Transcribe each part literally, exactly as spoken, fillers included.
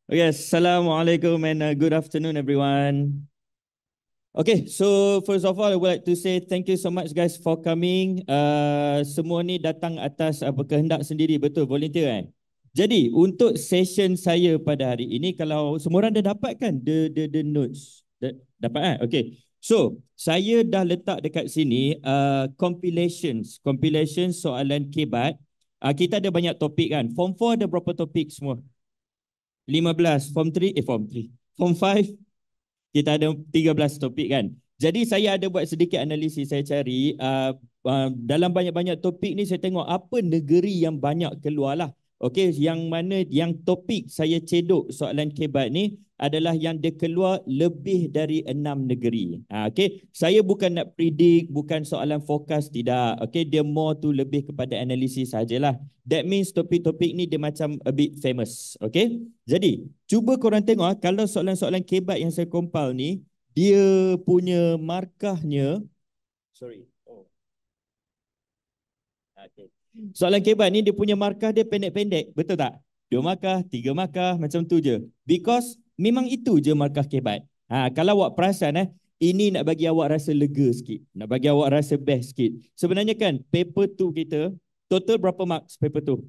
Okay, Assalamualaikum and uh, good afternoon, everyone. Okay, so first of all, I would like to say thank you so much, guys, for coming. Uh, semua ni datang atas apa kehendak sendiri, betul, volunteer kan? Jadi, untuk session saya pada hari ini, kalau semua orang dah dapat kan the, the, the notes? Da, dapat kan? Okay. So, saya dah letak dekat sini uh, compilations. Compilations soalan kebat. Uh, kita ada banyak topik kan? Form four ada berapa topik semua? lima belas, form three, eh form three, form five, kita ada tiga belas topik kan. Jadi saya ada buat sedikit analisis, saya cari uh, uh, dalam banyak-banyak topik ni saya tengok apa negeri yang banyak keluar lah. Okey, yang mana yang topik saya cedok soalan kebat ni adalah yang dia keluar lebih dari enam negeri. Ha, okey, saya bukan nak predict, bukan soalan forecast, tidak. Okey, dia more tu lebih kepada analisis sajalah. That means topik-topik ni dia macam a bit famous. Okey, jadi cuba korang tengok kalau soalan-soalan kebat yang saya compile ni, dia punya markahnya, sorry. Oh. Okay. Soalan kebat ni dia punya markah dia pendek-pendek, betul tak? Dua markah, tiga markah, macam tu je. Because memang itu je markah kebat. Ha, kalau awak perasan eh, ini nak bagi awak rasa lega sikit, nak bagi awak rasa best sikit. Sebenarnya kan paper tu kita total berapa marks paper tu?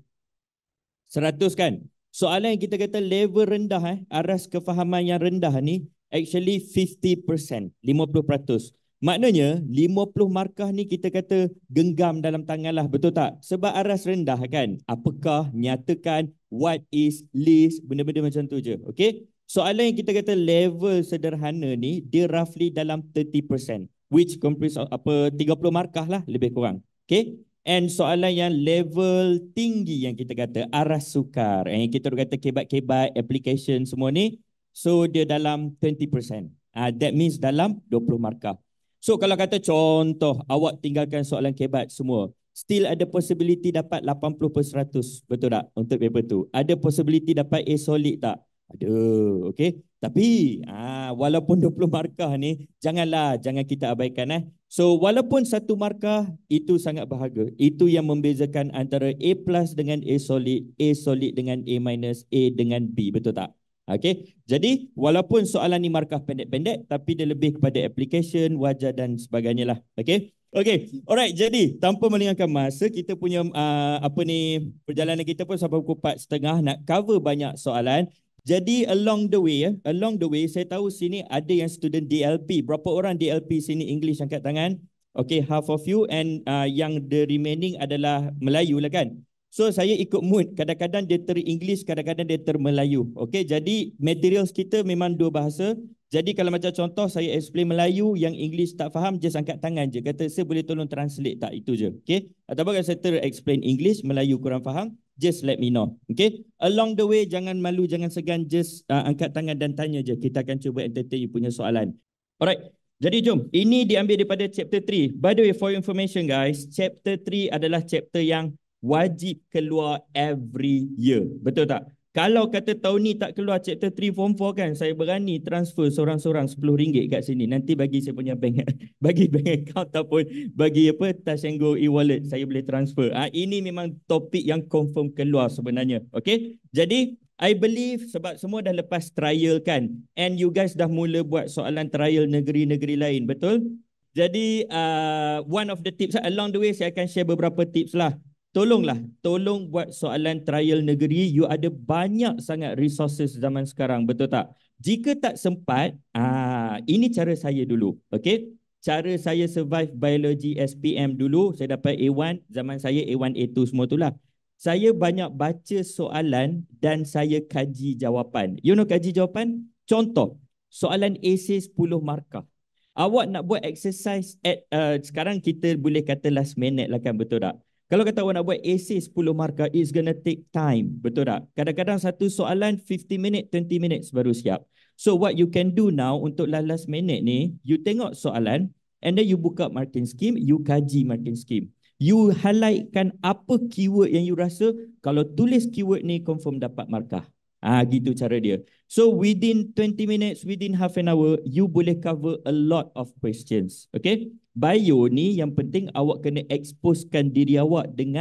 seratus kan? Soalan yang kita kata level rendah eh, aras kefahaman yang rendah ni actually fifty percent, lima puluh peratus. Maknanya lima puluh markah ni kita kata genggam dalam tangan lah, betul tak? Sebab aras rendah kan, apakah, nyatakan, what is, list, benda-benda macam tu je. Okay? Soalan yang kita kata level sederhana ni, dia roughly dalam thirty percent, which comprise apa tiga puluh markah lah lebih kurang. Okay? And soalan yang level tinggi yang kita kata aras sukar, yang kita kata kebat-kebat, application semua ni, so dia dalam twenty percent. Uh, that means dalam dua puluh markah. So kalau kata contoh awak tinggalkan soalan kebat semua, still ada possibility dapat lapan puluh peratus, betul tak untuk paper tu? Ada possibility dapat A solid tak? Ada, okey. Tapi ah, walaupun dua puluh markah ni, janganlah, jangan kita abaikan eh. So walaupun satu markah itu sangat berharga. Itu yang membezakan antara A plus dengan A solid, A solid dengan A minus, A dengan B, betul tak? Okey. Jadi walaupun soalan ni markah pendek-pendek, tapi dia lebih kepada application, wajah dan sebagainya lah. Okey. Okey. Alright, jadi tanpa melengahkan masa, kita punya uh, apa ni perjalanan kita pun sampai pukul empat tiga puluh nak cover banyak soalan. Jadi along the way, eh, along the way, saya tahu sini ada yang student D L P. Berapa orang D L P sini English angkat tangan? Okay, half of you, and uh, yang the remaining adalah Melayu lah kan? So saya ikut mood. Kadang-kadang dia ter-English, kadang-kadang dia ter-Melayu. Okay, jadi materials kita memang dua bahasa. Jadi kalau macam contoh saya explain Melayu, yang English tak faham, just angkat tangan je. Kata saya boleh tolong translate tak? Itu je. Okay, ataupun kalau saya ter-explain English, Melayu kurang faham, just let me know. Okay, along the way jangan malu, jangan segan, just uh, angkat tangan dan tanya je. Kita akan cuba entertain you punya soalan. Alright, jadi jom. Ini diambil daripada chapter three. By the way, for your information guys, chapter three adalah chapter yang wajib keluar every year. Betul tak? Kalau kata tahun ni tak keluar chapter three form four kan, saya berani transfer seorang-seorang sepuluh ringgit kat sini. Nanti bagi saya punya bank, bagi bank account ataupun bagi apa, Touch and Go e-wallet, saya boleh transfer. Ah, ini memang topik yang confirm keluar sebenarnya. Okay? Jadi, I believe sebab semua dah lepas trial kan, and you guys dah mula buat soalan trial negeri-negeri lain, betul? Jadi, uh, one of the tips, along the way saya akan share beberapa tips lah. Tolonglah, tolong buat soalan trial negeri. You ada banyak sangat resources zaman sekarang, betul tak? Jika tak sempat, ah, ini cara saya dulu. Okay? Cara saya survive biology S P M dulu, saya dapat A one, zaman saya A one, A two semua tu lah. Saya banyak baca soalan dan saya kaji jawapan. You know kaji jawapan? Contoh, soalan essay sepuluh markah. Awak nak buat exercise at, uh, sekarang kita boleh kata last minute lah kan, betul tak? Kalau kata awak nak buat essay sepuluh markah, it's gonna take time. Betul tak? Kadang-kadang satu soalan fifteen minutes, twenty minutes baru siap. So what you can do now untuk last minute ni, you tengok soalan and then you buka marking scheme, you kaji marking scheme. You highlightkan apa keyword yang you rasa kalau tulis keyword ni confirm dapat markah. Ah, gitu cara dia. So within twenty minutes, within half an hour, you boleh cover a lot of questions. Okay? Bio ni yang penting awak kena exposekan diri awak dengan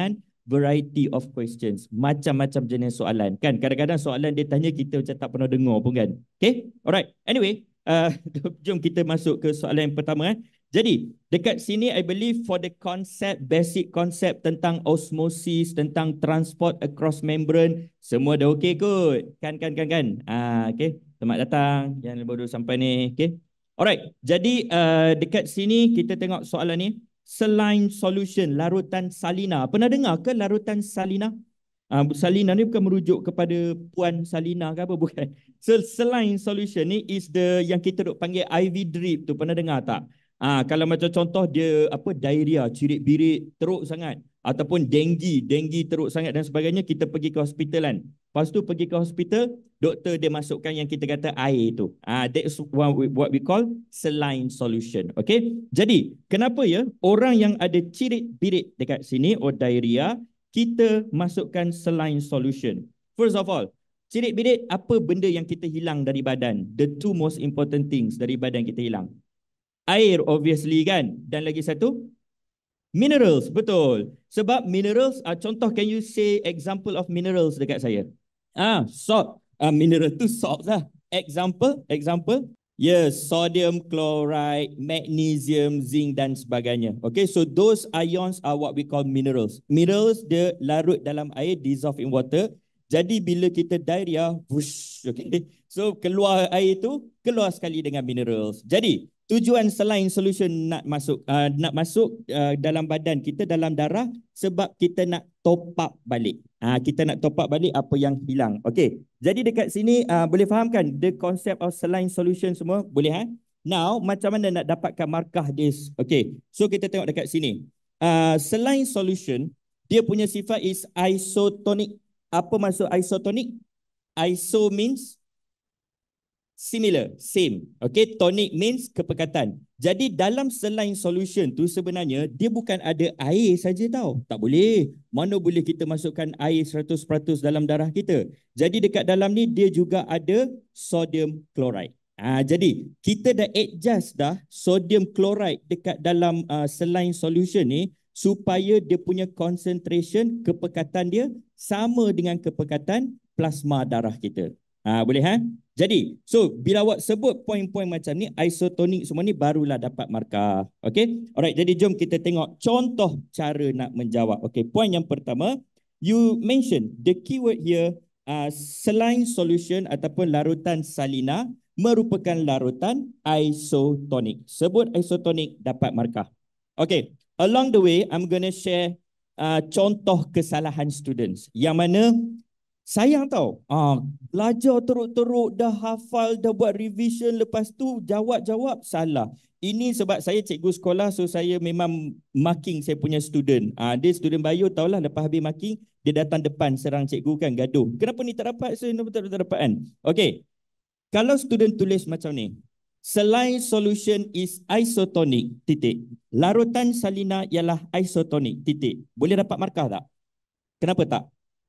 variety of questions. Macam-macam jenis soalan. Kan kadang-kadang soalan dia tanya kita macam tak pernah dengar pun kan. Okay, alright. Anyway, uh, jom kita masuk ke soalan yang pertama. Eh. Jadi, dekat sini I believe for the concept, basic concept tentang osmosis, tentang transport across membrane, semua dah okey kot. Kan, kan, kan, kan. Ah, okay. Selamat datang yang baru sampai ni. Okay. Alright. Jadi, uh, dekat sini kita tengok soalan ni. Saline solution, larutan salina. Pernah dengar ke larutan salina? Uh, salina ni bukan merujuk kepada Puan Salina ke apa, bukan. So, saline solution ni is the yang kita duk panggil I V drip tu. Pernah dengar tak? Ah, kalau macam contoh dia apa diarrhea, cirit-birit teruk sangat ataupun denggi, denggi teruk sangat dan sebagainya, kita pergi ke hospital kan. Lepas tu pergi ke hospital, doktor dia masukkan yang kita kata air tu. Ah, that's what we, what we call saline solution. Okay? Jadi, kenapa ya orang yang ada cirit-birit dekat sini or diarrhea, kita masukkan saline solution. First of all, cirit-birit apa benda yang kita hilang dari badan? The two most important things dari badan kita hilang. Air obviously kan. Dan lagi satu, minerals. Betul. Sebab minerals, uh, contoh can you say example of minerals dekat saya? Ah, salt. Uh, mineral tu salt lah. Example, example. Yes, sodium chloride, magnesium, zinc dan sebagainya. Okay, so those ions are what we call minerals. Minerals dia larut dalam air, dissolve in water. Jadi bila kita diarrhea, whoosh, okay. So keluar air tu, keluar sekali dengan minerals. Jadi tujuan saline solution nak masuk uh, nak masuk uh, dalam badan kita, dalam darah, sebab kita nak top up balik. Uh, kita nak top up balik apa yang hilang. Okey. Jadi dekat sini uh, boleh fahamkan the concept of saline solution semua? Boleh ha? Now macam mana nak dapatkan markah this? Okey. So kita tengok dekat sini. Uh, saline solution dia punya sifat is isotonic. Apa maksud isotonic? Iso means similar, same. Okay, tonic means kepekatan. Jadi dalam saline solution tu sebenarnya dia bukan ada air saja tau. Tak boleh. Mana boleh kita masukkan air seratus peratus dalam darah kita. Jadi dekat dalam ni dia juga ada sodium chloride. Ha, jadi kita dah adjust dah sodium chloride dekat dalam uh, saline solution ni supaya dia punya concentration, kepekatan dia sama dengan kepekatan plasma darah kita. Ha, boleh ha? Jadi, so bila awak sebut poin-poin macam ni, isotonik semua ni barulah dapat markah. Okay? Alright, jadi jom kita tengok contoh cara nak menjawab. Okay, poin yang pertama, you mention the keyword here, uh, saline solution ataupun larutan salina merupakan larutan isotonik. Sebut isotonik, dapat markah. Okay, along the way, I'm going to share uh, contoh kesalahan students. Yang mana sayang tau, ah, belajar teruk-teruk, dah hafal, dah buat revision, lepas tu jawab-jawab salah. Ini sebab saya cikgu sekolah, so saya memang marking saya punya student. Ah, dia student bio, tahulah lepas habis marking, dia datang depan serang cikgu kan, gaduh. Kenapa ni tak dapat? So, kenapa tak dapat kan? Okay, kalau student tulis macam ni, saline solution is isotonic, titik. Larutan salina ialah isotonic, titik. Boleh dapat markah tak? Kenapa tak?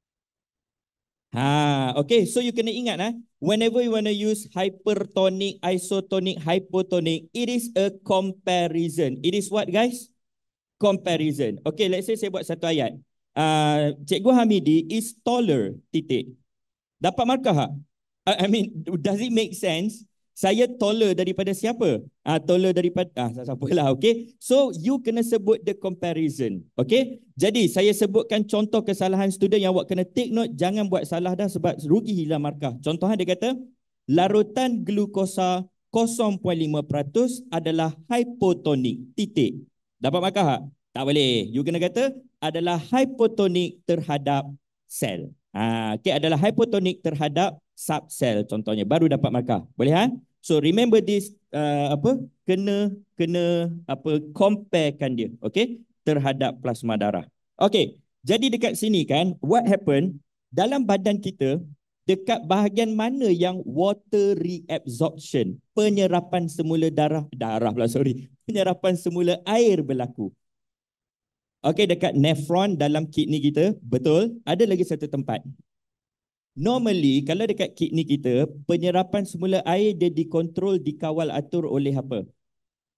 Ha, okay, so you kena ingat eh, whenever you want to use hypertonic, isotonic, hypotonic, it is a comparison. It is what guys? Comparison. Okay, let's say saya buat satu ayat. Uh, Cikgu Hamidi is taller, titik. Dapat markah tak? I mean, does it make sense? Saya taller daripada siapa? Ah, taller daripada, ah, siapalah, okay? So, you kena sebut the comparison, okay? Jadi, saya sebutkan contoh kesalahan student yang awak kena take note, jangan buat salah dah sebab rugi hilang markah. Contohnya dia kata, larutan glukosa kosong perpuluhan lima peratus adalah hypotonik, titik. Dapat markah tak? Tak boleh. You kena kata, adalah hypotonik terhadap sel. Ah, okay, adalah hypotonik terhadap subsel contohnya, baru dapat markah. Boleh ha? So remember this, uh, apa? Kena kena apa? Comparekan dia, okay? Terhadap plasma darah. Okay. Jadi dekat sini kan, what happen dalam badan kita, dekat bahagian mana yang water reabsorption, penyerapan semula darah, darah pula sorry, penyerapan semula air berlaku. Okay, dekat nephron dalam kidney kita, betul. Ada lagi satu tempat. Normally, kalau dekat kidney kita, penyerapan semula air dia dikontrol, dikawal atur oleh apa?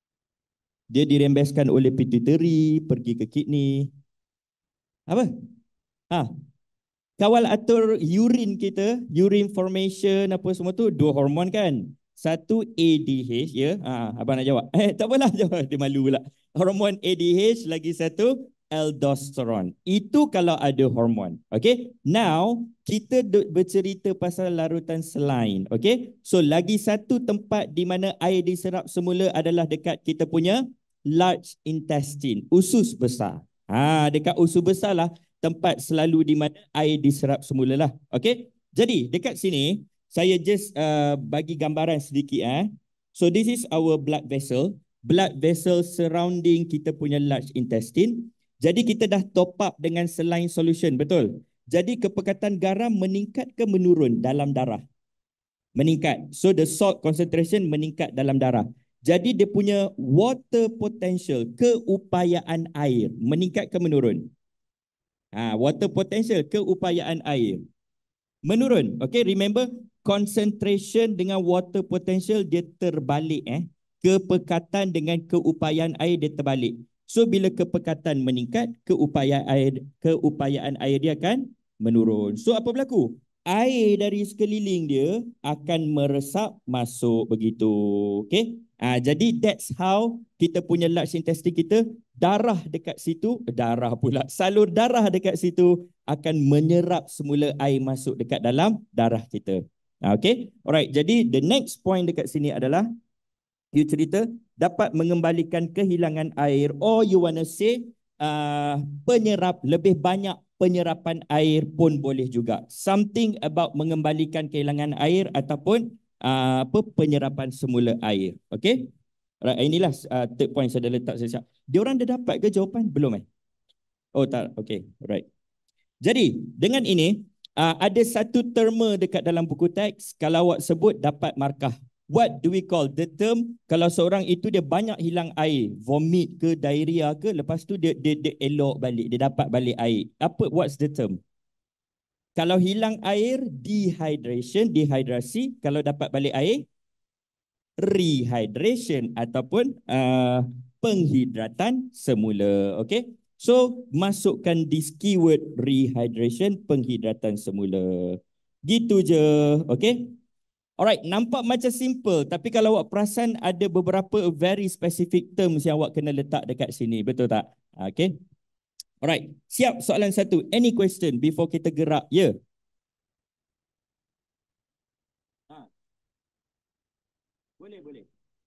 Dia dirembeskan oleh pituitary, pergi ke kidney. Apa? Ha, kawal atur urine kita, urine formation apa semua tu, dua hormon kan. Satu A D H ya. Ha, abang nak jawab. Eh tak apalah jawab, dia malu pula. Hormon A D H, lagi satu aldosteron. Itu kalau ada hormon. Okay. Now kita bercerita pasal larutan selain. Okay. So lagi satu tempat di mana air diserap semula adalah dekat kita punya large intestine, usus besar. Ha, dekat usus besar lah tempat selalu di mana air diserap semula lah. Okay. Jadi dekat sini saya just uh, bagi gambaran sedikit. Eh. So this is our blood vessel. Blood vessel surrounding kita punya large intestine. Jadi kita dah top up dengan saline solution. Betul. Jadi kepekatan garam meningkat ke menurun dalam darah? Meningkat. So the salt concentration meningkat dalam darah. Jadi dia punya water potential, keupayaan air meningkat ke menurun? Ha, water potential, keupayaan air menurun. Okay, remember concentration dengan water potential dia terbalik. Eh, kepekatan dengan keupayaan air dia terbalik. So bila kepekatan meningkat, keupayaan air, keupayaan air dia akan menurun. So apa berlaku? Air dari sekeliling dia akan meresap masuk begitu. Okay. Ah, jadi that's how kita punya large intestine kita, darah dekat situ, darah pula, salur darah dekat situ akan menyerap semula air masuk dekat dalam darah kita. Ah, okay. Alright. Jadi the next point dekat sini adalah you cerita dapat mengembalikan kehilangan air, or you wanna say uh, penyerap, lebih banyak penyerapan air pun boleh juga. Something about mengembalikan kehilangan air ataupun uh, apa penyerapan semula air. Okay. Right, inilah uh, third point saya dah letak siap. Diorang dah dapat ke jawapan? Belum eh? Oh tak. Okay. Right. Jadi dengan ini uh, ada satu terma dekat dalam buku teks. Kalau awak sebut dapat markah. What do we call the term kalau seorang itu dia banyak hilang air, vomit ke, diarrhea ke, lepas tu dia, dia, dia elok balik, dia dapat balik air. Apa, what's the term? Kalau hilang air, dehydration, dehydrasi. Kalau dapat balik air, rehydration ataupun uh, penghidratan semula. Okay. So, masukkan this keyword rehydration, penghidratan semula. Gitu je. Okay. Alright, nampak macam simple, tapi kalau awak perasan ada beberapa very specific terms yang awak kena letak dekat sini, betul tak? Okay. Alright, siap soalan satu. Any question before kita gerak? Ya. Yeah. Ha. Boleh, boleh.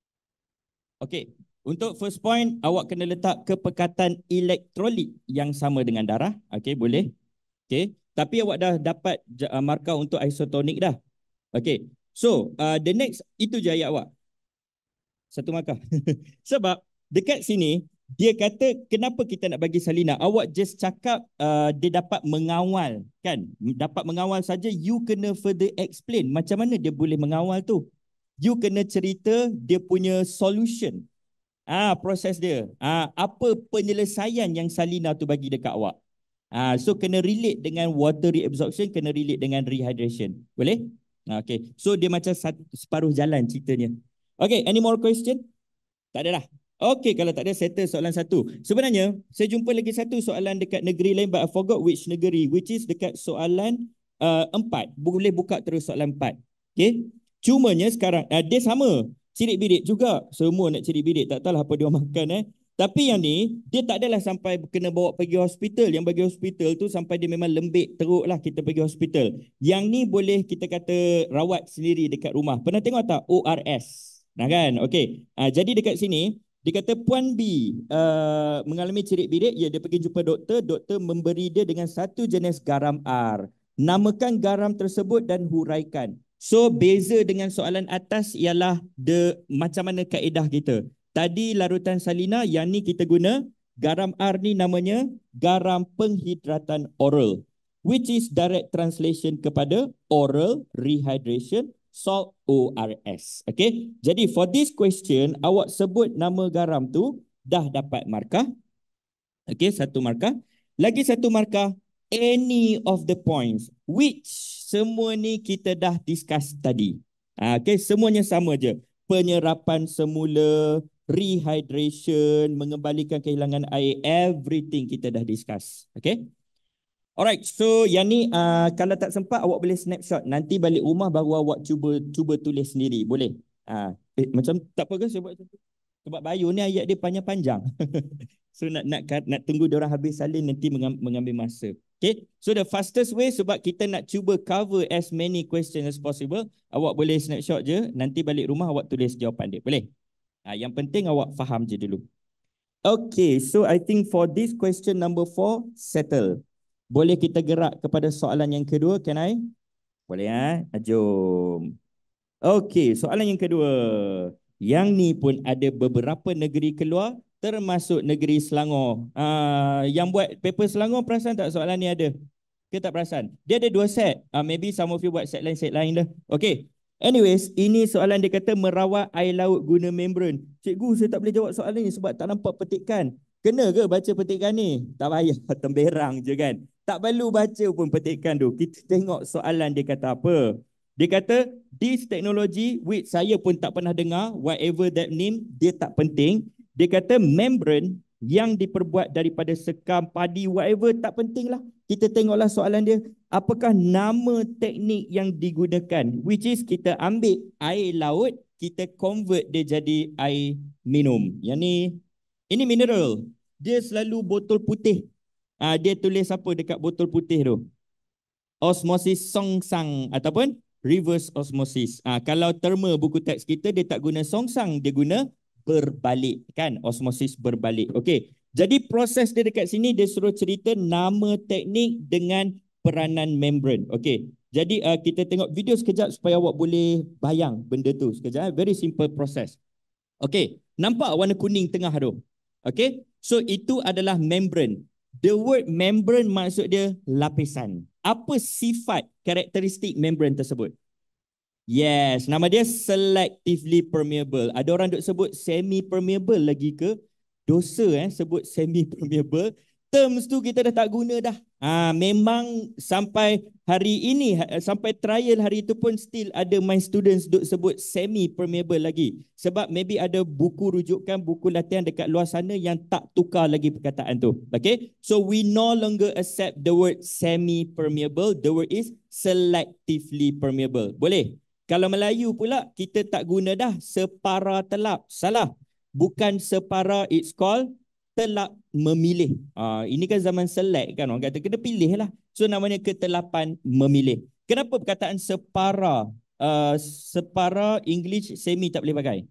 Okay, untuk first point, awak kena letak kepekatan elektrolit yang sama dengan darah. Okay, boleh. Okay, tapi awak dah dapat markah untuk isotonik dah. Okay. So, uh, the next, itu je ayat awak. Satu markah. Sebab dekat sini, dia kata kenapa kita nak bagi salina. Awak just cakap uh, dia dapat mengawal. Kan? Dapat mengawal saja, you kena further explain. Macam mana dia boleh mengawal tu? You kena cerita dia punya solution. Ah, proses dia. Ah, apa penyelesaian yang salina tu bagi dekat awak. Ah, so, kena relate dengan water reabsorption, kena relate dengan rehydration. Boleh? Okay, so dia macam satu, separuh jalan ceritanya. Okay, any more question? Tak ada dah. Okay, kalau tak ada, settle soalan satu. Sebenarnya, saya jumpa lagi satu soalan dekat negeri lain, but I forgot which negeri, which is dekat soalan uh, empat. Boleh buka terus soalan empat. Okay, cumanya sekarang, uh, dia sama. Cirit birit juga. Semua nak cirit birit. Tak tahulah apa dia makan eh. Tapi yang ni, dia tak adalah sampai kena bawa pergi hospital. Yang bagi hospital tu sampai dia memang lembik teruk lah kita pergi hospital. Yang ni boleh kita kata rawat sendiri dekat rumah. Pernah tengok tak O R S? Nah kan? Okey. Uh, jadi dekat sini, dia kata Puan B uh, mengalami cirit birit. Ya, dia pergi jumpa doktor. Doktor memberi dia dengan satu jenis garam R. Namakan garam tersebut dan huraikan. So, beza dengan soalan atas ialah the, macam mana kaedah kita. Tadi larutan salina, yang ni kita guna garam R ni namanya garam penghidratan oral, which is direct translation kepada oral rehydration salt O R S. Okay, jadi for this question, awak sebut nama garam tu, dah dapat markah. Okay, satu markah. Lagi satu markah, any of the points, which semua ni kita dah discuss tadi. Okay, semuanya sama je. Penyerapan semula, rehydration, mengembalikan kehilangan air, everything kita dah discuss. Okay. Alright, so yang ni uh, kalau tak sempat awak boleh snapshot. Nanti balik rumah baru awak cuba cuba tulis sendiri. Boleh? Uh, eh, macam tak apa ke saya buat macam tu? Sebab bio ni ayat dia panjang-panjang. So nak nak nak tunggu dia orang habis salin nanti mengambil masa. Okay, so the fastest way sebab kita nak cuba cover as many questions as possible, awak boleh snapshot je, nanti balik rumah awak tulis jawapan dia. Boleh? Uh, yang penting awak faham je dulu. Okay, so I think for this question number four, settle. Boleh kita gerak kepada soalan yang kedua, can I? Boleh ya? Jom. Okey, soalan yang kedua. Yang ni pun ada beberapa negeri keluar, termasuk negeri Selangor. Uh, yang buat paper Selangor perasan tak soalan ni ada? Ke tak perasan? Dia ada dua set. Uh, maybe some of you buat set lain, set lain dah. Okey. Anyways, ini soalan dia kata merawat air laut guna membran. Cikgu, saya tak boleh jawab soalan ni sebab tak nampak petikan. Kena ke baca petikan ni? Tak payah, temberang je kan. Tak perlu baca pun petikan tu. Kita tengok soalan dia kata apa. Dia kata, this technology which saya pun tak pernah dengar, whatever that name, dia tak penting. Dia kata membran yang diperbuat daripada sekam, padi, whatever, tak penting lah. Kita tengoklah soalan dia. Apakah nama teknik yang digunakan? Which is kita ambil air laut, kita convert dia jadi air minum. Yang ni, ini mineral. Dia selalu botol putih. Ah, dia tulis apa dekat botol putih tu? Osmosis songsang ataupun reverse osmosis. Ah, kalau terma buku teks kita dia tak guna songsang, dia guna berbalik kan, osmosis berbalik. Okey. Jadi proses dia dekat sini dia suruh cerita nama teknik dengan peranan membran. Okey. Jadi uh, kita tengok video sekejap supaya awak boleh bayang benda tu sekejap. Very simple process. Okey, nampak warna kuning tengah tu? Okey. So itu adalah membran. The word membran maksud dia lapisan. Apa sifat karakteristik membran tersebut? Yes, nama dia selectively permeable. Ada orang duk sebut semi-permeable lagi ke? Dosa eh sebut semi-permeable. Terms tu kita dah tak guna dah. Ah, memang sampai hari ini, sampai trial hari itu pun still ada my students duk sebut semi-permeable lagi. Sebab maybe ada buku rujukan, buku latihan dekat luar sana yang tak tukar lagi perkataan tu. Okay, so we no longer accept the word semi-permeable. The word is selectively permeable. Boleh? Kalau Melayu pula, kita tak guna dah separa telap. Salah. Bukan separa, it's called telap memilih. Ah, ini kan zaman select kan, orang kata kena pilih lah. So namanya ketelapan memilih. Kenapa perkataan separa? Uh, separa English semi tak boleh pakai.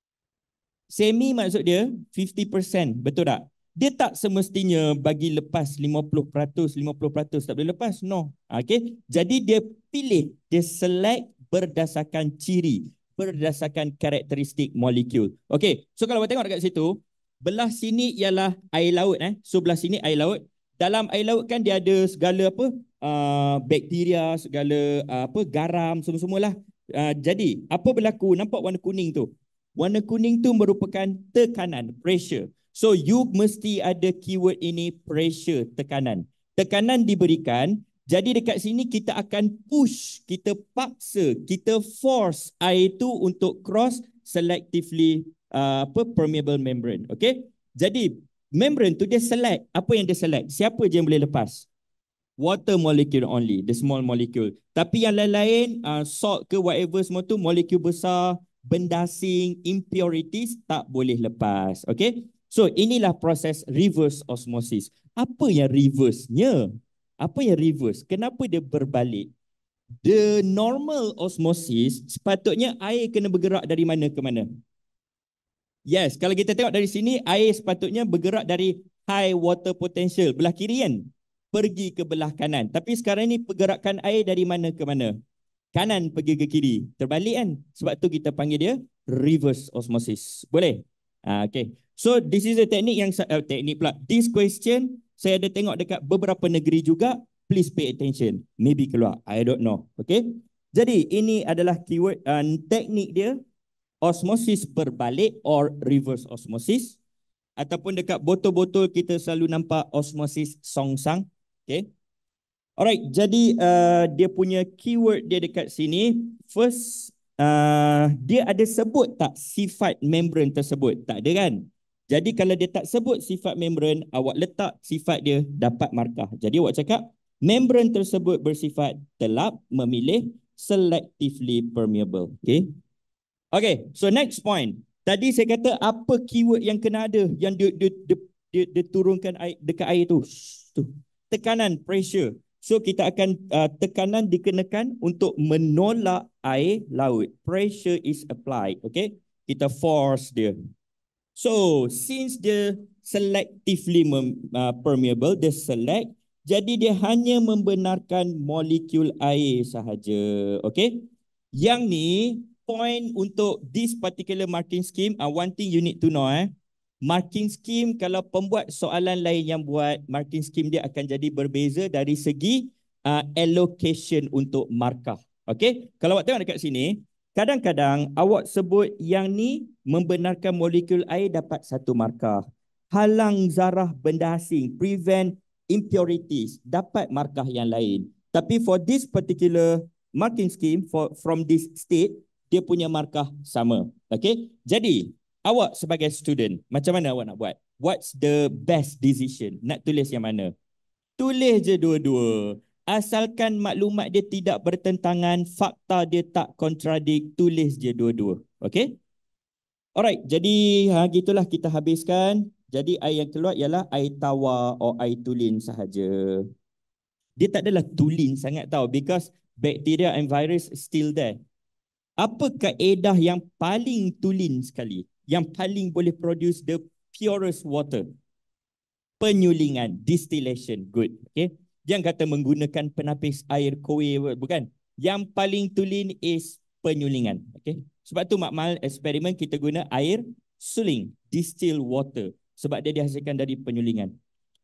Semi maksud dia fifty percent, betul tak? Dia tak semestinya bagi lepas lima puluh peratus, lima puluh peratus tak boleh lepas, no. Okay, jadi dia pilih, dia select berdasarkan ciri, berdasarkan karakteristik molekul. Okay, so kalau awak tengok dekat situ, belah sini ialah air laut eh. So belah sini air laut. Dalam air laut kan dia ada segala apa? Uh, bakteria, segala uh, apa garam, semua-semualah. Uh, jadi, apa berlaku? Nampak warna kuning tu? Warna kuning tu merupakan tekanan, pressure. So you mesti ada keyword ini, pressure, tekanan. Tekanan diberikan, jadi dekat sini kita akan push, kita paksa, kita force air itu untuk cross selectively Uh, apa permeable membrane. Okay, jadi membrane tu dia select. Apa yang dia select? Siapa je yang boleh lepas? Water molecule only, the small molecule. Tapi yang lain-lain, uh, salt ke whatever semua tu, molekul besar, benda asing, impurities tak boleh lepas. Okay, so inilah proses reverse osmosis. Apa yang reverse-nya? Apa yang reverse? Kenapa dia berbalik? The normal osmosis sepatutnya air kena bergerak dari mana ke mana? Yes, kalau kita tengok dari sini, air sepatutnya bergerak dari high water potential, belah kiri kan? Pergi ke belah kanan. Tapi sekarang ni pergerakan air dari mana ke mana? Kanan pergi ke kiri. Terbalik kan? Sebab tu kita panggil dia reverse osmosis. Boleh? Ah, okay. So, this is a teknik yang, uh, teknik pula. This question, saya ada tengok dekat beberapa negeri juga. Please pay attention. Maybe keluar. I don't know. Okay? Jadi, ini adalah keyword, uh, teknik dia. Osmosis berbalik or reverse osmosis. Ataupun dekat botol-botol kita selalu nampak osmosis songsang. Okay. Alright, jadi uh, dia punya keyword dia dekat sini. First, uh, dia ada sebut tak sifat membran tersebut? Tak ada kan? Jadi kalau dia tak sebut sifat membran, awak letak sifat dia dapat markah. Jadi awak cakap Membran tersebut bersifat telap, memilih, selectively permeable. Okay. Okay, so next point. Tadi saya kata apa keyword yang kena ada yang dia dia dia, dia, dia turunkan air dekat air tu. tu. Tekanan, pressure. So kita akan uh, tekanan dikenakan untuk menolak air laut. Pressure is applied, okay? Kita force dia. So since dia selectively mem, uh, permeable, dia select, jadi dia hanya membenarkan molekul air sahaja, okay? Yang ni point untuk this particular marking scheme, uh, one thing you need to know, eh, marking scheme, kalau pembuat soalan lain yang buat, marking scheme dia akan jadi berbeza dari segi uh, allocation untuk markah. Okay, kalau awak tengok dekat sini, kadang-kadang awak sebut yang ni membenarkan molekul air dapat satu markah. Halang zarah benda asing, prevent impurities, dapat markah yang lain. Tapi for this particular marking scheme, for from this state, dia punya markah sama. Okay, jadi awak sebagai student, macam mana awak nak buat? What's the best decision? Nak tulis yang mana? Tulis je dua-dua. Asalkan maklumat dia tidak bertentangan, fakta dia tak kontradik, tulis je dua-dua. Okay? Alright, jadi ha, gitulah kita habiskan. Jadi air yang keluar ialah air tawar atau air tulin sahaja. Dia tak adalah tulin sangat tau, because bacteria and virus still there. Apa kaedah yang paling tulin sekali? Yang paling boleh produce the purest water? Penyulingan, distillation, good. Okay. Jangan kata menggunakan penapis air kowe, bukan. Yang paling tulin is penyulingan. Okay. Sebab tu makmal eksperimen kita guna air suling, distill water. Sebab dia dihasilkan dari penyulingan.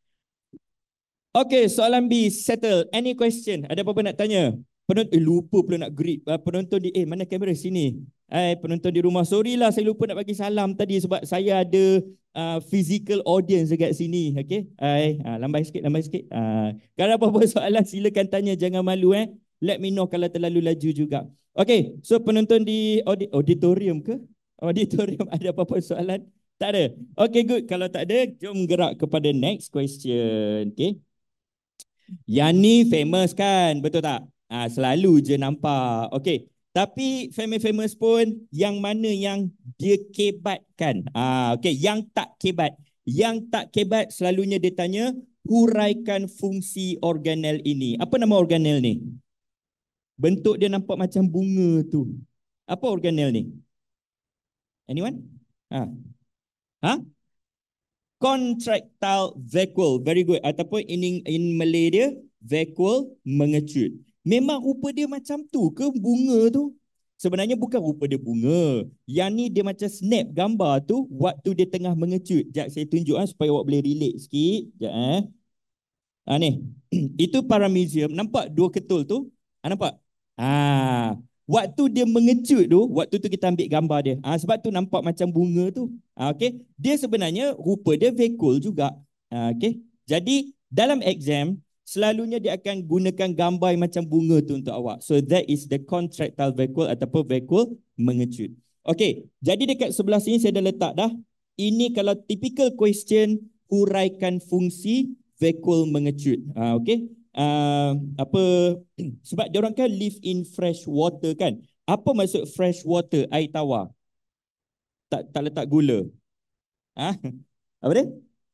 Okay, soalan B, settle. Any question? Ada apa-apa nak tanya? Penonton, eh, lupa pula nak greet. Uh, penonton di, eh mana kamera sini? Eh, penonton di rumah, sorry lah saya lupa nak bagi salam tadi sebab saya ada uh, physical audience dekat sini. Okay? Eh, uh, lambai sikit, lambai sikit. Uh, kalau apa-apa soalan silakan tanya, jangan malu eh. Let me know kalau terlalu laju juga. Okay, so penonton di audi auditorium ke? Auditorium ada apa-apa soalan? Tak ada? Okay, good. Kalau tak ada, jom gerak kepada next question. Okay? Yang ni famous kan? Betul tak? Ah, selalu je nampak. Okey. Tapi famous-famous pun yang mana yang dia kebatkan? Ah, okey, yang tak kebat. Yang tak kebat selalunya dia tanya huraikan fungsi organel ini. Apa nama organel ni? Bentuk dia nampak macam bunga tu. Apa organel ni? Anyone? Ha. Ha? Contractile vacuole. Very good. Ataupun in in Malay dia vacuole mengecut. Memang rupa dia macam tu ke bunga tu? Sebenarnya bukan rupa dia bunga. Yang ni dia macam snap gambar tu waktu dia tengah mengecut. Sekejap saya tunjuk ah, supaya awak boleh relate sikit. Sekejap eh. Ah, ni. Itu paramecium. Nampak dua ketul tu? Ah, nampak? Ah, waktu dia mengecut tu, waktu tu kita ambil gambar dia. Ah, sebab tu nampak macam bunga tu. Ah, okay. Dia sebenarnya rupa dia vacuole juga. Ah, okay. Jadi dalam exam, selalunya dia akan gunakan gambar macam bunga tu untuk awak. So that is the contractile vacuole ataupun vacuole mengecut. Okay, jadi dekat sebelah sini saya dah letak dah. Ini kalau typical question, huraikan fungsi vacuole mengecut. Uh, okay, uh, apa, sebab dia orang kan live in fresh water kan. Apa maksud fresh water, air tawar? Tak, tak letak gula. Ah, apa dia?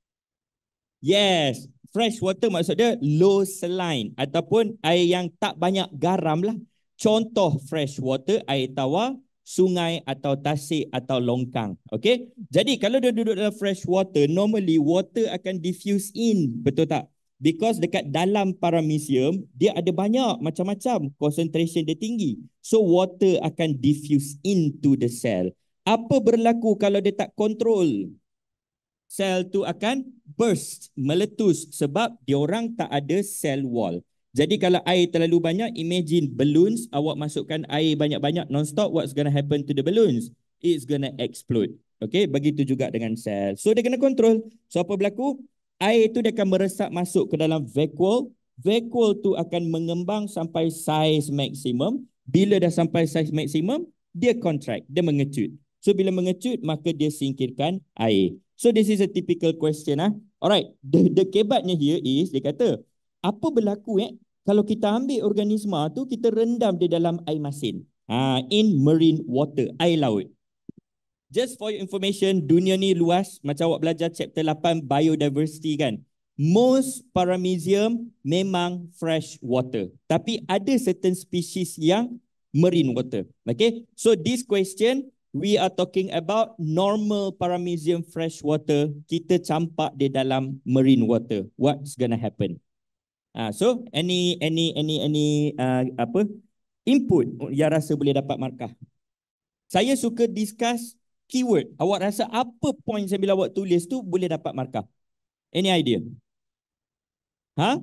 Yes. Fresh water maksud dia low saline ataupun air yang tak banyak garam lah. Contoh fresh water, air tawar, sungai atau tasik atau longkang. Okay? Jadi kalau dia duduk dalam fresh water, normally water akan diffuse in. Betul tak? Because dekat dalam paramecium, dia ada banyak macam-macam. Concentration dia tinggi. So water akan diffuse into the cell. Apa berlaku kalau dia tak kontrol? Sel tu akan burst, meletus sebab diorang tak ada cell wall. Jadi kalau air terlalu banyak, imagine balloons, awak masukkan air banyak-banyak non-stop, what's going to happen to the balloons? It's going to explode. Okay, begitu juga dengan sel. So dia kena kontrol. So apa berlaku? Air tu dia akan meresap masuk ke dalam vacuole. Vacuole tu akan mengembang sampai saiz maksimum. Bila dah sampai saiz maksimum, dia contract, dia mengecut. So bila mengecut, maka dia singkirkan air. So this is a typical question. Ah. Alright, the, the kebatnya here is, dia kata, apa berlaku eh kalau kita ambil organisma tu kita rendam di dalam air masin. Ha, in marine water, air laut. Just for your information, dunia ni luas. Macam awak belajar chapter lapan biodiversity kan. Most paramecium memang fresh water. Tapi ada certain species yang marine water. Okay. So this question, we are talking about normal paramecium fresh water. Kita campak di dalam marine water. What's gonna happen? Ah, so any any any any uh, apa input yang rasa boleh dapat markah. Saya suka discuss keyword. Awak rasa apa point sambil awak tulis tu boleh dapat markah? Any idea? Ha?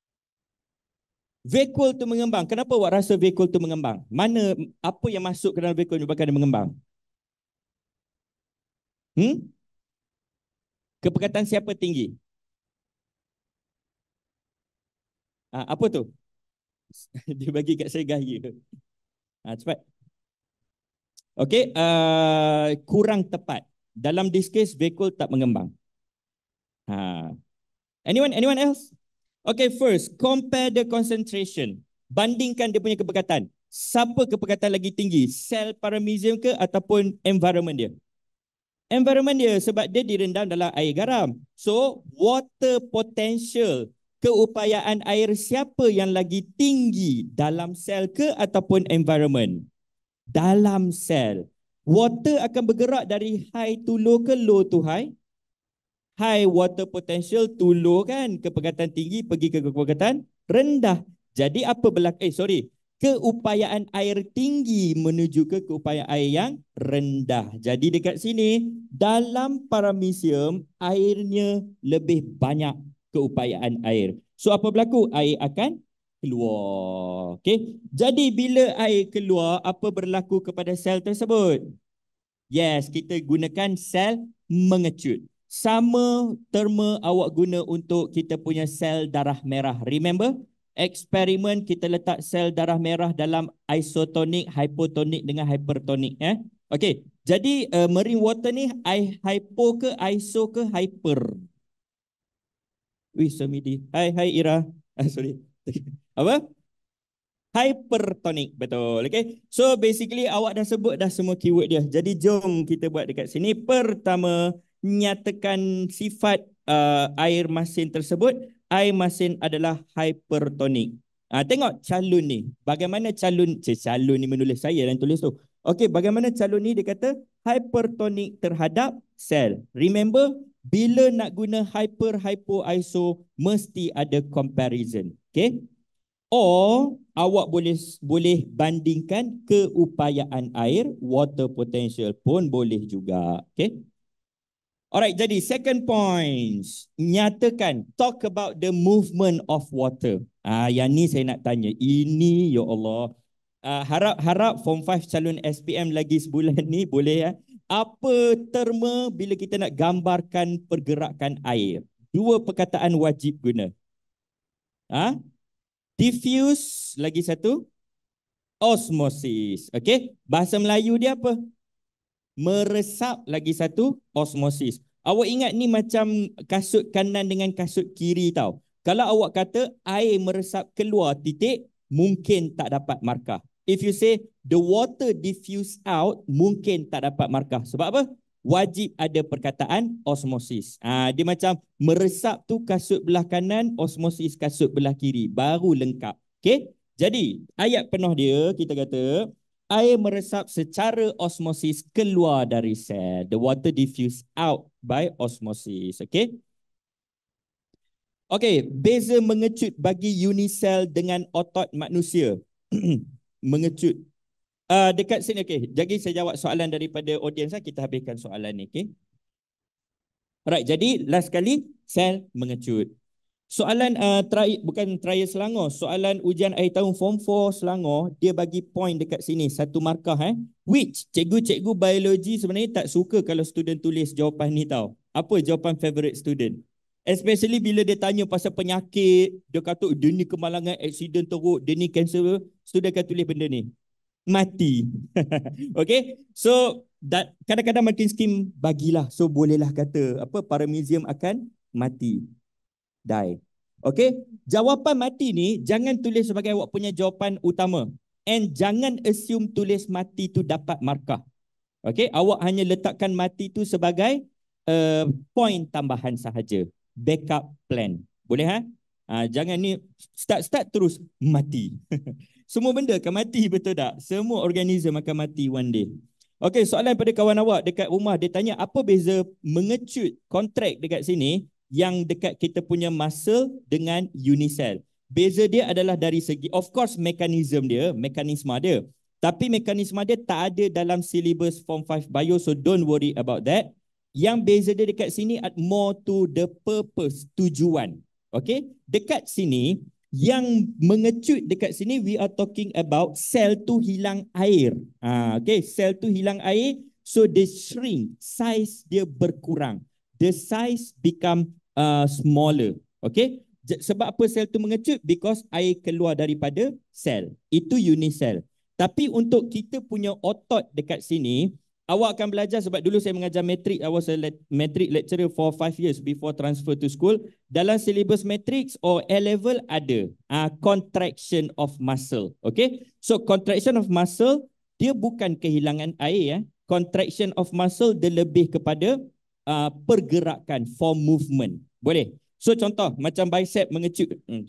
Vehicle tu mengembang. Kenapa awak rasa vehicle tu mengembang? Mana apa yang masuk ke dalam vehicle menyebabkan dia mengembang? Hmm? Kepekatan siapa tinggi? Ha, apa tu? Dia bagi kat saya gaya. Ha, cepat. Okey, uh, kurang tepat. Dalam this case, vehicle tak mengembang. Ha. Anyone, anyone else? Okay, first, compare the concentration. Bandingkan dia punya kepekatan. Siapa kepekatan lagi tinggi? Sel paramecium ke ataupun environment dia? Environment dia sebab dia direndam dalam air garam. So, water potential, keupayaan air siapa yang lagi tinggi dalam sel ke ataupun environment? Dalam sel. Water akan bergerak dari high to low ke low to high? High water potential to low kan, kepekatan tinggi pergi ke kepekatan rendah. Jadi apa berlaku? Eh sorry, keupayaan air tinggi menuju ke keupayaan air yang rendah. Jadi dekat sini dalam paramecium airnya lebih banyak keupayaan air. So apa berlaku? Air akan keluar. Okey. Jadi bila air keluar, apa berlaku kepada sel tersebut? Yes, kita gunakan sel mengecut. Sama terma awak guna untuk kita punya sel darah merah. Remember? Eksperimen kita letak sel darah merah dalam isotonik, hypotonik dengan hypertonik. Eh? Okey. Jadi uh, marine water ni I hypo ke iso ke hyper? Wih, Sir Hamidi. Hai, hai Ira. Ah, sorry. Apa? Hypertonic, betul. Okay. So basically awak dah sebut dah semua keyword dia. Jadi jom kita buat dekat sini. Pertama, nyatakan sifat uh, air masin tersebut. Air masin adalah hypertonic. Uh, tengok calon ni. Bagaimana calon, cik, calon ni menulis, saya yang tulis tu. Okey, bagaimana calon ni dia kata hypertonic terhadap sel. Remember, bila nak guna hyper, hypo, iso, mesti ada comparison. Okay. Or awak boleh boleh bandingkan keupayaan air, water potential pun boleh juga. Okay. Alright, jadi second point, nyatakan, talk about the movement of water. Ah, yang ni saya nak tanya. Ini, ya Allah. Ah, harap-harap form five calon S P M lagi sebulan ni boleh ya. Apa terma bila kita nak gambarkan pergerakan air? Dua perkataan wajib guna. Ah? Diffuse, lagi satu osmosis. Okey, bahasa Melayu dia apa? Meresap, lagi satu osmosis. Awak ingat ni macam kasut kanan dengan kasut kiri tau. Kalau awak kata air meresap keluar titik, mungkin tak dapat markah. If you say the water diffuse out, mungkin tak dapat markah. Sebab apa? Wajib ada perkataan osmosis. Ah, dia macam meresap tu kasut belah kanan, osmosis kasut belah kiri. Baru lengkap. Okay? Jadi, ayat penuh dia, kita kata, air meresap secara osmosis keluar dari sel. The water diffuse out by osmosis. Okay? Okay, beza mengecut bagi unisel dengan otot manusia. Mengecut. Uh, dekat sini, okay. Jadi saya jawab soalan daripada audiens, kita habiskan soalan ni, okay. Alright, jadi last kali, sel mengecut. Soalan, uh, try, bukan trial Selangor, soalan ujian akhir tahun form four Selangor, dia bagi point dekat sini, satu markah. Eh. Which cikgu-cikgu biologi sebenarnya tak suka kalau student tulis jawapan ni tau. Apa jawapan favorite student? Especially bila dia tanya pasal penyakit, dia kata dia ni kemalangan, accident teruk, dia ni cancer, student akan tulis benda ni. Mati. Okay. So kadang-kadang makin skim bagilah. So bolehlah kata apa paramecium akan mati. Die. Okay, jawapan mati ni jangan tulis sebagai awak punya jawapan utama. And jangan assume tulis mati tu dapat markah. Okay, awak hanya letakkan mati tu sebagai uh, point tambahan sahaja. Backup plan. Boleh ha? Uh, jangan ni start-start terus mati. Semua benda akan mati, betul tak? Semua organism akan mati one day. Okay, soalan pada kawan awak dekat rumah, dia tanya apa beza mengecut kontrak dekat sini yang dekat kita punya muscle dengan unicell. Beza dia adalah dari segi, of course, mekanisme dia, mekanisme dia. Tapi mekanisme dia tak ada dalam syllabus Form five Bio, so don't worry about that. Yang beza dia dekat sini more to the purpose, tujuan. Okay, dekat sini, yang mengecut dekat sini, we are talking about sel tu hilang air. Ha, okay, sel tu hilang air, so they shrink, size dia berkurang. The size become uh, smaller. Okay, sebab apa sel tu mengecut? Because air keluar daripada sel. Itu unicell. Tapi untuk kita punya otot dekat sini, awak akan belajar, sebab dulu saya mengajar matrik, I was a matrik lecturer for five years before transfer to school. Dalam syllabus matrix or A level ada uh, contraction of muscle. Okay, so contraction of muscle dia bukan kehilangan air. Eh. Contraction of muscle dia lebih kepada uh, pergerakan, for movement. Boleh? So contoh macam bicep mengecut. Hmm,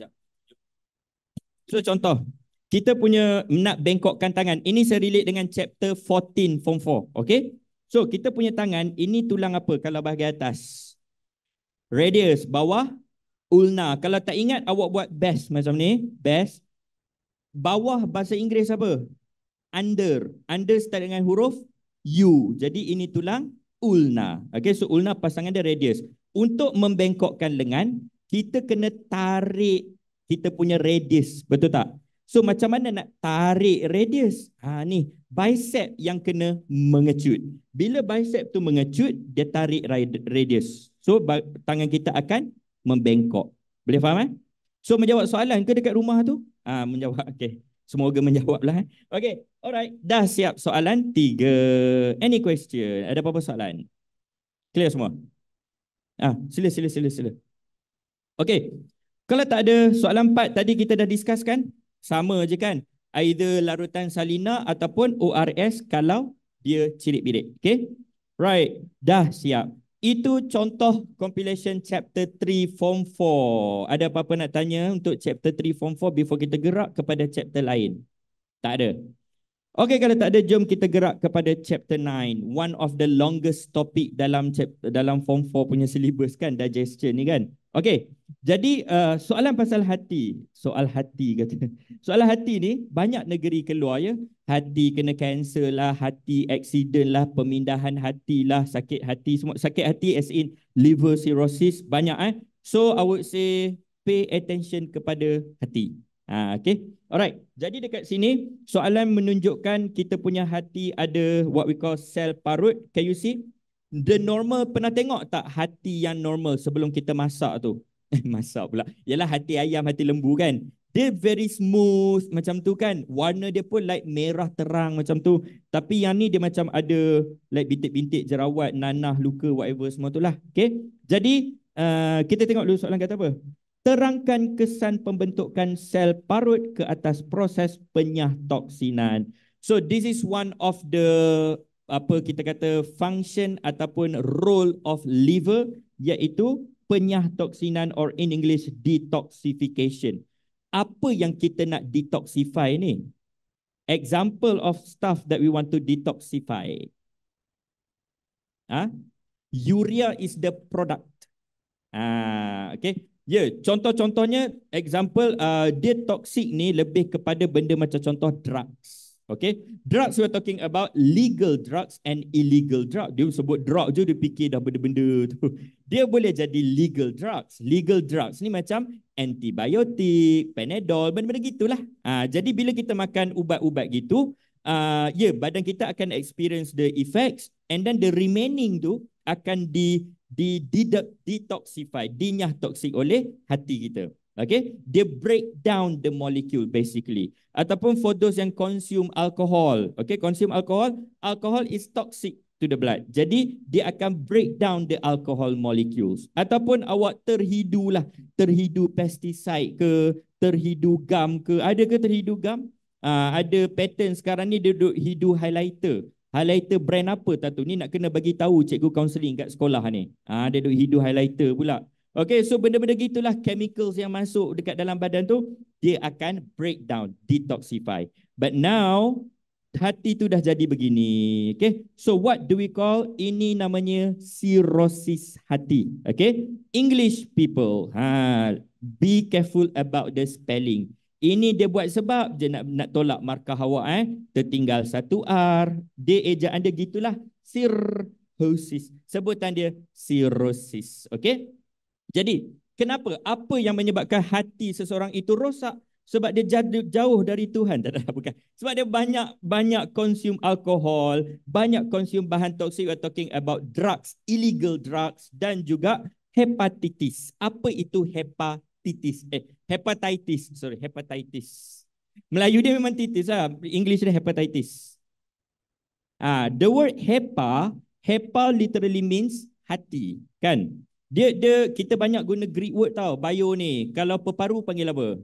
so contoh kita punya nak bengkokkan tangan. Ini saya relate dengan chapter fourteen form four. Okay? So kita punya tangan, ini tulang apa kalau bahagian atas? Radius, bawah ulna. Kalau tak ingat, awak buat best macam ni. Best. Bawah bahasa Inggeris apa? Under. Under start dengan huruf U. Jadi ini tulang ulna. Okay, so ulna pasangan dia radius. Untuk membengkokkan lengan, kita kena tarik kita punya radius. Betul tak? So macam mana nak tarik radius? Ha, ni bicep yang kena mengecut. Bila bicep tu mengecut, dia tarik radius. So tangan kita akan membengkok. Boleh faham eh? So menjawab soalan ke dekat rumah tu? Ah, menjawab. Okey. Semoga menjawablah. Eh? Okey. Alright. Dah siap soalan tiga. Any question? Ada apa-apa soalan? Clear semua? Ah, sila sila sila sila. Okey. Kalau tak ada soalan empat tadi kita dah discusskan. Sama je kan? Either larutan salina ataupun O R S kalau dia cirit-birit. Okay? Right. Dah siap. Itu contoh compilation chapter three form four. Ada apa-apa nak tanya untuk chapter three form four before kita gerak kepada chapter lain? Tak ada. Okay, kalau tak ada, jom kita gerak kepada chapter nine. One of the longest topic dalam chapter, dalam form four punya syllabus kan, digestion ni kan. Okay, jadi uh, soalan pasal hati. Soal hati kata. Soalan hati ni banyak negeri keluar ya. Hati kena kanser lah, hati accident lah, pemindahan hati lah, sakit hati semua. Sakit hati as in liver cirrhosis banyak eh. So I would say pay attention kepada hati. Ha, okay. Alright. Jadi dekat sini soalan menunjukkan kita punya hati ada what we call sel parut. Can you see? The normal, pernah tengok tak hati yang normal sebelum kita masak tu? Masak pula. Yalah hati ayam, hati lembu kan. Dia very smooth macam tu kan. Warna dia pun like merah terang macam tu. Tapi yang ni dia macam ada like bintik-bintik jerawat, nanah, luka, whatever semua tu lah. Okay. Jadi uh, kita tengok dulu soalan kata apa? Terangkan kesan pembentukan sel parut ke atas proses penyah toksinan. So this is one of the apa kita kata function ataupun role of liver, iaitu penyah toksinan or in English detoxification. Apa yang kita nak detoxify ni? Example of stuff that we want to detoxify. Ah, urea is the product. Ah, okay. Ya, yeah, contoh-contohnya, example, uh, dia toxic ni lebih kepada benda macam contoh drugs. Okay, drugs we are talking about legal drugs and illegal drugs. Dia sebut drug je, dia fikir dah benda-benda tu. Dia boleh jadi legal drugs. Legal drugs ni macam antibiotik, panadol, benda-benda gitulah. Uh, jadi bila kita makan ubat-ubat gitu, uh, ya, yeah, badan kita akan experience the effects and then the remaining tu akan di di detoxify, dinyah toksik oleh hati kita. Okay, dia break down the molecule basically. Ataupun for those yang consume alcohol, okay, consume alcohol, alcohol is toxic to the blood. Jadi dia akan break down the alcohol molecules. Ataupun awak terhidu lah, terhidu pesticide ke, terhidu gam ke. Ada ke terhidu gam? Uh, ada pattern sekarang ni dia duduk hidu highlighter. Highlighter brand apa tak tu? Ni nak kena bagi tahu cikgu counselling kat sekolah ni. Ah, uh, dia duduk hidu highlighter pula. Okay, so benda-benda gitulah chemicals yang masuk dekat dalam badan tu, dia akan break down, detoxify. But now, hati tu dah jadi begini. Okay, so what do we call? Ini namanya cirrhosis hati. Okay, English people, ha, be careful about the spelling. Ini dia buat sebab je nak, nak tolak markah awak eh. Tertinggal satu R. Dia ejaan dia gitulah. Cirrhosis. Sebutan dia cirrhosis. Okay. Jadi, kenapa? Apa yang menyebabkan hati seseorang itu rosak? Sebab dia jauh dari Tuhan. Tak ada, bukan. Sebab dia banyak banyak consume alkohol, banyak consume bahan toksik. We're talking about drugs, illegal drugs dan juga hepatitis. Apa itu hepatitis? Eh, hepatitis. Sorry, hepatitis. Melayu dia memang titis lah. English dia hepatitis. Ah, the word hepa, hepa literally means hati, kan? Dia dia kita banyak guna Greek word tau, bio ni. Kalau peparu panggil apa?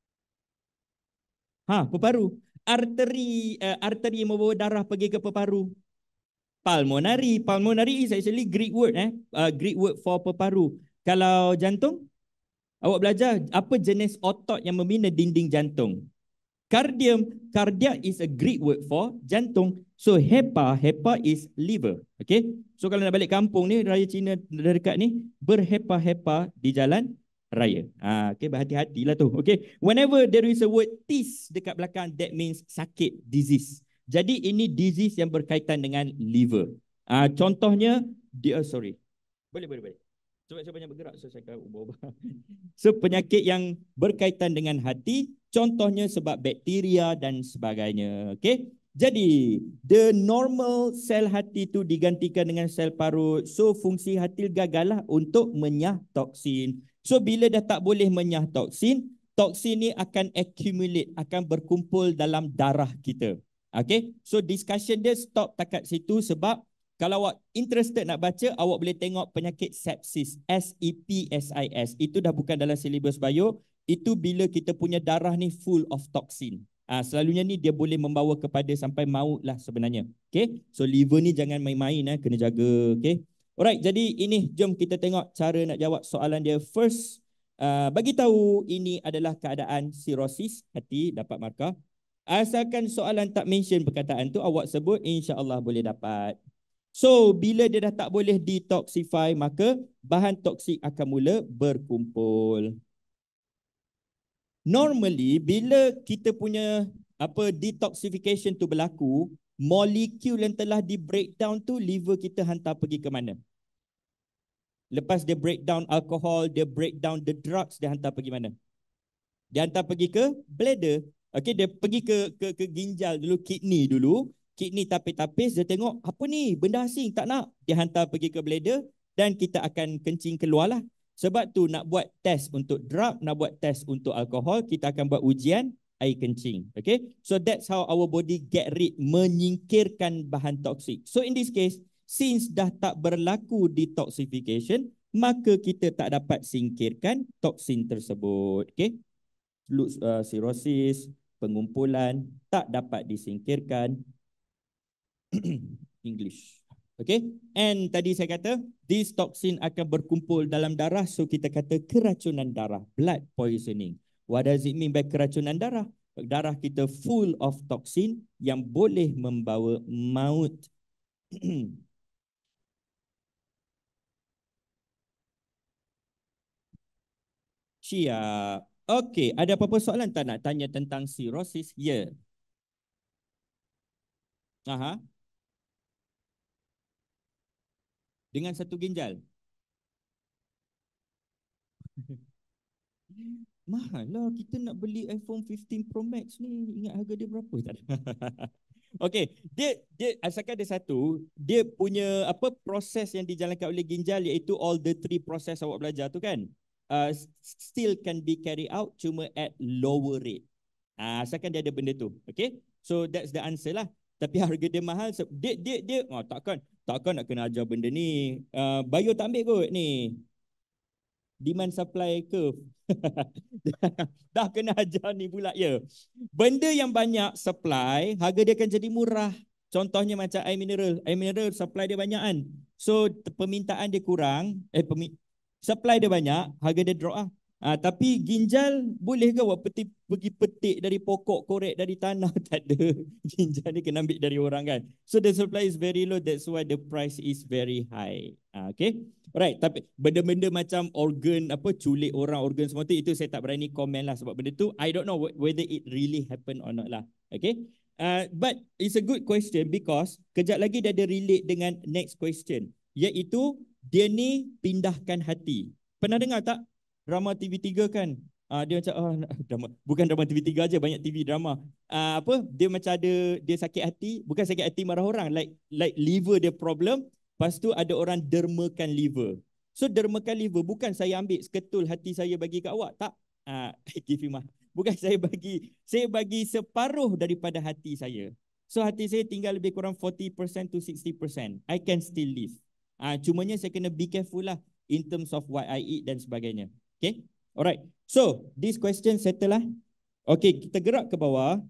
Ha, peparu. Arteri, uh, arteri yang membawa darah pergi ke peparu. Pulmonary. Pulmonary is actually Greek word eh. Uh, Greek word for peparu. Kalau jantung, awak belajar apa jenis otot yang membina dinding jantung? Cardium, cardiac is a Greek word for jantung. So hepa, hepa is liver. Okay. So kalau nak balik kampung ni, raya Cina dekat ni, berhepa-hepa di jalan raya. Ah, okay, berhati-hatilah tu. Okay. Whenever there is a word tis dekat belakang, that means sakit, disease. Jadi ini disease yang berkaitan dengan liver. Ah, contohnya, dia, sorry. Boleh, boleh, boleh. Sebab saya banyak bergerak, so saya akan ubah-ubah. So penyakit yang berkaitan dengan hati, contohnya sebab bakteria dan sebagainya. Okay. Jadi, the normal sel hati itu digantikan dengan sel parut. So, fungsi hati gagallah untuk menyah toksin. So, bila dah tak boleh menyah toksin, toksin ni akan accumulate, akan berkumpul dalam darah kita. Okay. So, discussion dia stop takat situ sebab kalau awak interested nak baca, awak boleh tengok penyakit sepsis, S E P S I S. Itu dah bukan dalam silibus bio. Itu bila kita punya darah ni full of toxin. Ah, selalunya ni dia boleh membawa kepada sampai maut lah sebenarnya. Okay. So liver ni jangan main-main, eh. Kena jaga. Okay. Alright, jadi ini jom kita tengok cara nak jawab soalan dia. First, uh, bagi tahu ini adalah keadaan cirrhosis hati, dapat markah. Asalkan soalan tak mention perkataan tu, awak sebut, insya-Allah boleh dapat. So, bila dia dah tak boleh detoxify, maka bahan toksik akan mula berkumpul. Normally, bila kita punya apa detoxification tu berlaku, molekul yang telah di breakdown tu, liver kita hantar pergi ke mana? Lepas dia breakdown alkohol, dia breakdown the drugs, dia hantar pergi mana? Dia hantar pergi ke bladder. Okay, dia pergi ke, ke, ke ginjal dulu, kidney dulu. Kidney tapis-tapis, dia tengok apa ni, benda asing, tak nak. Dia hantar pergi ke bladder dan kita akan kencing keluar lah. Sebab tu nak buat test untuk drug, nak buat test untuk alkohol, kita akan buat ujian air kencing. Okay, so that's how our body get rid, menyingkirkan bahan toksik. So in this case, since dah tak berlaku detoxification, maka kita tak dapat singkirkan toksin tersebut. Okay, uh, cirrhosis, pengumpulan tak dapat disingkirkan. English. Okay. And tadi saya kata, this toxin akan berkumpul dalam darah. So kita kata keracunan darah, blood poisoning. What does it mean by keracunan darah? Darah kita full of toxin yang boleh membawa maut. Siap. Okay, ada apa-apa soalan tak nak tanya tentang cirrhosis? Ya. Yeah. Aha. Dengan satu ginjal. Mahal lah, kita nak beli iPhone fifteen Pro Max ni, ingat harga dia berapa? Tak ada. Okey, dia dia asalkan ada satu, dia punya apa proses yang dijalankan oleh ginjal, iaitu all the three process awak belajar tu kan, uh, still can be carried out, cuma at lower rate. Uh, asalkan dia ada benda tu. Okey, so that's the answer lah. tapi harga dia mahal. Dia dia dia oh, takkan takkan nak kena ajar benda ni. Uh, bio tak ambil kot ni. Demand supply curve. Dah kena ajar ni pula ya. Benda yang banyak supply, harga dia akan jadi murah. Contohnya macam air mineral. Air mineral supply dia banyak kan. So permintaan dia kurang, eh pemi, supply dia banyak, harga dia drop ah. Ah, tapi ginjal boleh ke awak peti, pergi petik dari pokok, korek dari tanah? Tak ada. Ginjal ni kena ambil dari orang kan. So the supply is very low, that's why the price is very high. Ah, okay. Alright, tapi benda-benda macam organ, apa culik orang, organ semua tu, itu saya tak berani komen lah sebab benda tu I don't know whether it really happen or not lah. Okay. Uh, but it's a good question because kejap lagi dia ada relate dengan next question, iaitu dia ni pindahkan hati. Pernah dengar tak drama T V tiga kan? Uh, dia macam oh, drama, bukan drama T V tiga aja, banyak T V drama. Uh, apa? Dia macam ada dia sakit hati, bukan sakit hati marah orang, like like liver dia problem, lepas tu ada orang dermakan liver. So dermakan liver bukan saya ambil seketul hati saya bagi kat awak, tak. Ah, uh, give him Bukan saya bagi, saya bagi separuh daripada hati saya. So hati saya tinggal lebih kurang forty percent to sixty percent. I can still live. Ah, uh, cumanya saya kena be careful lah in terms of what I eat dan sebagainya. Okay, alright. So this question settle lah. Okay, kita gerak ke bawah.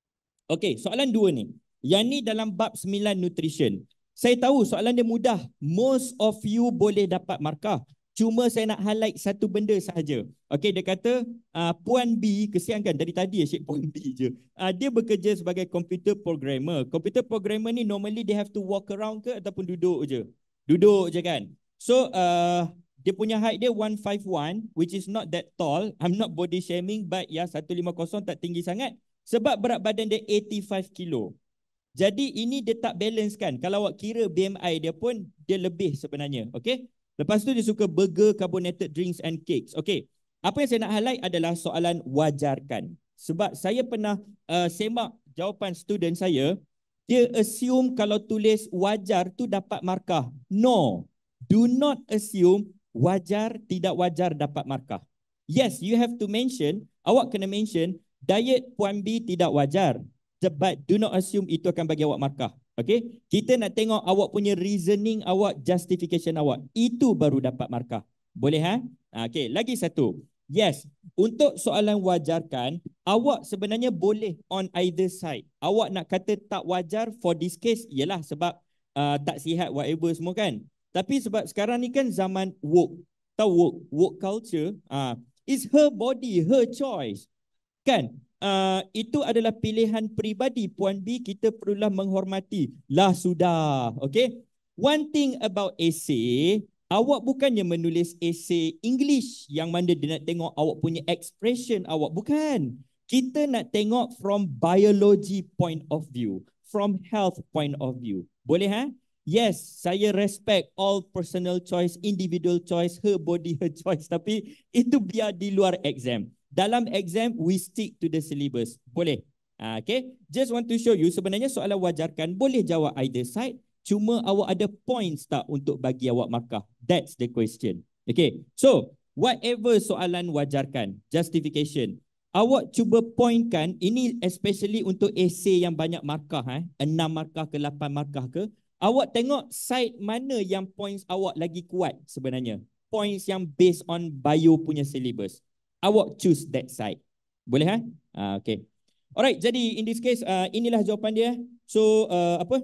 Okay, soalan dua ni. Yang ni dalam bab sembilan nutrition. Saya tahu soalan dia mudah. Most of you boleh dapat markah. Cuma saya nak highlight satu benda sahaja. Okay, dia kata uh, Puan B, kesian kan dari tadi asyik Puan B je. Uh, dia bekerja sebagai computer programmer. Computer programmer ni normally they have to walk around ke ataupun duduk je? Duduk je kan? So, uh, dia punya height dia one five one, which is not that tall. I'm not body shaming, but ya one fifty tak tinggi sangat. Sebab berat badan dia eighty-five kilo. Jadi ini dia tak balance kan. Kalau awak kira B M I dia pun, dia lebih sebenarnya. Okay? Lepas tu dia suka burger, carbonated drinks and cakes. Okay. Apa yang saya nak highlight adalah soalan wajarkan. Sebab saya pernah uh, semak jawapan student saya, dia assume kalau tulis wajar tu dapat markah. No. Do not assume wajar, tidak wajar dapat markah. Yes, you have to mention, awak kena mention, diet Puan B tidak wajar. But do not assume itu akan bagi awak markah. Okay, kita nak tengok awak punya reasoning awak, justification awak. Itu baru dapat markah. Boleh ha? Okay, lagi satu. Yes, untuk soalan wajarkan, awak sebenarnya boleh on either side. Awak nak kata tak wajar for this case, ialah sebab uh, tak sihat whatever semua kan. Tapi sebab sekarang ni kan zaman woke. Tahu woke? Woke culture. Uh, it's her body, her choice. Kan? Uh, itu adalah pilihan peribadi Puan B, kita perlulah menghormati. Lah sudah, okay? One thing about essay, awak bukannya menulis essay English yang mana dia nak tengok awak punya expression awak, bukan. Kita nak tengok from biology point of view, from health point of view. Boleh ha? Yes, saya respect all personal choice, individual choice, her body, her choice. Tapi itu biar di luar exam. Dalam exam, we stick to the syllabus. Boleh. Uh, okay. Just want to show you, sebenarnya soalan wajarkan boleh jawab either side. Cuma awak ada points tak untuk bagi awak markah? That's the question. Okay. So, whatever soalan wajarkan, justification, awak cuba pointkan, ini especially untuk essay yang banyak markah, eh? enam markah ke lapan markah ke, awak tengok side mana yang points awak lagi kuat sebenarnya. Points yang based on bio punya syllabus. Awak choose that side. Boleh ha? Uh, okay. Alright, jadi in this case, uh, inilah jawapan dia. So, uh, apa?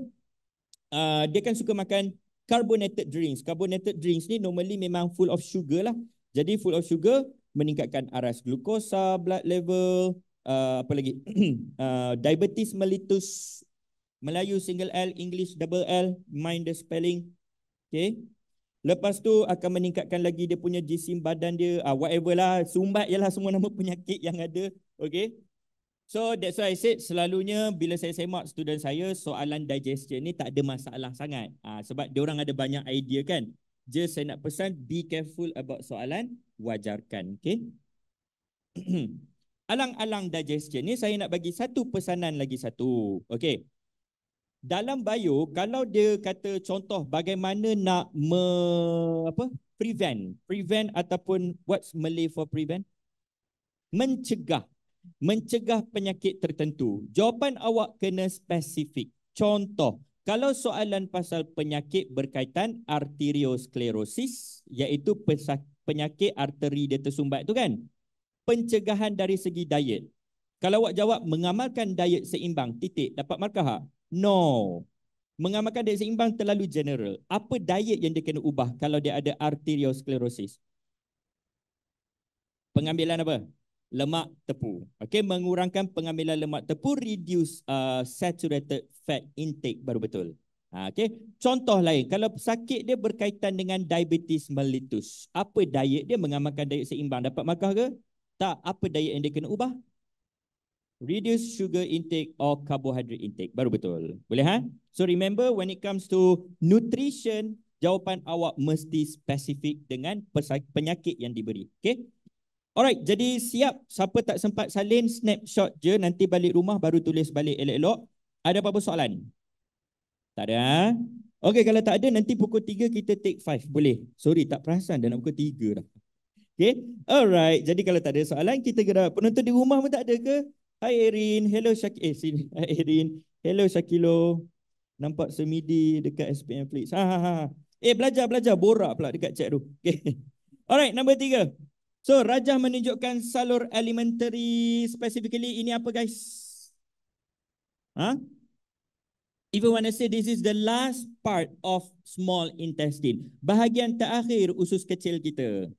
Uh, dia kan suka makan carbonated drinks. Carbonated drinks ni normally memang full of sugar lah. Jadi full of sugar meningkatkan aras glukosa, blood level, uh, apa lagi? uh, diabetes mellitus, Melayu single L, English double L, mind the spelling. Okay. Lepas tu akan meningkatkan lagi dia punya jisim badan dia, uh, whatever lah, sumbat ialah semua nama penyakit yang ada. Okay. So that's why I said selalunya bila saya semak student saya, soalan digestion ni tak ada masalah sangat. Uh, sebab diorang ada banyak idea kan. Just saya nak pesan, be careful about soalan wajarkan. Okay. Alang-alang digestion ni saya nak bagi satu pesanan lagi satu. Okay. Dalam bio, kalau dia kata contoh bagaimana nak me, apa, prevent, prevent ataupun what's Malay for prevent? Mencegah, mencegah penyakit tertentu. Jawapan awak kena spesifik. Contoh, kalau soalan pasal penyakit berkaitan arteriosklerosis, iaitu penyakit arteri dia tersumbat tu kan, pencegahan dari segi diet. Kalau awak jawab mengamalkan diet seimbang, titik, dapat markah tak? No. Mengamalkan diet seimbang terlalu general. Apa diet yang dia kena ubah kalau dia ada arteriosklerosis? Pengambilan apa? Lemak tepu. Okey, mengurangkan pengambilan lemak tepu, reduce uh, saturated fat intake baru betul. Ha, okey, contoh lain, kalau sakit dia berkaitan dengan diabetes mellitus, apa diet dia? Mengamalkan diet seimbang, dapat markah ke? Tak. Apa diet yang dia kena ubah? Reduce sugar intake or carbohydrate intake. Baru betul. Boleh ha? So remember, when it comes to nutrition, jawapan awak mesti spesifik dengan penyakit yang diberi. Okay? Alright, jadi siap. Siapa tak sempat salin, snapshot je. Nanti balik rumah baru tulis balik elok-elok. Ada apa-apa soalan? Tak ada ha? Okay, kalau tak ada, nanti pukul tiga kita take five. Boleh? Sorry, tak perasan dah nak pukul tiga dah. Okay? Alright, jadi kalau tak ada soalan, kita gerak. Penonton di rumah pun tak ada ke? Hai Erin, hello Syakil. Eh, sini. Hai Erin, hello Syakilo. Nampak Sir Hamidi dekat SPMflix. Ha, ha, ha. Eh, belajar, belajar. Borak pula dekat chat tu. Okay. Alright, nombor tiga. So, Rajah menunjukkan salur elementary. Specifically, ini apa guys? Ha? If you want to say this is the last part of small intestine. Bahagian terakhir usus kecil kita.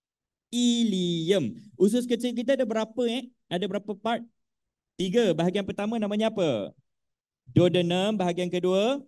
Ileum. Usus kecil kita ada berapa eh? Ada berapa part? Tiga. Bahagian pertama namanya apa? Duodenum. Bahagian kedua,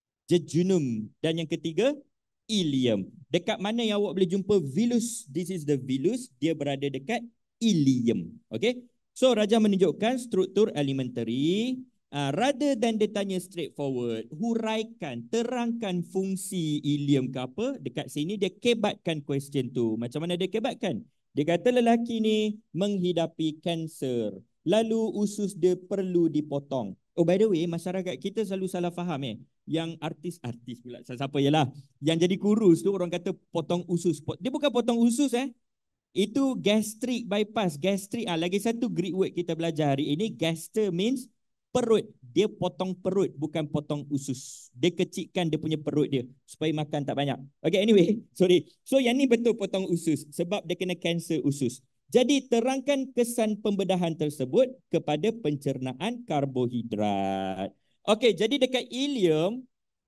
jejunum. Dan yang ketiga, ileum. Dekat mana yang awak boleh jumpa vilus? This is the vilus. Dia berada dekat ileum. Okay. So, Rajah menunjukkan struktur elementary. Uh, rather than dia tanya straightforward, huraikan, terangkan fungsi ileum ke apa, dekat sini dia kebatkan question tu. Macam mana dia kebatkan? Dia kata lelaki ni menghidapi kanser. Lalu usus dia perlu dipotong. Oh, by the way, masyarakat kita selalu salah faham eh. Yang artis-artis pula, siapa ialah. Yang jadi kurus tu orang kata potong usus. Dia bukan potong usus eh. Itu gastric bypass. Gastric, ah, lagi satu Greek word kita belajar hari ini. Gaster means perut. Dia potong perut, bukan potong usus. Dia kecilkan dia punya perut dia supaya makan tak banyak. Okay, anyway, sorry. So yang ni betul potong usus sebab dia kena kanser usus. Jadi terangkan kesan pembedahan tersebut kepada pencernaan karbohidrat. Okey, jadi dekat ileum,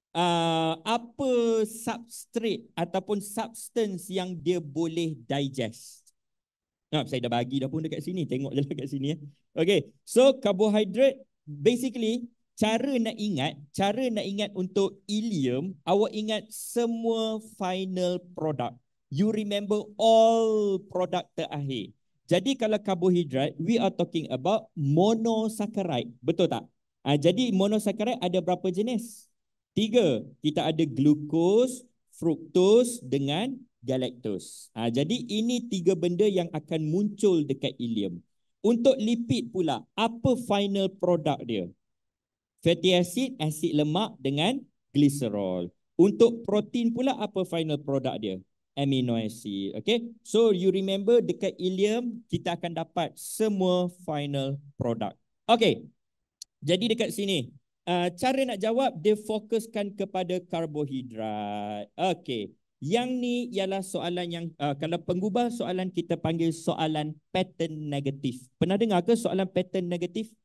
uh, apa substrate ataupun substance yang dia boleh digest? Nah, saya dah bagi dah pun dekat sini. Tengok je lah dekat sini. Ya. Okey, so carbohydrate, basically, cara nak ingat, cara nak ingat untuk ileum, awak ingat semua final product. You remember all product terakhir. Jadi kalau karbohidrat, we are talking about monosaccharide. Betul tak? Ha, jadi monosaccharide ada berapa jenis? Tiga. Kita ada glucose, fructose dengan galactose. Ha, jadi ini tiga benda yang akan muncul dekat ileum. Untuk lipid pula, apa final product dia? Fatty acid, asid lemak dengan glycerol. Untuk protein pula, apa final product dia? Amino acid. Okay. So you remember dekat ileum kita akan dapat semua final product. Okay. Jadi dekat sini uh, cara nak jawab dia fokuskan kepada karbohidrat. Okay. Yang ni ialah soalan yang uh, kalau penggubah soalan kita panggil soalan pattern negatif. Pernah dengar ke soalan pattern negatif?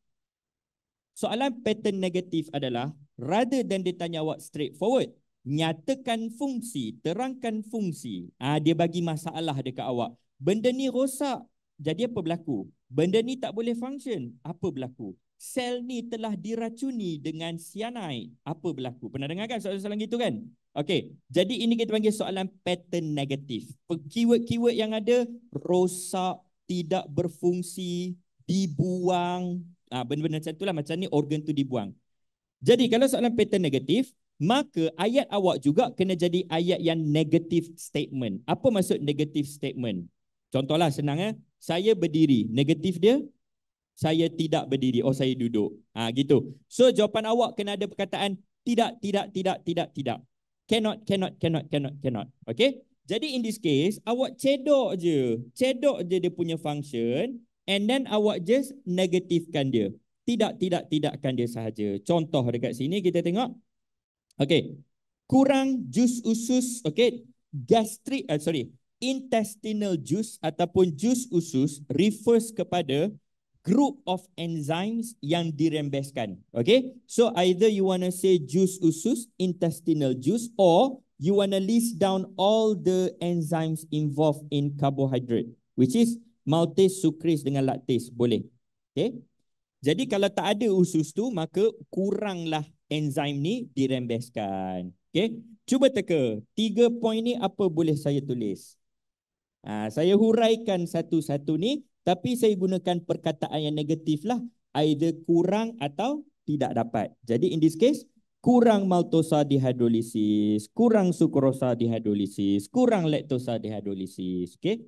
Soalan pattern negatif adalah rather than dia tanya awak straightforward, nyatakan fungsi, terangkan fungsi. Ah, dia bagi masalah dekat awak. Benda ni rosak, jadi apa berlaku? Benda ni tak boleh function, apa berlaku? Sel ni telah diracuni dengan cyanide, apa berlaku? Pernah dengar kan soalan-soalan gitu kan? Okey, jadi ini kita panggil soalan pattern negatif. Keyword-keyword yang ada, rosak, tidak berfungsi, dibuang. Ah, benda-benda macam itulah, macam ni organ tu dibuang. Jadi kalau soalan pattern negatif, maka ayat awak juga kena jadi ayat yang negative statement. Apa maksud negative statement? Contohlah senang eh. Saya berdiri. Negatif dia, saya tidak berdiri. Oh, saya duduk. Ah, gitu. So jawapan awak kena ada perkataan tidak, tidak, tidak, tidak, tidak. Cannot, cannot, cannot, cannot, cannot. Okay? Jadi in this case, awak cedok je. Cedok je dia punya function and then awak just negatifkan dia. tidak, tidak, tidakkan dia sahaja. Contoh dekat sini kita tengok. Okey. Kurang jus usus, okey, gastric, uh, sorry, intestinal juice ataupun jus usus refers kepada group of enzymes yang dirembeskan. Okay, so either you want to say jus usus, intestinal juice, or you want to list down all the enzymes involved in carbohydrate, which is maltase, sucrase dengan lactase, boleh. Okay, jadi kalau tak ada usus tu, maka kuranglah enzim ni dirembeskan. Okay, cuba teka, tiga poin ni apa boleh saya tulis? Ha, saya huraikan satu-satu ni, tapi saya gunakan perkataan yang negatif lah. Either kurang atau tidak dapat. Jadi in this case, kurang maltosa dehydrolysis, kurang sukrosa dehydrolysis, kurang laktosa dehydrolysis. Okay.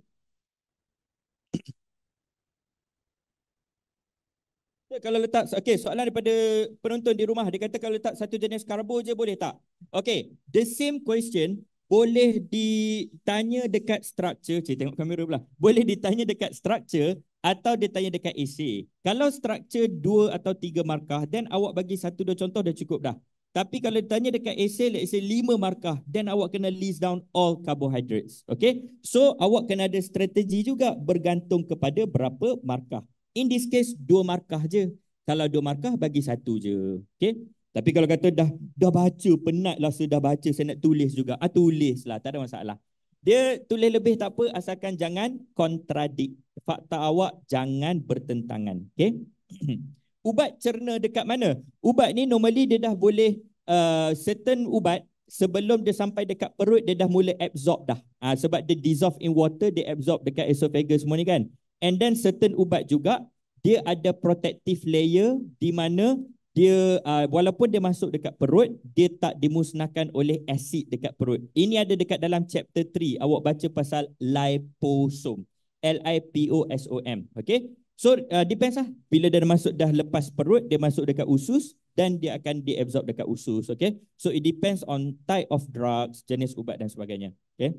Kalau letak, okay, soalan daripada penonton di rumah, dia kata kalau letak satu jenis karbo je boleh tak? Okay, the same question boleh ditanya dekat structure, cik tengok kamera pula, boleh ditanya dekat structure atau ditanya dekat essay. Kalau structure dua atau tiga markah, then awak bagi satu dua contoh dah cukup dah. Tapi kalau ditanya dekat essay, let's say lima markah, then awak kena list down all carbohydrates. Okay, so awak kena ada strategi juga bergantung kepada berapa markah. In this case, dua markah je. Kalau dua markah, bagi satu je. Okay? Tapi kalau kata dah dah baca, penat lah saya dah baca, saya nak tulis juga. Ah, tulis lah, tak ada masalah. Dia tulis lebih tak apa, asalkan jangan kontradik. Fakta awak jangan bertentangan. Okay? Ubat cerna dekat mana? Ubat ni normally dia dah boleh, uh, certain ubat, sebelum dia sampai dekat perut, dia dah mula absorb dah. Ah, sebab dia dissolve in water, dia absorb dekat esophagus semua ni kan. And then certain ubat juga, dia ada protective layer di mana dia, uh, walaupun dia masuk dekat perut, dia tak dimusnahkan oleh asid dekat perut. Ini ada dekat dalam chapter tiga. Awak baca pasal liposome. L I P O S O M. Okay? So, uh, depends lah. Bila dia masuk dah lepas perut, dia masuk dekat usus dan dia akan diabsorb dekat usus. Okay? So, it depends on type of drugs, jenis ubat dan sebagainya. Okay?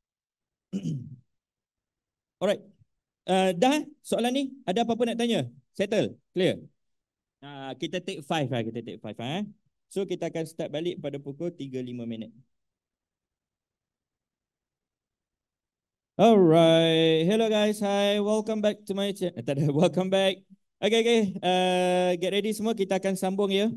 Alright. Uh, dah soalan ni ada apa-apa nak tanya? Settle? Clear? Uh, kita take five lah, kita take five lah. Eh? So kita akan start balik pada pukul tiga lima minit. Alright, hello guys, hi, welcome back to my channel. Tak ada, welcome back. Okay, okay, uh, get ready semua, kita akan sambung ya.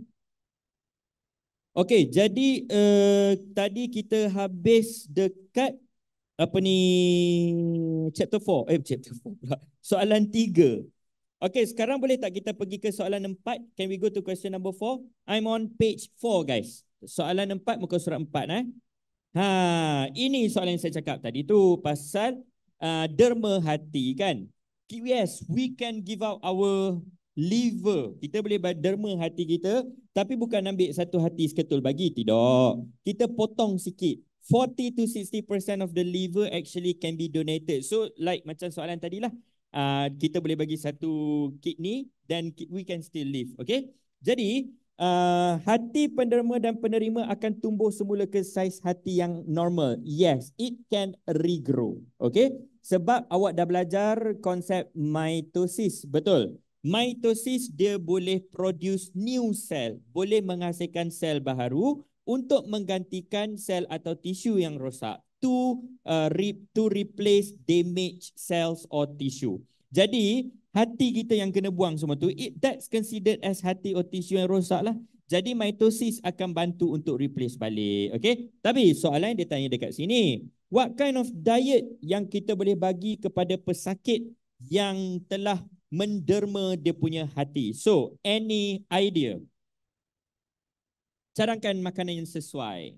Okay, jadi uh, tadi kita habis dekat apa ni, chapter four, eh chapter four pula, soalan tiga. Okay, sekarang boleh tak kita pergi ke soalan empat? Can we go to question number four? I'm on page four guys. Soalan empat, muka surat empat eh. Ha, ini soalan yang saya cakap tadi tu pasal uh, derma hati kan. Yes, we can give out our liver. Kita boleh derma hati kita, tapi bukan ambil satu hati seketul bagi, tidak. Kita potong sikit. forty to sixty percent of the liver actually can be donated. So like macam soalan tadi lah, uh, kita boleh bagi satu kidney dan we can still live. Okay. Jadi uh, hati penderma dan penerima akan tumbuh semula ke saiz hati yang normal. Yes, it can regrow. Okay. Sebab awak dah belajar konsep mitosis. Betul. Mitosis dia boleh produce new cell. Boleh menghasilkan sel baharu untuk menggantikan sel atau tisu yang rosak, to uh, re, to replace damaged cells or tissue. Jadi hati kita yang kena buang semua tu, it, that's considered as hati or tissue yang rosak lah. Jadi mitosis akan bantu untuk replace balik. Okay? Tapi soalan dia tanya dekat sini, what kind of diet yang kita boleh bagi kepada pesakit yang telah menderma dia punya hati? So any idea? Cadangkan makanan yang sesuai.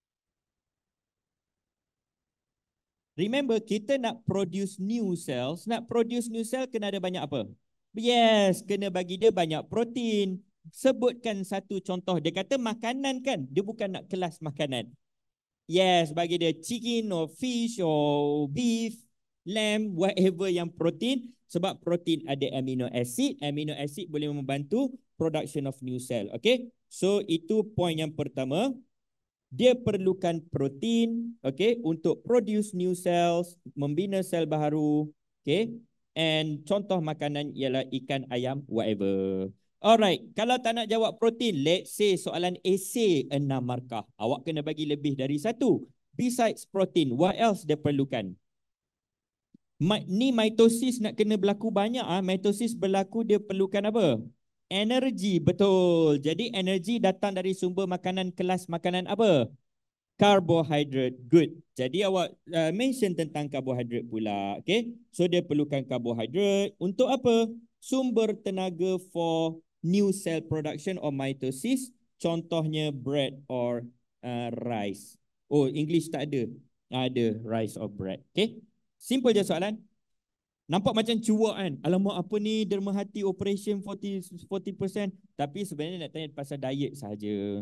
Remember, kita nak produce new cells. Nak produce new cell, kena ada banyak apa? Yes, kena bagi dia banyak protein. Sebutkan satu contoh. Dia kata makanan kan? Dia bukan nak kelas makanan. Yes, bagi dia chicken or fish or beef, lamb, whatever yang protein. Sebab protein ada amino acid. Amino acid boleh membantu production of new cell. Okay? So itu poin yang pertama. Dia perlukan protein, okay, untuk produce new cells, membina sel baharu, okay. And contoh makanan ialah ikan, ayam, whatever. Alright, kalau tak nak jawab protein, let's say soalan esei enam markah. Awak kena bagi lebih dari satu. Besides protein, what else dia perlukan? Ma ni mitosis nak kena berlaku banyak. Ah, mitosis berlaku dia perlukan apa? Energi, betul. Jadi energi datang dari sumber makanan kelas makanan apa? Carbohydrate. Good. Jadi awak uh, mention tentang karbohidrat pula. Okay. So dia perlukan karbohidrat. Untuk apa? Sumber tenaga for new cell production or mitosis. Contohnya bread or uh, rice. Oh, English tak ada. Ada rice or bread. Okay. Simple je soalan. Nampak macam cuak kan? Alamak, apa ni derma hati operation forty percent. Tapi sebenarnya nak tanya pasal diet sahaja.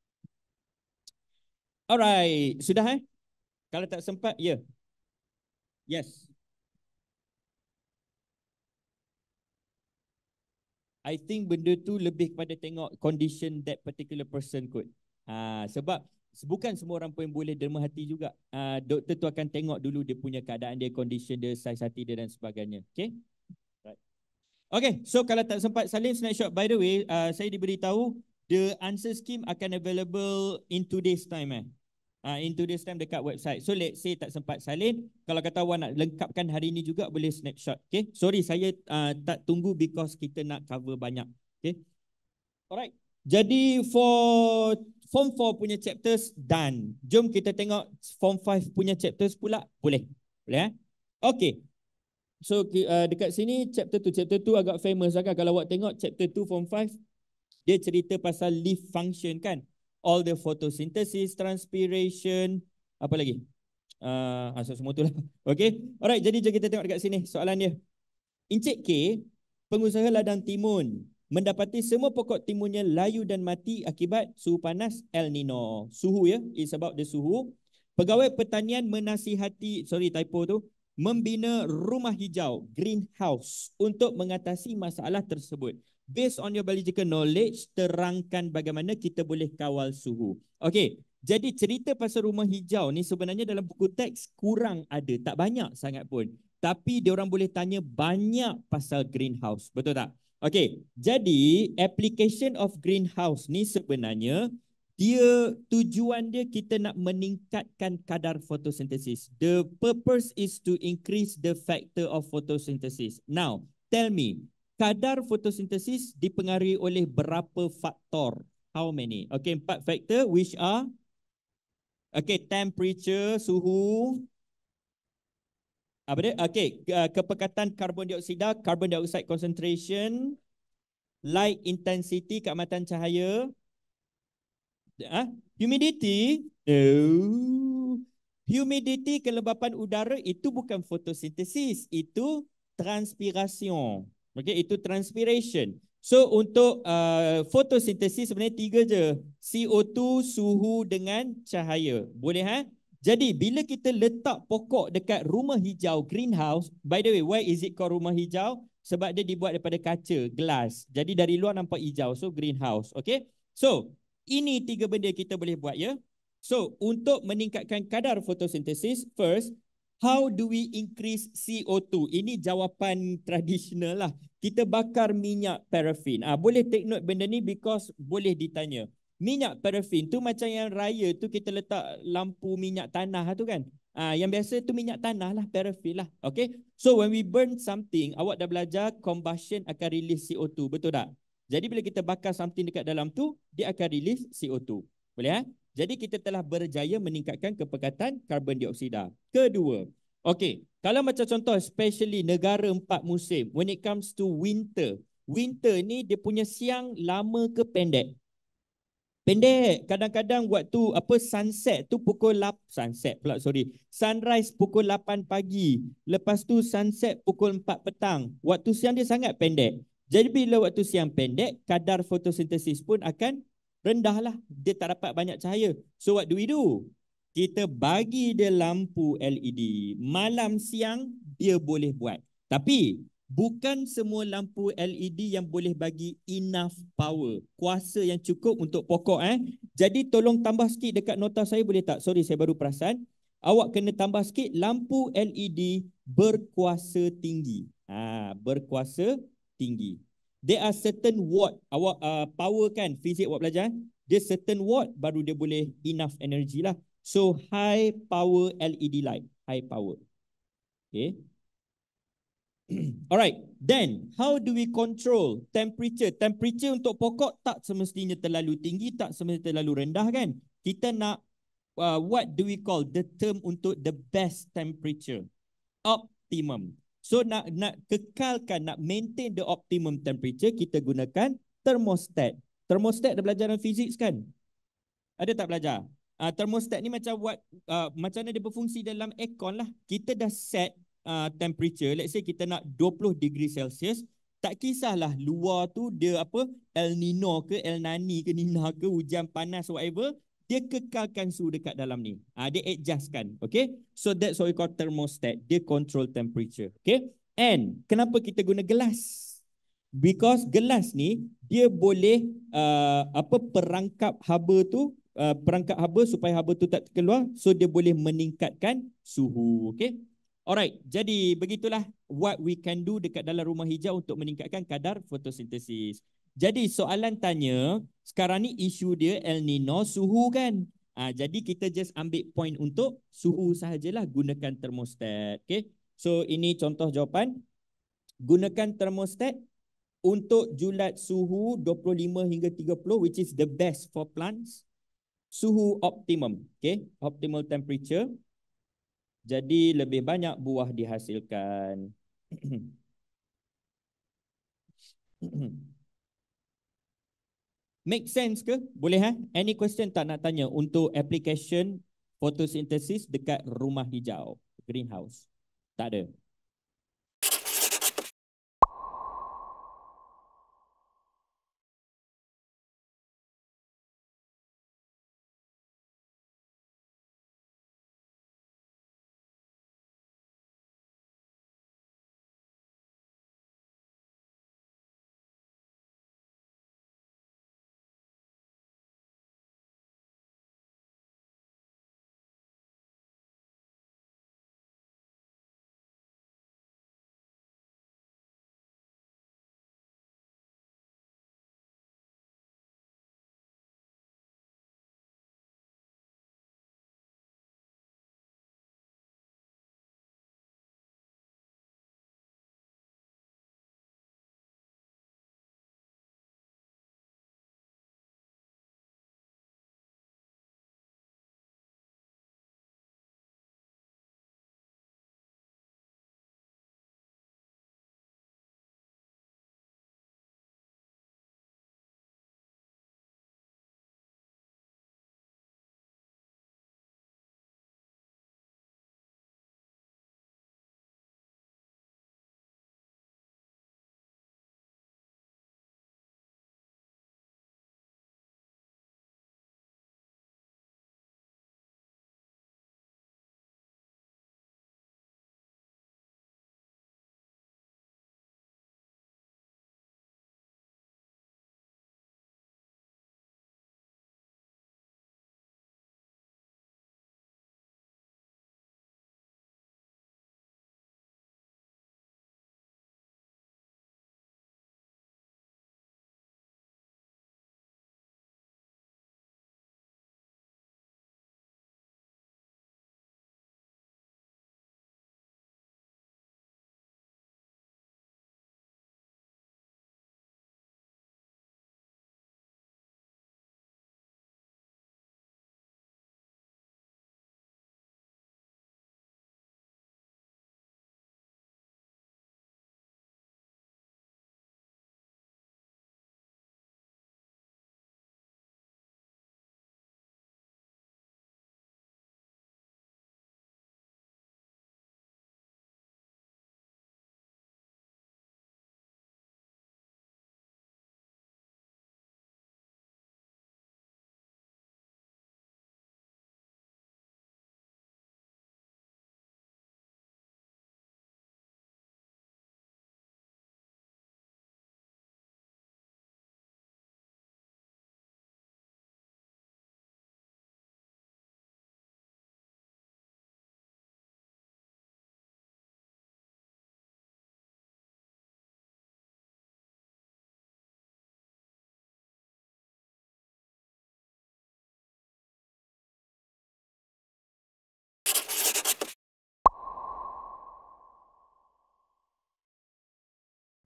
Alright, sudah eh? Kalau tak sempat, ya. Yeah. Yes. I think benda tu lebih kepada tengok condition that particular person kot. Ha, sebab bukan semua orang pun boleh derma hati juga. Ha, doktor tu akan tengok dulu dia punya keadaan dia, condition dia, saiz hati dia dan sebagainya. Okay? Right. Okay, so kalau tak sempat salin snapshot, by the way, uh, saya diberitahu the answer scheme akan available in two days time eh. Uh, in two days time dekat website. So let's say tak sempat salin, kalau kata awak nak lengkapkan hari ni juga boleh snapshot. Okay, sorry saya uh, tak tunggu because kita nak cover banyak. Okay, alright. Jadi for form four punya chapters done. Jom kita tengok form five punya chapters pula. Boleh? Boleh eh? Okay. So uh, dekat sini chapter two, chapter two agak famous lah kan. Kalau awak tengok chapter two form five, dia cerita pasal leaf function kan. All the photosynthesis, transpiration, apa lagi? Uh, asal semua tu lah. Okay. Alright, jadi jom kita tengok dekat sini soalan dia. Encik K, pengusaha ladang timun, mendapati semua pokok timunnya layu dan mati akibat suhu panas El Nino. Suhu ya, it's about the suhu. Pegawai pertanian menasihati, sorry typo tu, membina rumah hijau, greenhouse, untuk mengatasi masalah tersebut. Based on your biological knowledge, terangkan bagaimana kita boleh kawal suhu. Okey, jadi cerita pasal rumah hijau ni sebenarnya dalam buku teks kurang ada, tak banyak sangat pun. Tapi diorang boleh tanya banyak pasal greenhouse, betul tak? Okey, jadi application of greenhouse ni sebenarnya dia tujuan dia kita nak meningkatkan kadar fotosintesis. The purpose is to increase the factor of photosynthesis. Now, tell me, kadar fotosintesis dipengaruhi oleh berapa faktor? How many? Okay, empat faktor which are okay, temperature, suhu, apa dia? Okay, kepekatan karbon dioksida, carbon dioxide concentration, light intensity, keamatan cahaya, ah, humidity. Oh. Humidity, kelembapan udara, itu bukan fotosintesis, itu transpiration. Okay, itu transpiration. So untuk uh, fotosintesis sebenarnya tiga je. C O two, suhu dengan cahaya. Boleh ha? Jadi bila kita letak pokok dekat rumah hijau, greenhouse, by the way, why is it called rumah hijau? Sebab dia dibuat daripada kaca, glass. Jadi dari luar nampak hijau. So greenhouse. Okay. So ini tiga benda kita boleh buat ya. So untuk meningkatkan kadar fotosintesis, first, how do we increase C O two? Ini jawapan tradisional lah. Kita bakar minyak paraffin. Ah, boleh take note benda ni because boleh ditanya. Minyak paraffin tu macam yang raya tu kita letak lampu minyak tanah tu kan. Ah, yang biasa tu minyak tanah lah, paraffin lah. Okay. So when we burn something, awak dah belajar combustion akan release C O two. Betul tak? Jadi bila kita bakar something dekat dalam tu, dia akan release C O two. Boleh ha? Jadi kita telah berjaya meningkatkan kepekatan karbon dioksida. Kedua, okey, kalau macam contoh especially negara empat musim, when it comes to winter, winter ni dia punya siang lama ke pendek? Pendek. Kadang-kadang waktu apa sunset tu pukul lapan, sunset pula sorry, sunrise pukul lapan pagi, lepas tu sunset pukul empat petang. Waktu siang dia sangat pendek. Jadi bila waktu siang pendek, kadar fotosintesis pun akan rendah lah. Dia tak dapat banyak cahaya. So what do we do? Kita bagi dia lampu L E D. Malam siang dia boleh buat. Tapi bukan semua lampu L E D yang boleh bagi enough power. Kuasa yang cukup untuk pokok eh. Jadi tolong tambah sikit dekat nota saya boleh tak? Sorry saya baru perasan. Awak kena tambah sikit lampu L E D berkuasa tinggi. Ha, berkuasa tinggi. There are certain watt, awak uh, power kan, fizik awak belajar, dia certain watt baru dia boleh enough energy lah. So high power L E D light, high power. Okay. Alright, then how do we control temperature? Temperature untuk pokok tak semestinya terlalu tinggi, tak semestinya terlalu rendah kan? Kita nak, uh, what do we call the term untuk the best temperature? Optimum. So nak nak kekalkan, nak maintain the optimum temperature, kita gunakan thermostat. Thermostat dah belajar dalam fizik kan? Ada tak belajar? Uh, thermostat ni macam buat, uh, macam mana dia berfungsi dalam aircon lah. Kita dah set uh, temperature, let's say kita nak dua puluh degree Celsius, tak kisahlah luar tu dia apa, El Nino ke El Nani ke Nina ke, hujan panas whatever, dia kekalkan suhu dekat dalam ni. Uh, dia adjustkan, okay? So that's what we call thermostat. Dia control temperature, okay? And kenapa kita guna gelas? Because gelas ni dia boleh uh, apa perangkap haba tu, uh, perangkap haba supaya haba tu tak keluar, so dia boleh meningkatkan suhu, okay? Alright, jadi begitulah what we can do dekat dalam rumah hijau untuk meningkatkan kadar fotosintesis. Jadi soalan tanya, sekarang ni isu dia El Nino, suhu kan? Ah, jadi kita just ambil point untuk suhu sahajalah, gunakan thermostat. Okay? So ini contoh jawapan. Gunakan thermostat untuk julat suhu dua puluh lima hingga tiga puluh, which is the best for plants. Suhu optimum. Okay? Optimal temperature. Jadi lebih banyak buah dihasilkan. Make sense ke? Boleh ha? Any question tak nak tanya untuk application photosynthesis dekat rumah hijau, greenhouse? Tak ada.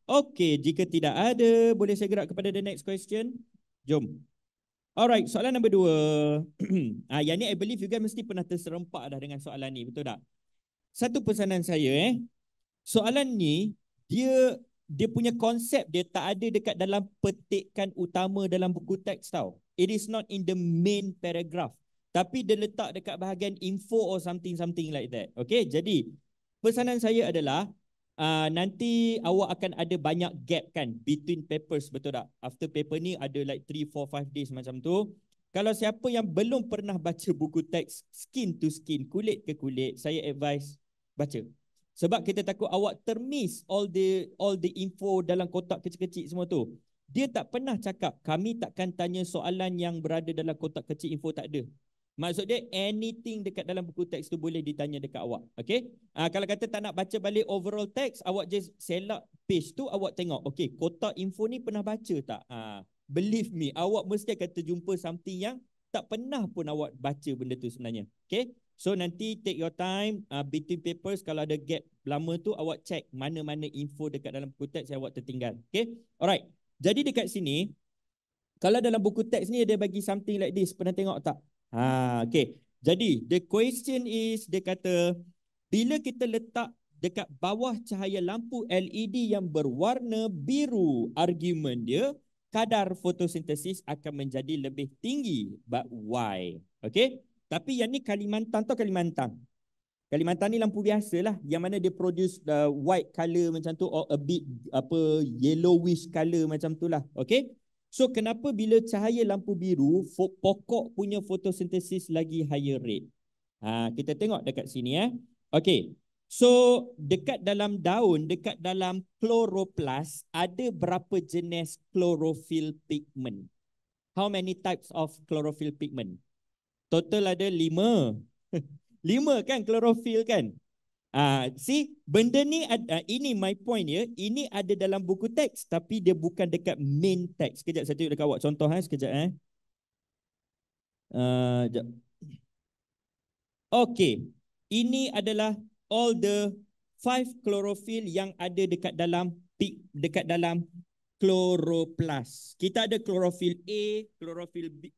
Okey, jika tidak ada, boleh saya gerak kepada the next question? Jom. Alright, soalan nombor dua. ah, yang ni I believe you guys mesti pernah terserempak dah dengan soalan ni, betul tak? Satu pesanan saya eh, soalan ni dia dia punya konsep dia tak ada dekat dalam petikan utama dalam buku teks tau. It is not in the main paragraph. Tapi dia letak dekat bahagian info or something something like that. Okay, jadi pesanan saya adalah uh, nanti awak akan ada banyak gap kan between papers, betul tak? After paper ni ada like three, four, five days macam tu. Kalau siapa yang belum pernah baca buku teks skin to skin, kulit ke kulit, saya advise baca. Sebab kita takut awak termiss all the all the info dalam kotak kecil-kecil semua tu. Dia tak pernah cakap kami takkan tanya soalan yang berada dalam kotak kecil info tak ada. Maksud dia anything dekat dalam buku teks tu boleh ditanya dekat awak. Okay? Uh, kalau kata tak nak baca balik overall teks, awak just select page tu, awak tengok. Okay, kotak info ni pernah baca tak? Uh, believe me, awak mesti akan terjumpa something yang tak pernah pun awak baca benda tu sebenarnya. Okay? So nanti take your time uh, between papers, kalau ada gap lama tu awak check mana-mana info dekat dalam buku teks yang awak tertinggal. Okay? Alright. Jadi dekat sini, kalau dalam buku teks ni dia bagi something like this, pernah tengok tak? Ha, okay. Jadi the question is, dia kata bila kita letak dekat bawah cahaya lampu L E D yang berwarna biru, argument dia kadar fotosintesis akan menjadi lebih tinggi. But why? Okay. Tapi yang ni Kalimantan tau, Kalimantan. Kalimantan ni lampu biasa lah, yang mana dia produce the white color macam tu or a bit apa yellowish color macam tu lah. Okay. So kenapa bila cahaya lampu biru pokok punya fotosintesis lagi higher rate? Ha, kita tengok dekat sini eh. Okay. So dekat dalam daun, dekat dalam chloroplast ada berapa jenis chlorophyll pigment? How many types of chlorophyll pigment? Total ada lima. Lima kan chlorophyll kan? Ah, see, benda ni ada, ini my point ya. Ini ada dalam buku teks tapi dia bukan dekat main teks. Sekejap saya tunjuk dekat awak contoh eh, sekejap eh. Uh, okay. Ini adalah all the five chlorophyll yang ada dekat dalam dekat dalam chloroplast. Kita ada chlorophyll A, chlorophyll B.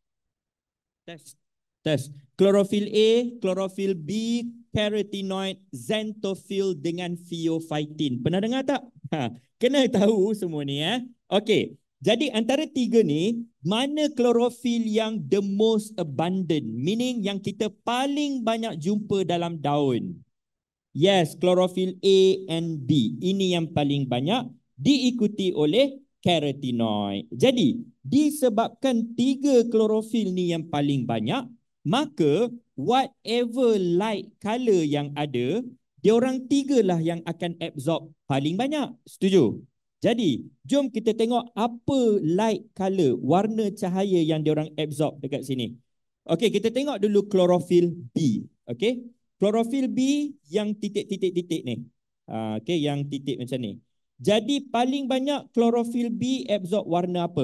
Test. Test. Chlorophyll A, chlorophyll B, carotenoid, xanthophyll dengan pheophytin. Pernah dengar tak? Ha, kena tahu semua ni eh. Okey. Jadi antara tiga ni, mana chlorophyll yang the most abundant? Meaning yang kita paling banyak jumpa dalam daun. Yes, chlorophyll A and B. Ini yang paling banyak, diikuti oleh carotenoid. Jadi, disebabkan tiga chlorophyll ni yang paling banyak, maka whatever light color yang ada, diorang tiga lah yang akan absorb paling banyak. Setuju? Jadi, jom kita tengok apa light color, warna cahaya yang diorang absorb dekat sini. Okey, kita tengok dulu chlorophyll B. Okey, chlorophyll B yang titik-titik-titik ni. Uh, Okey, yang titik macam ni. Jadi, paling banyak chlorophyll B absorb warna apa?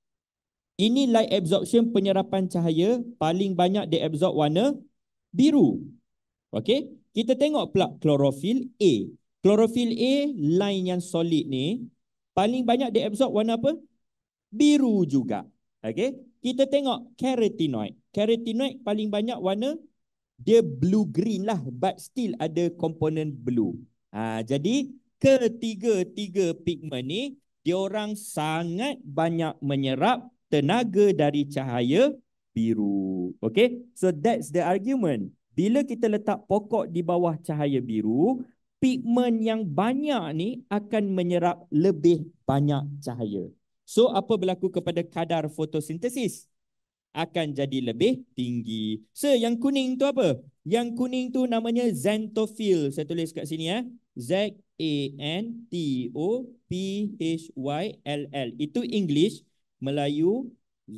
Ini light absorption, penyerapan cahaya, paling banyak dia absorb warna biru. Okey, kita tengok pula chlorophyll A. Chlorophyll A, line yang solid ni, paling banyak dia absorb warna apa? Biru juga. Okey, kita tengok carotenoid. Carotenoid paling banyak warna, dia blue-green lah, but still ada komponen blue. Ha, jadi, ketiga-tiga pigment ni, diorang sangat banyak menyerap tenaga dari cahaya biru. Okay, so that's the argument. Bila kita letak pokok di bawah cahaya biru, pigment yang banyak ni akan menyerap lebih banyak cahaya. So apa berlaku kepada kadar fotosintesis? Akan jadi lebih tinggi. So yang kuning tu apa? Yang kuning tu namanya xanthophyll. Saya tulis kat sini ya. Z A N T O P H Y L L. Itu English. Melayu,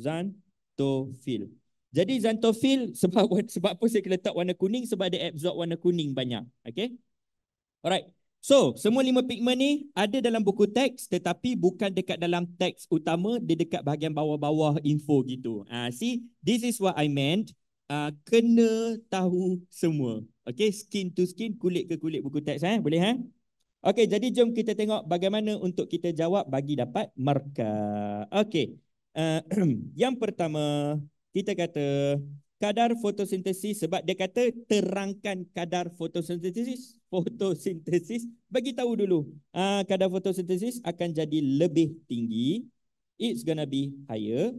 xanthophyll. Jadi xanthophyll sebab sebab apa saya letak warna kuning? Sebab dia absorb warna kuning banyak. Okay. Alright. So, semua lima pigment ni ada dalam buku teks tetapi bukan dekat dalam teks utama, dia dekat bahagian bawah-bawah info gitu. Ah, uh, see, this is what I meant. Uh, kena tahu semua. Okay, skin to skin, kulit ke kulit buku teks eh? Boleh eh? Okey, jadi jom kita tengok bagaimana untuk kita jawab bagi dapat markah. Okey. Uh, yang pertama, kita kata kadar fotosintesis, sebab dia kata terangkan kadar fotosintesis. Fotosintesis, bagi tahu dulu. Uh, kadar fotosintesis akan jadi lebih tinggi. It's gonna be higher.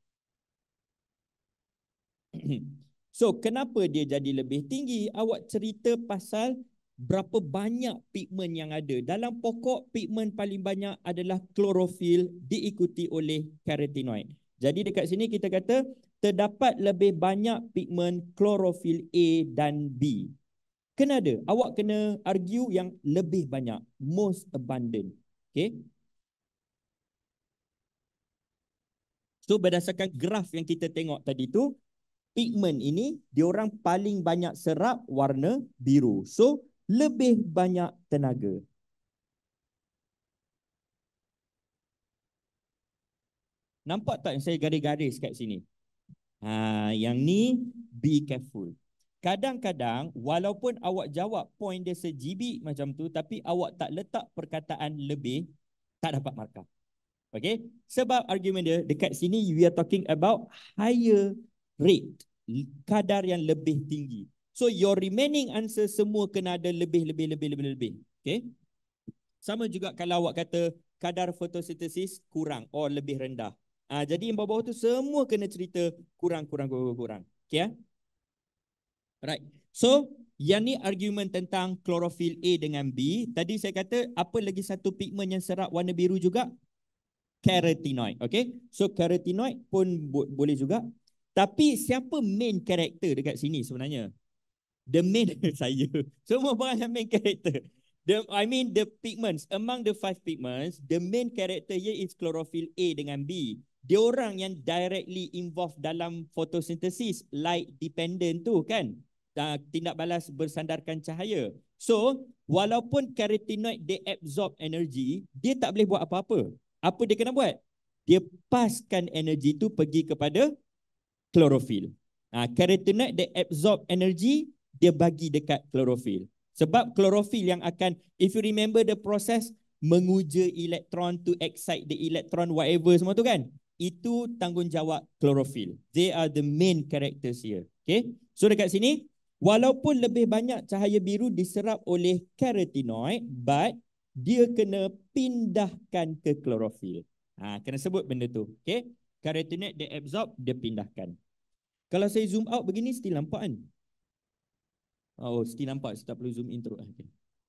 So, kenapa dia jadi lebih tinggi? Awak cerita pasal berapa banyak pigmen yang ada. Dalam pokok, pigmen paling banyak adalah klorofil diikuti oleh karotenoid. Jadi dekat sini kita kata terdapat lebih banyak pigmen klorofil A dan B. Kena ada. Awak kena argue yang lebih banyak. Most abundant. Okay. So, berdasarkan graf yang kita tengok tadi tu, pigmen ini diorang paling banyak serap warna biru. So, lebih banyak tenaga. Nampak tak yang saya garis-garis kat sini? Ha, yang ni, be careful. Kadang-kadang, walaupun awak jawab point dia sejibik macam tu, tapi awak tak letak perkataan lebih, tak dapat markah. Okay? Sebab argument dia, dekat sini, we are talking about higher rate. Kadar yang lebih tinggi. So, your remaining answer semua kena ada lebih, lebih, lebih, lebih, lebih. Okay? Sama juga kalau awak kata kadar fotosintesis kurang or lebih rendah. Ah, jadi yang bawah-bawah tu semua kena cerita kurang, kurang, kurang, kurang. Okay? Ya? Right. So, yang ni argument tentang klorofil A dengan B. Tadi saya kata apa lagi satu pigmen yang serap warna biru juga? Carotenoid. Okay? So, carotenoid pun bo boleh juga. Tapi siapa main character dekat sini sebenarnya? The main saya. Semua orang yang main character. The, I mean the pigments. Among the five pigments, the main character here is chlorophyll A dengan B. Dia orang yang directly involved dalam photosynthesis, light dependent tu kan. Uh, tindak balas bersandarkan cahaya. So, walaupun carotenoid dia absorb energy, dia tak boleh buat apa-apa. Apa dia kena buat? Dia paskan energy tu pergi kepada klorofil. Ha, carotenoid dia absorb energy, dia bagi dekat klorofil. Sebab klorofil yang akan, if you remember the process, menguja elektron to excite the electron, whatever semua tu kan, itu tanggungjawab klorofil. They are the main characters here. Okay? So dekat sini, walaupun lebih banyak cahaya biru diserap oleh carotenoid, but dia kena pindahkan ke klorofil. Ha, kena sebut benda tu. Okay? Carotenoid dia absorb, dia pindahkan. Kalau saya zoom out begini, still nampak kan? Oh, still nampak. Saya tak perlu zoom in terus. Okay.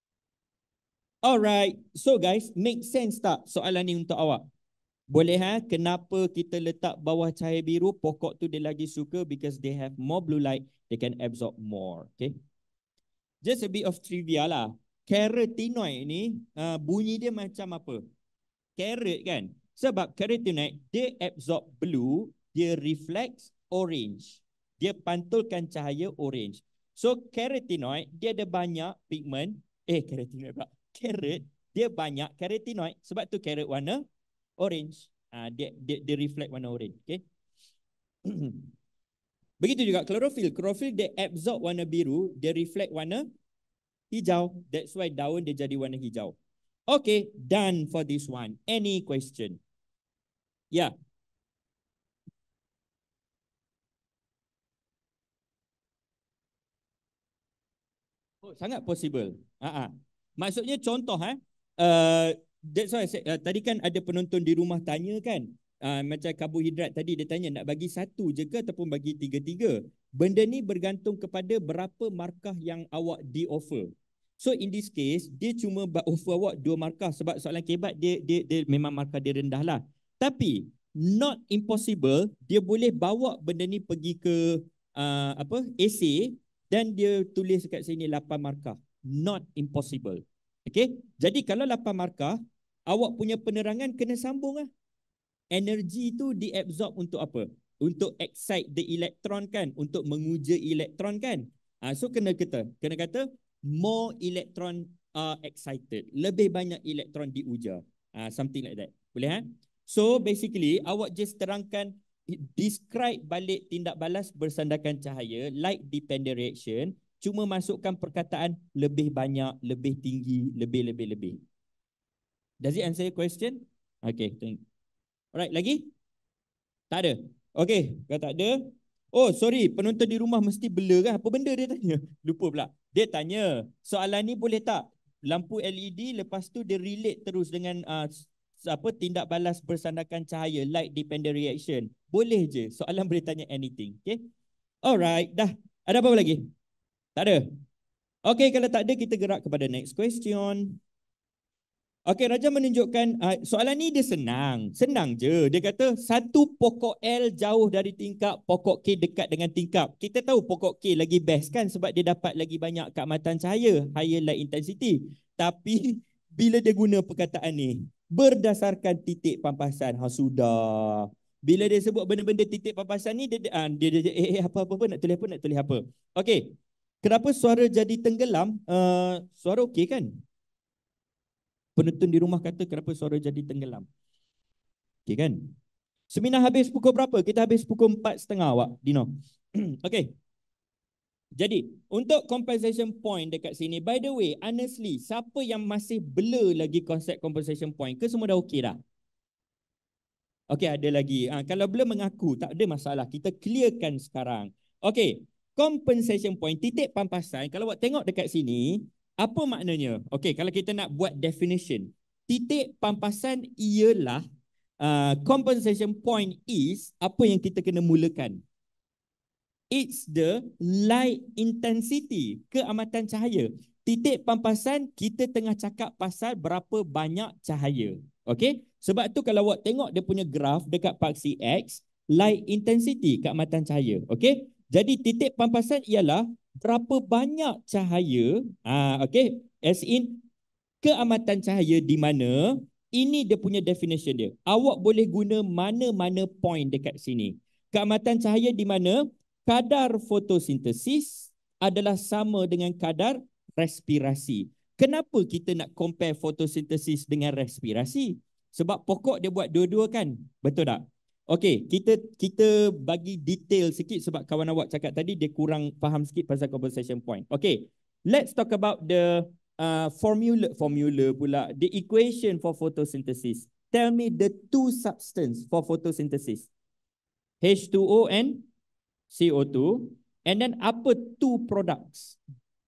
Alright. So guys, make sense tak soalan ni untuk awak? Boleh ha? Kenapa kita letak bawah cahaya biru? Pokok tu dia lagi suka because they have more blue light. They can absorb more. Okay. Just a bit of trivia lah. Carotenoid ni, uh, bunyi dia macam apa? Carrot kan? Sebab carotenoid, dia absorb blue, dia reflects orange. Dia pantulkan cahaya orange. So, carotenoid, dia ada banyak pigmen. Eh, carotenoid pula. Carrot, dia banyak carotenoid. Sebab tu carrot warna orange. Uh, dia, dia, dia reflect warna orange. Okay? Begitu juga klorofil. Klorofil, dia absorb warna biru, dia reflect warna hijau. That's why daun dia jadi warna hijau. Okay, done for this one. Any question? Ya. Yeah. Oh, sangat possible. Uh-huh. Maksudnya contoh, eh? uh, that's why saya, uh, tadi kan ada penonton di rumah tanya kan, uh, macam karbohidrat tadi dia tanya nak bagi satu je ke ataupun bagi tiga-tiga. Benda ni bergantung kepada berapa markah yang awak di-offer. So in this case, dia cuma offer awak dua markah sebab soalan kebat dia, dia, dia memang markah dia rendah lah. Tapi not impossible, dia boleh bawa benda ni pergi ke uh, apa essay dan dia tulis kat sini lapan markah. Not impossible. Okay? Jadi kalau lapan markah, awak punya penerangan kena sambung lah. Energi tu diabsorb untuk apa? Untuk excite the electron kan? Untuk menguja elektron kan? Uh, so kena kata, kena kata more electron are excited. Lebih banyak elektron diuja. Uh, something like that. Boleh ha? So basically, awak just terangkan, describe balik tindak balas bersandarkan cahaya, light dependent reaction. cuma masukkan perkataan lebih banyak, lebih tinggi, lebih, lebih, lebih. Does it answer your question? Okay, thank you. Alright, lagi? Tak ada? Okay, kalau tak ada, oh sorry, penonton di rumah mesti blur kan? Apa benda dia tanya? Lupa pula. Dia tanya, soalan ni boleh tak lampu L E D lepas tu dia relate terus dengan uh, apa tindak balas bersandarkan cahaya, light dependent reaction? Boleh je, soalan boleh tanya anything. Okay? Alright, dah. Ada apa lagi? Tak ada? Okay, kalau tak ada kita gerak kepada next question. Okey, Raja menunjukkan uh, soalan ni dia senang. Senang je. Dia kata satu pokok L jauh dari tingkap, pokok K dekat dengan tingkap. Kita tahu pokok K lagi best kan sebab dia dapat lagi banyak keamatan cahaya, higher light intensity. Tapi bila dia guna perkataan ni, berdasarkan titik pampasan, ha sudah. Bila dia sebut benda-benda titik pampasan ni, dia, dia, dia, dia eh, eh apa-apa nak tulis apa, nak tulis apa. Okey, kenapa suara jadi tenggelam? Uh, suara okey kan? Penonton di rumah kata kenapa suara jadi tenggelam. Okey kan? Seminar habis pukul berapa? Kita habis pukul empat tiga puluh awak, Dino. Okey. Jadi, untuk compensation point dekat sini, by the way, honestly, siapa yang masih blur lagi konsep compensation point? Ke semua dah okey dah? Okey, ada lagi. Ha, kalau blur mengaku, tak ada masalah. Kita clearkan sekarang. Okey, compensation point, titik pampasan, kalau awak tengok dekat sini, apa maknanya? Okey, kalau kita nak buat definition, titik pampasan ialah uh, compensation point is apa yang kita kena mulakan. It's the light intensity, keamatan cahaya. Titik pampasan kita tengah cakap pasal berapa banyak cahaya. Okey? Sebab tu kalau awak tengok dia punya graf dekat paksi X, light intensity, keamatan cahaya. Okey? Jadi titik pampasan ialah berapa banyak cahaya, ah, okay, as in keamatan cahaya di mana, ini dia punya definition dia. Awak boleh guna mana-mana point dekat sini. Keamatan cahaya di mana kadar fotosintesis adalah sama dengan kadar respirasi. Kenapa kita nak compare fotosintesis dengan respirasi? Sebab pokok dia buat dua-dua kan? Betul tak? Okey, kita kita bagi detail sikit sebab kawan awak cakap tadi dia kurang faham sikit pasal compensation point. Okey, let's talk about the uh, formula formula pula, the equation for photosynthesis. Tell me the two substance for photosynthesis. H two O and C O two, and then apa two products?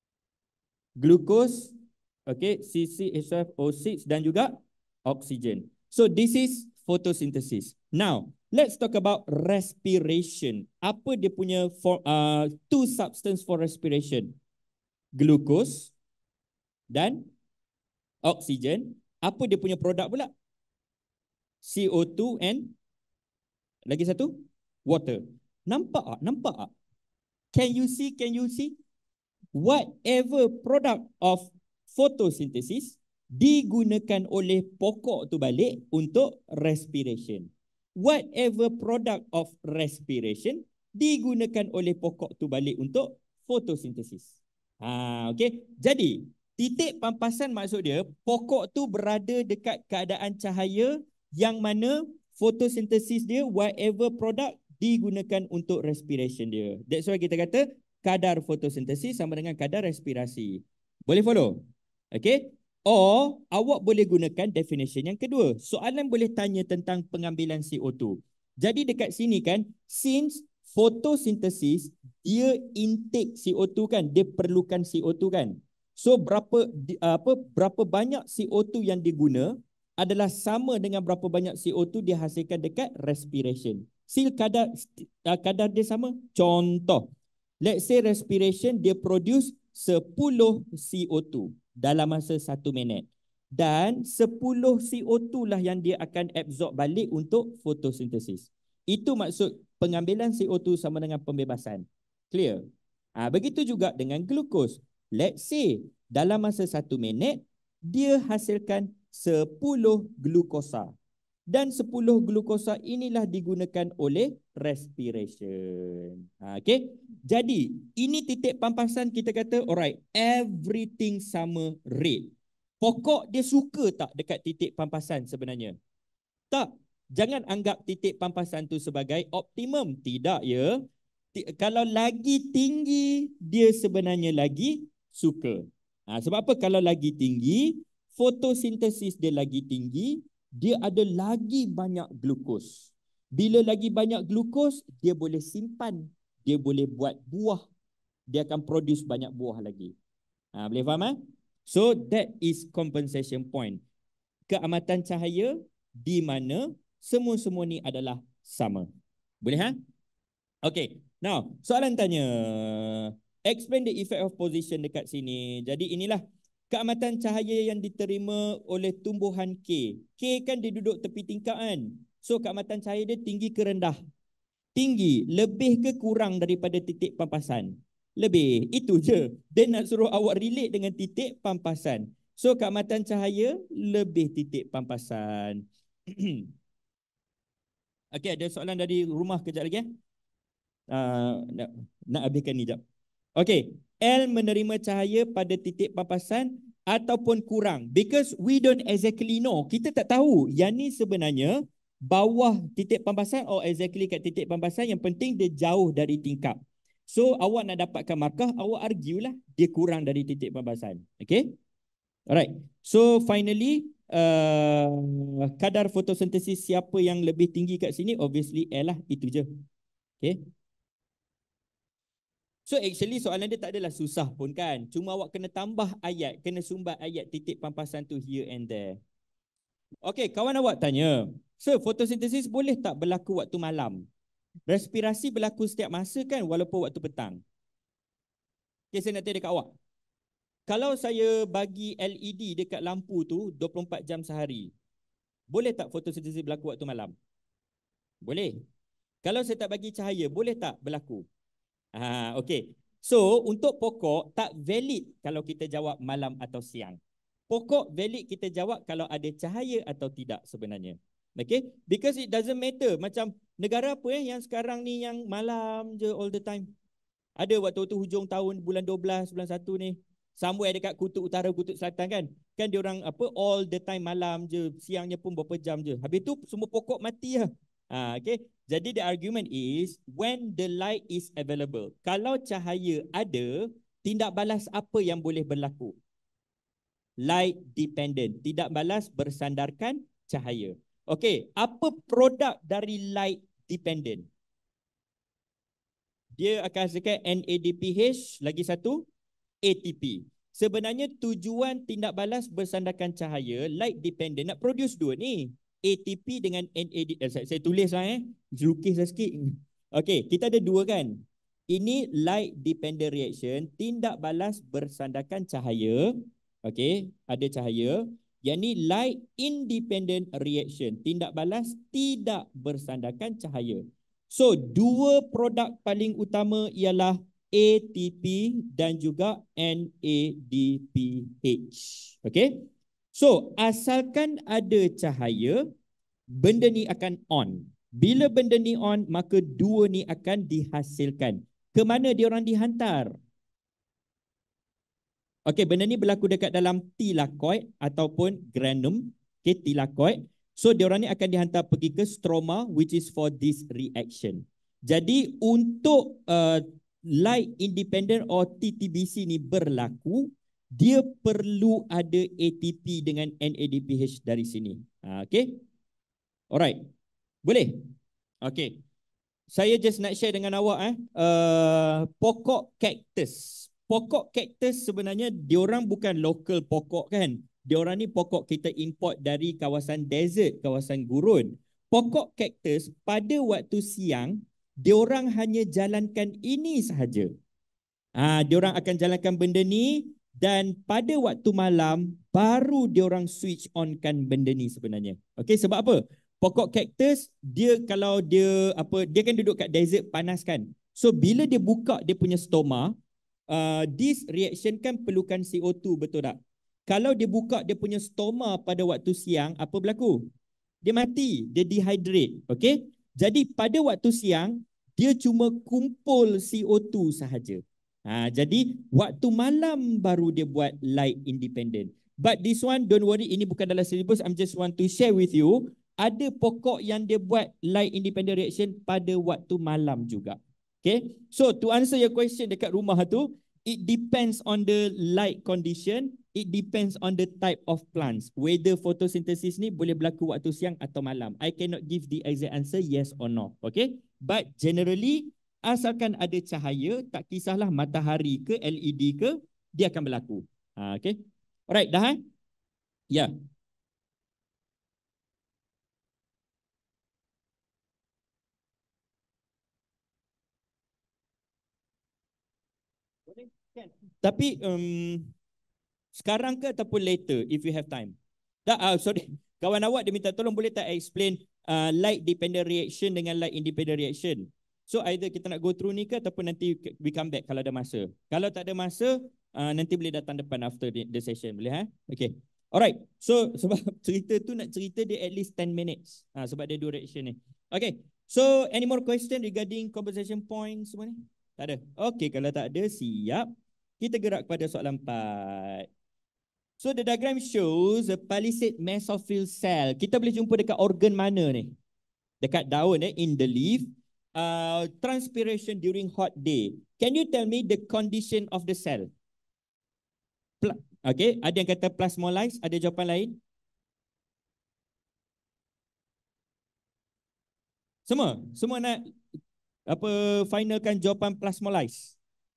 Glucose, okay, C C H five O six dan juga oxygen. So this is photosynthesis. Now, let's talk about respiration. Apa dia punya for, uh, two substance for respiration? Glucose dan oxygen. Apa dia punya produk pula? C O two and lagi satu? Water. Nampak tak? Nampak tak? Can you see? Can you see? Whatever product of photosynthesis digunakan oleh pokok tu balik untuk respiration. Whatever product of respiration digunakan oleh pokok tu balik untuk fotosintesis. Ha, okay. Jadi, titik pampasan maksud dia, pokok tu berada dekat keadaan cahaya yang mana fotosintesis dia, whatever product digunakan untuk respiration dia. That's why kita kata kadar fotosintesis sama dengan kadar respirasi. Boleh follow? Okay. Or awak boleh gunakan definition yang kedua. Soalan boleh tanya tentang pengambilan C O two. Jadi dekat sini kan, since fotosintesis dia intake C O two kan, dia perlukan C O two kan. So berapa apa berapa banyak C O two yang diguna adalah sama dengan berapa banyak C O two dia hasilkan dekat respiration. Sil kadar kadar dia sama. Contoh, let's say respiration dia produce sepuluh C O two dalam masa satu minit. Dan sepuluh C O two lah yang dia akan absorb balik untuk fotosintesis. Itu maksud pengambilan C O two sama dengan pembebasan. Clear? Ha, begitu juga dengan glukos. Let's say dalam masa satu minit, dia hasilkan sepuluh glukosa. Dan sepuluh glukosa inilah digunakan oleh respiration. Ha, okay? Jadi, ini titik pampasan kita kata, alright, everything sama rate. Pokok dia suka tak dekat titik pampasan sebenarnya? Tak. Jangan anggap titik pampasan tu sebagai optimum. Tidak ya. kalau lagi tinggi, dia sebenarnya lagi suka. Ha, sebab apa? Kalau lagi tinggi, fotosintesis dia lagi tinggi, dia ada lagi banyak glukos. Bila lagi banyak glukos, dia boleh simpan, dia boleh buat buah, dia akan produce banyak buah lagi. Ha, boleh faham? Ha? So that is compensation point. Keamatan cahaya di mana semua-semua ni adalah sama. Boleh ha? Okay. Now, soalan tanya. Explain the effect of position dekat sini. Jadi inilah keamatan cahaya yang diterima oleh tumbuhan K. K kan dia duduk tepi tingkap kan. So keamatan cahaya dia tinggi ke rendah? Tinggi. Lebih ke kurang daripada titik pampasan? Lebih. Itu je. Dia nak suruh awak relate dengan titik pampasan. So keamatan cahaya lebih titik pampasan. Okay, ada soalan dari rumah kejap lagi eh? Uh, nak, nak habiskan ni jap. Okey, L menerima cahaya pada titik pampasan ataupun kurang. Because we don't exactly know. Kita tak tahu yang ni sebenarnya bawah titik pampasan or exactly kat titik pampasan. Yang penting dia jauh dari tingkap. So awak nak dapatkan markah, awak argue lah dia kurang dari titik pampasan. Okey. Alright. So finally uh, kadar fotosintesis siapa yang lebih tinggi kat sini? Obviously L lah. Itu je. Okay. So actually soalan dia tak adalah susah pun kan. Cuma awak kena tambah ayat, kena sumbat ayat titik pampasan tu here and there. Okay, kawan awak tanya, Sir, fotosintesis boleh tak berlaku waktu malam? Respirasi berlaku setiap masa kan walaupun waktu petang? Okay, saya nak tanya dekat awak. Kalau saya bagi L E D dekat lampu tu dua puluh empat jam sehari, boleh tak fotosintesis berlaku waktu malam? Boleh. Kalau saya tak bagi cahaya, boleh tak berlaku? Ha, okay. So, untuk pokok, tak valid kalau kita jawab malam atau siang. Pokok valid kita jawab kalau ada cahaya atau tidak sebenarnya. Okay? Because it doesn't matter. Macam negara apa eh yang sekarang ni yang malam je all the time? Ada waktu-waktu hujung tahun bulan dua belas, bulan satu ni. Somewhere dekat kutub utara, kutub selatan kan. Kan dia orang apa all the time malam je. Siangnya pun berapa jam je. Habis tu semua pokok mati lah. Ha, okay. Jadi the argument is when the light is available. Kalau cahaya ada, tindak balas apa yang boleh berlaku? Light dependent. Tidak balas bersandarkan cahaya. Okay. Apa produk dari light dependent? Dia akan hasilkan N A D P H, lagi satu A T P. Sebenarnya tujuan tindak balas bersandarkan cahaya light dependent nak produce dua ni. A T P dengan N A D P. Eh, saya, saya tulis lah eh. Lukis lah sikit. Okey, kita ada dua kan. Ini light dependent reaction, tindak balas bersandarkan cahaya. Okey, ada cahaya. Yang ni light independent reaction, tindak balas tidak bersandarkan cahaya. So, dua produk paling utama ialah A T P dan juga N A D P H. Okey? So, asalkan ada cahaya, benda ni akan on. Bila benda ni on, maka dua ni akan dihasilkan. Ke mana dia orang dihantar? Okey, benda ni berlaku dekat dalam thylakoid ataupun granum. Okey, thylakoid. So, dia orang ni akan dihantar pergi ke stroma which is for this reaction. Jadi, untuk uh, light independent or T T B C ni berlaku, dia perlu ada A T P dengan N A D P H dari sini. Ha, okay. Alright. Boleh? Okay. Saya just nak share dengan awak eh. Uh, pokok cactus. Pokok cactus sebenarnya diorang bukan local pokok kan. Diorang ni pokok kita import dari kawasan desert, kawasan gurun. Pokok cactus pada waktu siang, diorang hanya jalankan ini sahaja. Ah, diorang akan jalankan benda ni dan pada waktu malam baru diorang switch on kan benda ni sebenarnya. Okey, sebab apa? Pokok cactus dia kalau dia apa dia kan duduk kat desert panas kan. So bila dia buka dia punya stoma, uh, this reaction kan perlukan C O two, betul tak? Kalau dia buka dia punya stoma pada waktu siang, apa berlaku? Dia mati, dia dehydrate. Okey? Jadi pada waktu siang dia cuma kumpul C O two sahaja. Ha, jadi waktu malam baru dia buat light independent. But this one don't worry, ini bukan dalam syllabus. I'm just want to share with you. Ada pokok yang dia buat light independent reaction pada waktu malam juga. Okay, so to answer your question dekat rumah tu, it depends on the light condition, it depends on the type of plants. Whether photosynthesis ni boleh berlaku waktu siang atau malam. I cannot give the exact answer yes or no. Okay, but generally asalkan ada cahaya, tak kisahlah matahari ke L E D ke, dia akan berlaku. Ha, okay, alright, dah eh? Ya. Yeah. Tapi um, sekarang ke ataupun later if you have time? Tak, uh, sorry. Kawan awak dia minta tolong boleh tak explain uh, light dependent reaction dengan light independent reaction. So either kita nak go through ni ke ataupun nanti we come back kalau ada masa. Kalau tak ada masa, uh, nanti boleh datang depan after the, the session. Boleh ha? Okay. Alright. So sebab cerita tu nak cerita dia at least ten minutes. Uh, sebab dia dua reaction ni. Okay. So any more question regarding conversation points semua ni? Tak ada? Okay, kalau tak ada, siap. Kita gerak kepada soalan empat. So the diagram shows a palisade mesophyll cell. Kita boleh jumpa dekat organ mana ni? Dekat daun eh, in the leaf. Uh, transpiration during hot day. Can you tell me the condition of the cell? Pla okay, ada yang kata plasmolyze, ada jawapan lain? Semua? Semua nak apa finalkan jawapan plasmolyze?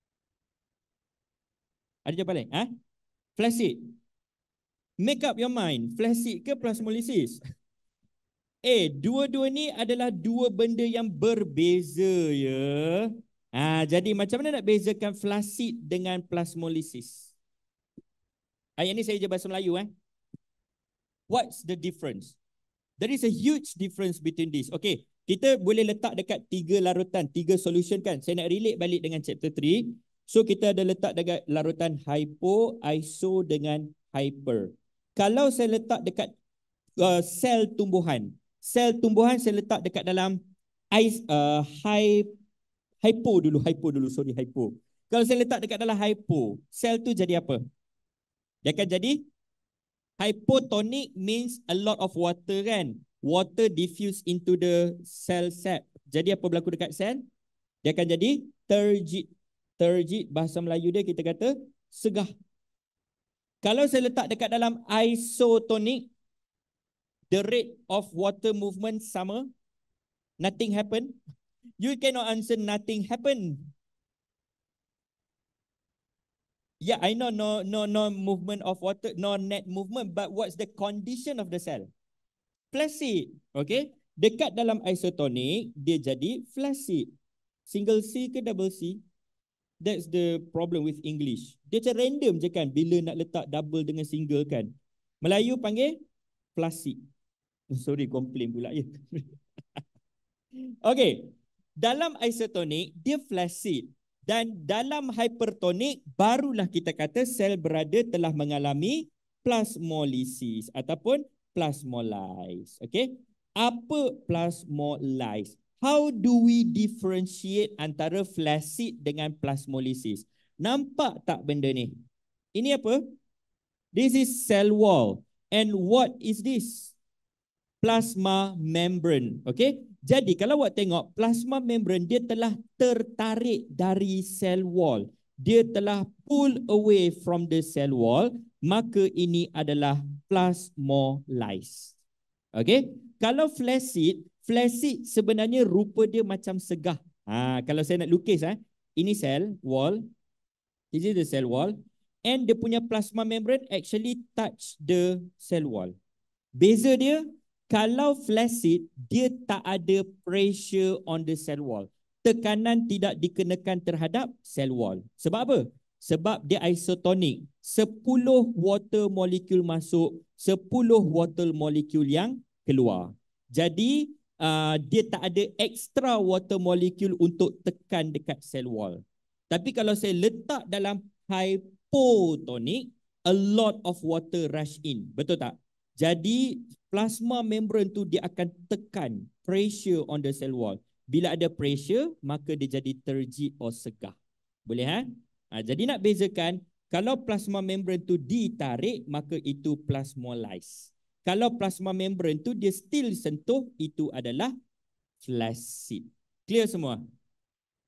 Ada jawapan lain? Ha? Flaccid. Make up your mind. Flaccid ke plasmolysis? Eh, dua-dua ni adalah dua benda yang berbeza ya. Ha, jadi macam mana nak bezakan flaccid dengan plasmolysis? Ayat ni saya je bahasa Melayu eh. What's the difference? There is a huge difference between this. Okay, kita boleh letak dekat tiga larutan, tiga solution kan. Saya nak relate balik dengan chapter three. So kita ada letak dekat larutan hypo, iso dengan hyper. Kalau saya letak dekat uh, sel tumbuhan, sel tumbuhan saya letak dekat dalam is, uh, hy, hypo dulu, hypo dulu, sorry hypo. Kalau saya letak dekat dalam hypo, sel tu jadi apa? Dia akan jadi hypotonic, means a lot of water kan. Water diffuse into the cell sap. Jadi apa berlaku dekat sel? Dia akan jadi turgid. Turgid, bahasa Melayu dia kita kata segah. Kalau saya letak dekat dalam isotonic, the rate of water movement sama, nothing happen. You cannot answer nothing happen. Yeah, I know no no no movement of water, no net movement, but what's the condition of the cell? Flaccid. Okay? Dekat dalam isotonic, dia jadi flaccid. Single C ke double C? That's the problem with English. Dia macam random je kan bila nak letak double dengan single kan. Melayu panggil flaccid. Sorry, komplain pula ya. Okay. Dalam isotonic, dia flaccid. Dan dalam hypertonic, barulah kita kata sel berada telah mengalami plasmolysis ataupun plasmolyze. Okay. Apa plasmolyze? How do we differentiate antara flaccid dengan plasmolysis? Nampak tak benda ni? Ini apa? This is cell wall. And what is this? Plasma membrane. Okay? Jadi kalau awak tengok, plasma membrane dia telah tertarik dari cell wall. Dia telah pull away from the cell wall. Maka ini adalah plasmolyze. Okay? Kalau flaccid, flaccid sebenarnya rupa dia macam segah. Ha, kalau saya nak lukis, eh, ini cell wall. This is the cell wall. And dia punya plasma membrane actually touch the cell wall. Beza dia, kalau flaccid, dia tak ada pressure on the cell wall. Tekanan tidak dikenakan terhadap cell wall. Sebab apa? Sebab dia isotonic. sepuluh water molecule masuk, sepuluh water molecule yang keluar. Jadi uh, dia tak ada extra water molecule untuk tekan dekat cell wall. Tapi kalau saya letak dalam hypotonic, a lot of water rush in. Betul tak? Jadi plasma membrane tu dia akan tekan pressure on the cell wall. Bila ada pressure, maka dia jadi turgid or segah. Boleh ha? Ha, jadi nak bezakan, kalau plasma membrane tu ditarik, maka itu plasmolyze. Kalau plasma membrane tu dia still sentuh, itu adalah flaccid. Clear semua?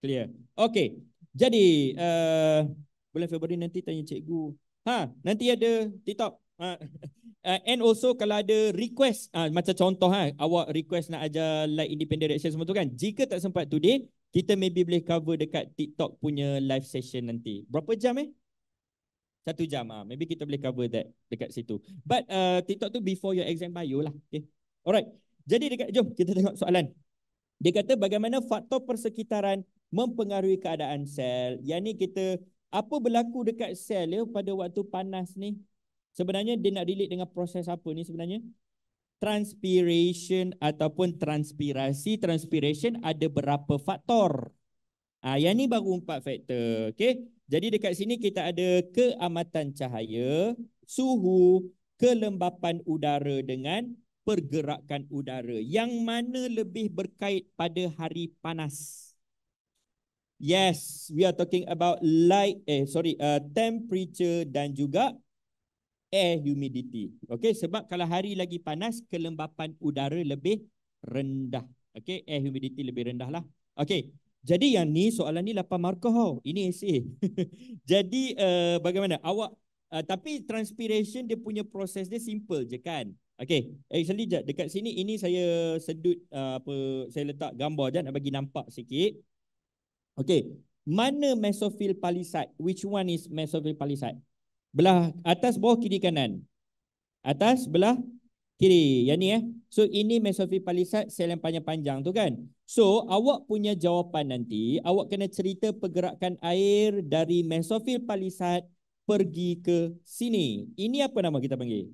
Clear. Okay. Jadi uh, bulan Februari nanti tanya cikgu. Ha, nanti ada TikTok. Uh, uh, and also kalau ada request, uh, macam contoh ha, awak request nak ajar light independent reaction semua tu kan. Jika tak sempat today, kita maybe boleh cover dekat TikTok punya live session nanti. Berapa jam eh? Satu jam. Ah, maybe kita boleh cover that dekat situ. But uh, TikTok tu before your exam bio lah. Okay. Alright. Jadi dekat, jom kita tengok soalan. Dia kata bagaimana faktor persekitaran mempengaruhi keadaan sel. Yang ni kita, apa berlaku dekat sel ya pada waktu panas ni? Sebenarnya dia nak relate dengan proses apa ni sebenarnya? Transpiration ataupun transpirasi. Transpiration ada berapa faktor? Ah, yang ni baru empat faktor. Okay? Jadi dekat sini kita ada keamatan cahaya, suhu, kelembapan udara dengan pergerakan udara. Yang mana lebih berkait pada hari panas? Yes, we are talking about light, eh sorry, uh, temperature dan juga air humidity. Okay, sebab kalau hari lagi panas, kelembapan udara lebih rendah. Okay, air humidity lebih rendah lah. Okay, jadi yang ni soalan ni lapan markah tau. Ini essay. Jadi uh, bagaimana? Awak, uh, tapi transpiration dia punya proses dia simple je kan? Okay, actually dekat sini ini saya sedut uh, apa, saya letak gambar je nak bagi nampak sikit. Okay, mana mesophyll palisade? Which one is mesophyll palisade? Belah atas, bawah, kiri, kanan. Atas, belah, kiri. Yang ni eh. So ini mesophyll palisade, sel yang panjang-panjang tu kan. So awak punya jawapan nanti, awak kena cerita pergerakan air dari mesophyll palisade pergi ke sini. Ini apa nama kita panggil?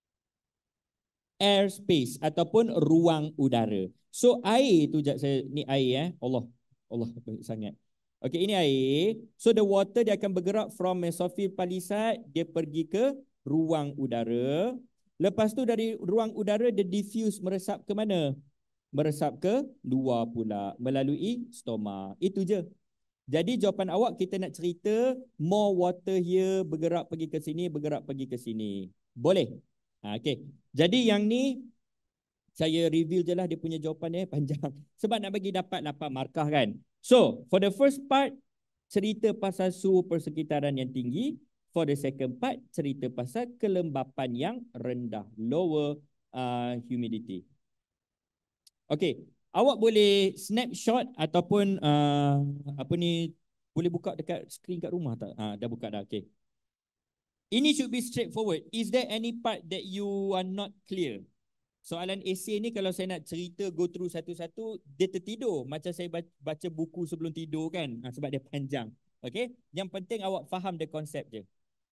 Airspace ataupun ruang udara. So air tu, jap saya, ni air eh. Allah, Allah baik sangat. Okey, ini air. So the water dia akan bergerak from mesophyll palisade, dia pergi ke ruang udara. Lepas tu dari ruang udara dia diffuse, meresap ke mana? Meresap ke luar pula melalui stoma. Itu je. Jadi jawapan awak, kita nak cerita more water here, bergerak pergi ke sini, bergerak pergi ke sini. Boleh? Ha, okay. Jadi yang ni saya reveal je lah dia punya jawapan dia panjang. Sebab nak bagi dapat lapan markah kan. So for the first part, cerita pasal suhu persekitaran yang tinggi. For the second part, cerita pasal kelembapan yang rendah, lower uh, humidity. Okay, awak boleh snapshot ataupun uh, apa ni, boleh buka dekat screen kat rumah tak? Ah, dah buka dah. Okay. Ini should be straightforward. Is there any part that you are not clear? Soalan essay ni kalau saya nak cerita go through satu-satu, dia tertidur. Macam saya baca buku sebelum tidur kan. Ha, sebab dia panjang. Okay. Yang penting awak faham the konsep je.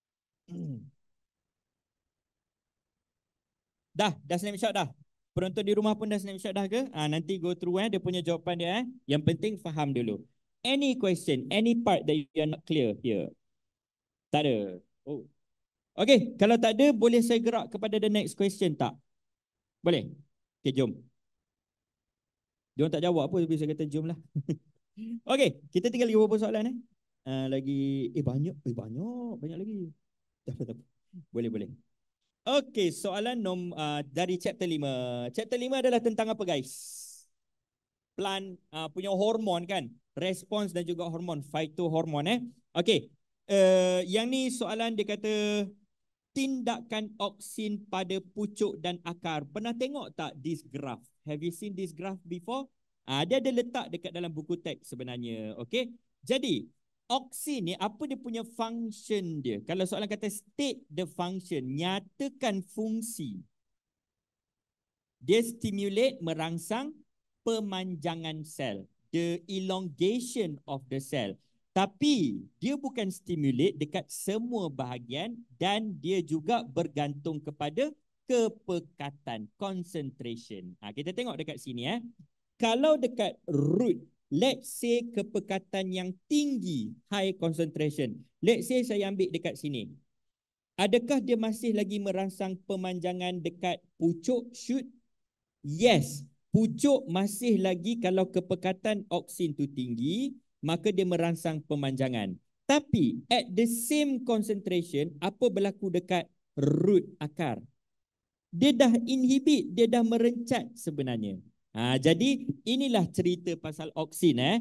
Dah, dah snapshot dah. Penonton di rumah pun dah snapshot dah ke? Ha, nanti go through eh, dia punya jawapan dia eh. Yang penting faham dulu. Any question, any part that you are not clear here? Tak ada. Oh. Okay, kalau tak ada, boleh saya gerak kepada the next question tak? Boleh? Okay, jom. Diorang tak jawab apa, tapi saya kata jom lah. Okay, kita tinggal lagi beberapa soalan eh. Uh, lagi, eh banyak, eh banyak, banyak lagi. Tak apa, tak apa. Boleh, boleh. Okay, soalan nom, uh, dari chapter lima. Chapter lima adalah tentang apa guys? Plant uh, punya hormon kan? Respons dan juga hormon, phytohormon eh. Okay, uh, yang ni soalan dia kata, tindakan oksin pada pucuk dan akar. Pernah tengok tak this graph? Have you seen this graph before? Ah, dia ada letak dekat dalam buku teks sebenarnya. Okay. Jadi, oksin ni apa dia punya function dia? Kalau soalan kata state the function, nyatakan fungsi. Dia stimulate, merangsang pemanjangan sel. The elongation of the cell. Tapi dia bukan stimulate dekat semua bahagian dan dia juga bergantung kepada kepekatan, concentration. Ha, kita tengok dekat sini eh. Kalau dekat root, let's say kepekatan yang tinggi, high concentration. Let's say saya ambil dekat sini. Adakah dia masih lagi merangsang pemanjangan dekat pucuk, shoot? Yes, pucuk masih lagi kalau kepekatan oksin tu tinggi, maka dia merangsang pemanjangan. Tapi at the same concentration, apa berlaku dekat root, akar? Dia dah inhibit, dia dah merencat sebenarnya. Ha, jadi inilah cerita pasal oksin eh.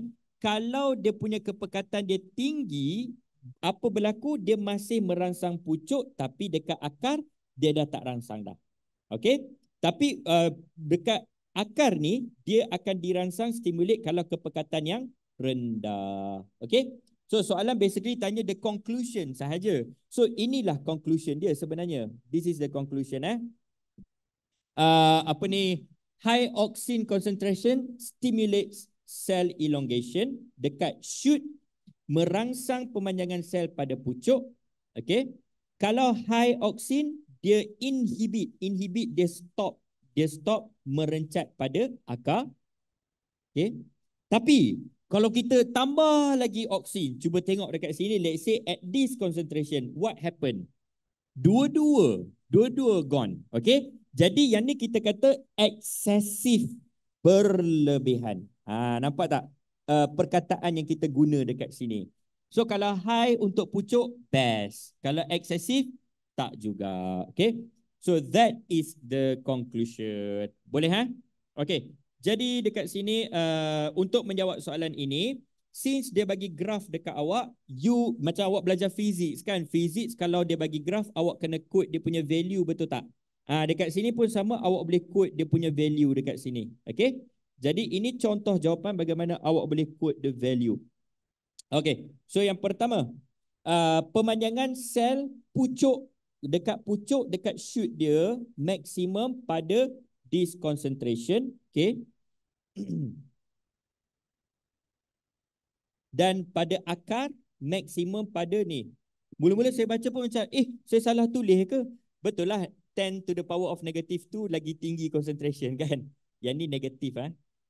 kalau dia punya kepekatan dia tinggi, apa berlaku? Dia masih merangsang pucuk tapi dekat akar dia dah tak rangsang dah. Okey? Tapi uh, dekat akar ni dia akan dirangsang stimulate kalau kepekatan yang rendah. Okey? So soalan basically tanya the conclusion sahaja. So inilah conclusion dia sebenarnya. This is the conclusion eh. Uh, apa ni? High auxin concentration stimulates cell elongation dekat shoot, merangsang pemanjangan sel pada pucuk. Okey. Kalau high auxin dia inhibit, inhibit dia stop, dia stop merencat pada akar. Okey. Tapi kalau kita tambah lagi auxin, cuba tengok dekat sini, let's say at this concentration, what happen? Dua-dua, dua-dua gone. Okey. Jadi yang ni kita kata eksesif, berlebihan. Ha, nampak tak uh, perkataan yang kita guna dekat sini? So kalau high untuk pucuk, best. Kalau eksesif, tak juga. Okay. So that is the conclusion. Boleh ha? Okay. Jadi dekat sini uh, untuk menjawab soalan ini, since dia bagi graf dekat awak, you macam awak belajar fizik kan? Fizik kalau dia bagi graf, awak kena quote dia punya value, betul tak? Ah, dekat sini pun sama, awak boleh quote dia punya value dekat sini. Okay? Jadi ini contoh jawapan bagaimana awak boleh quote the value. Okay. So yang pertama, uh, pemanjangan sel pucuk dekat pucuk dekat shoot dia maksimum pada this concentration. Okay. Dan pada akar maksimum pada ni. Mula-mula saya baca pun macam, eh saya salah tulis ke? Betul lah, ten to the power of negative two lagi tinggi concentration kan. Yang ni negatif ah.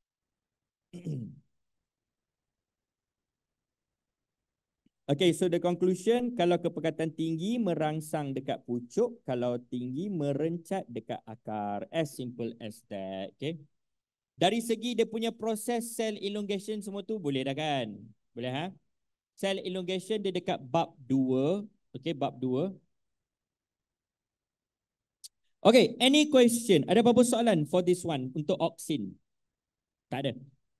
Okay, so the conclusion, kalau kepekatan tinggi merangsang dekat pucuk, kalau tinggi merencat dekat akar. As simple as that. Okay. Dari segi dia punya proses cell elongation semua tu boleh dah kan? Boleh ha? Cell elongation dia dekat bab dua. Okay, bab dua. Okay, any question? Ada apa-apa soalan for this one untuk auxin? Tak ada.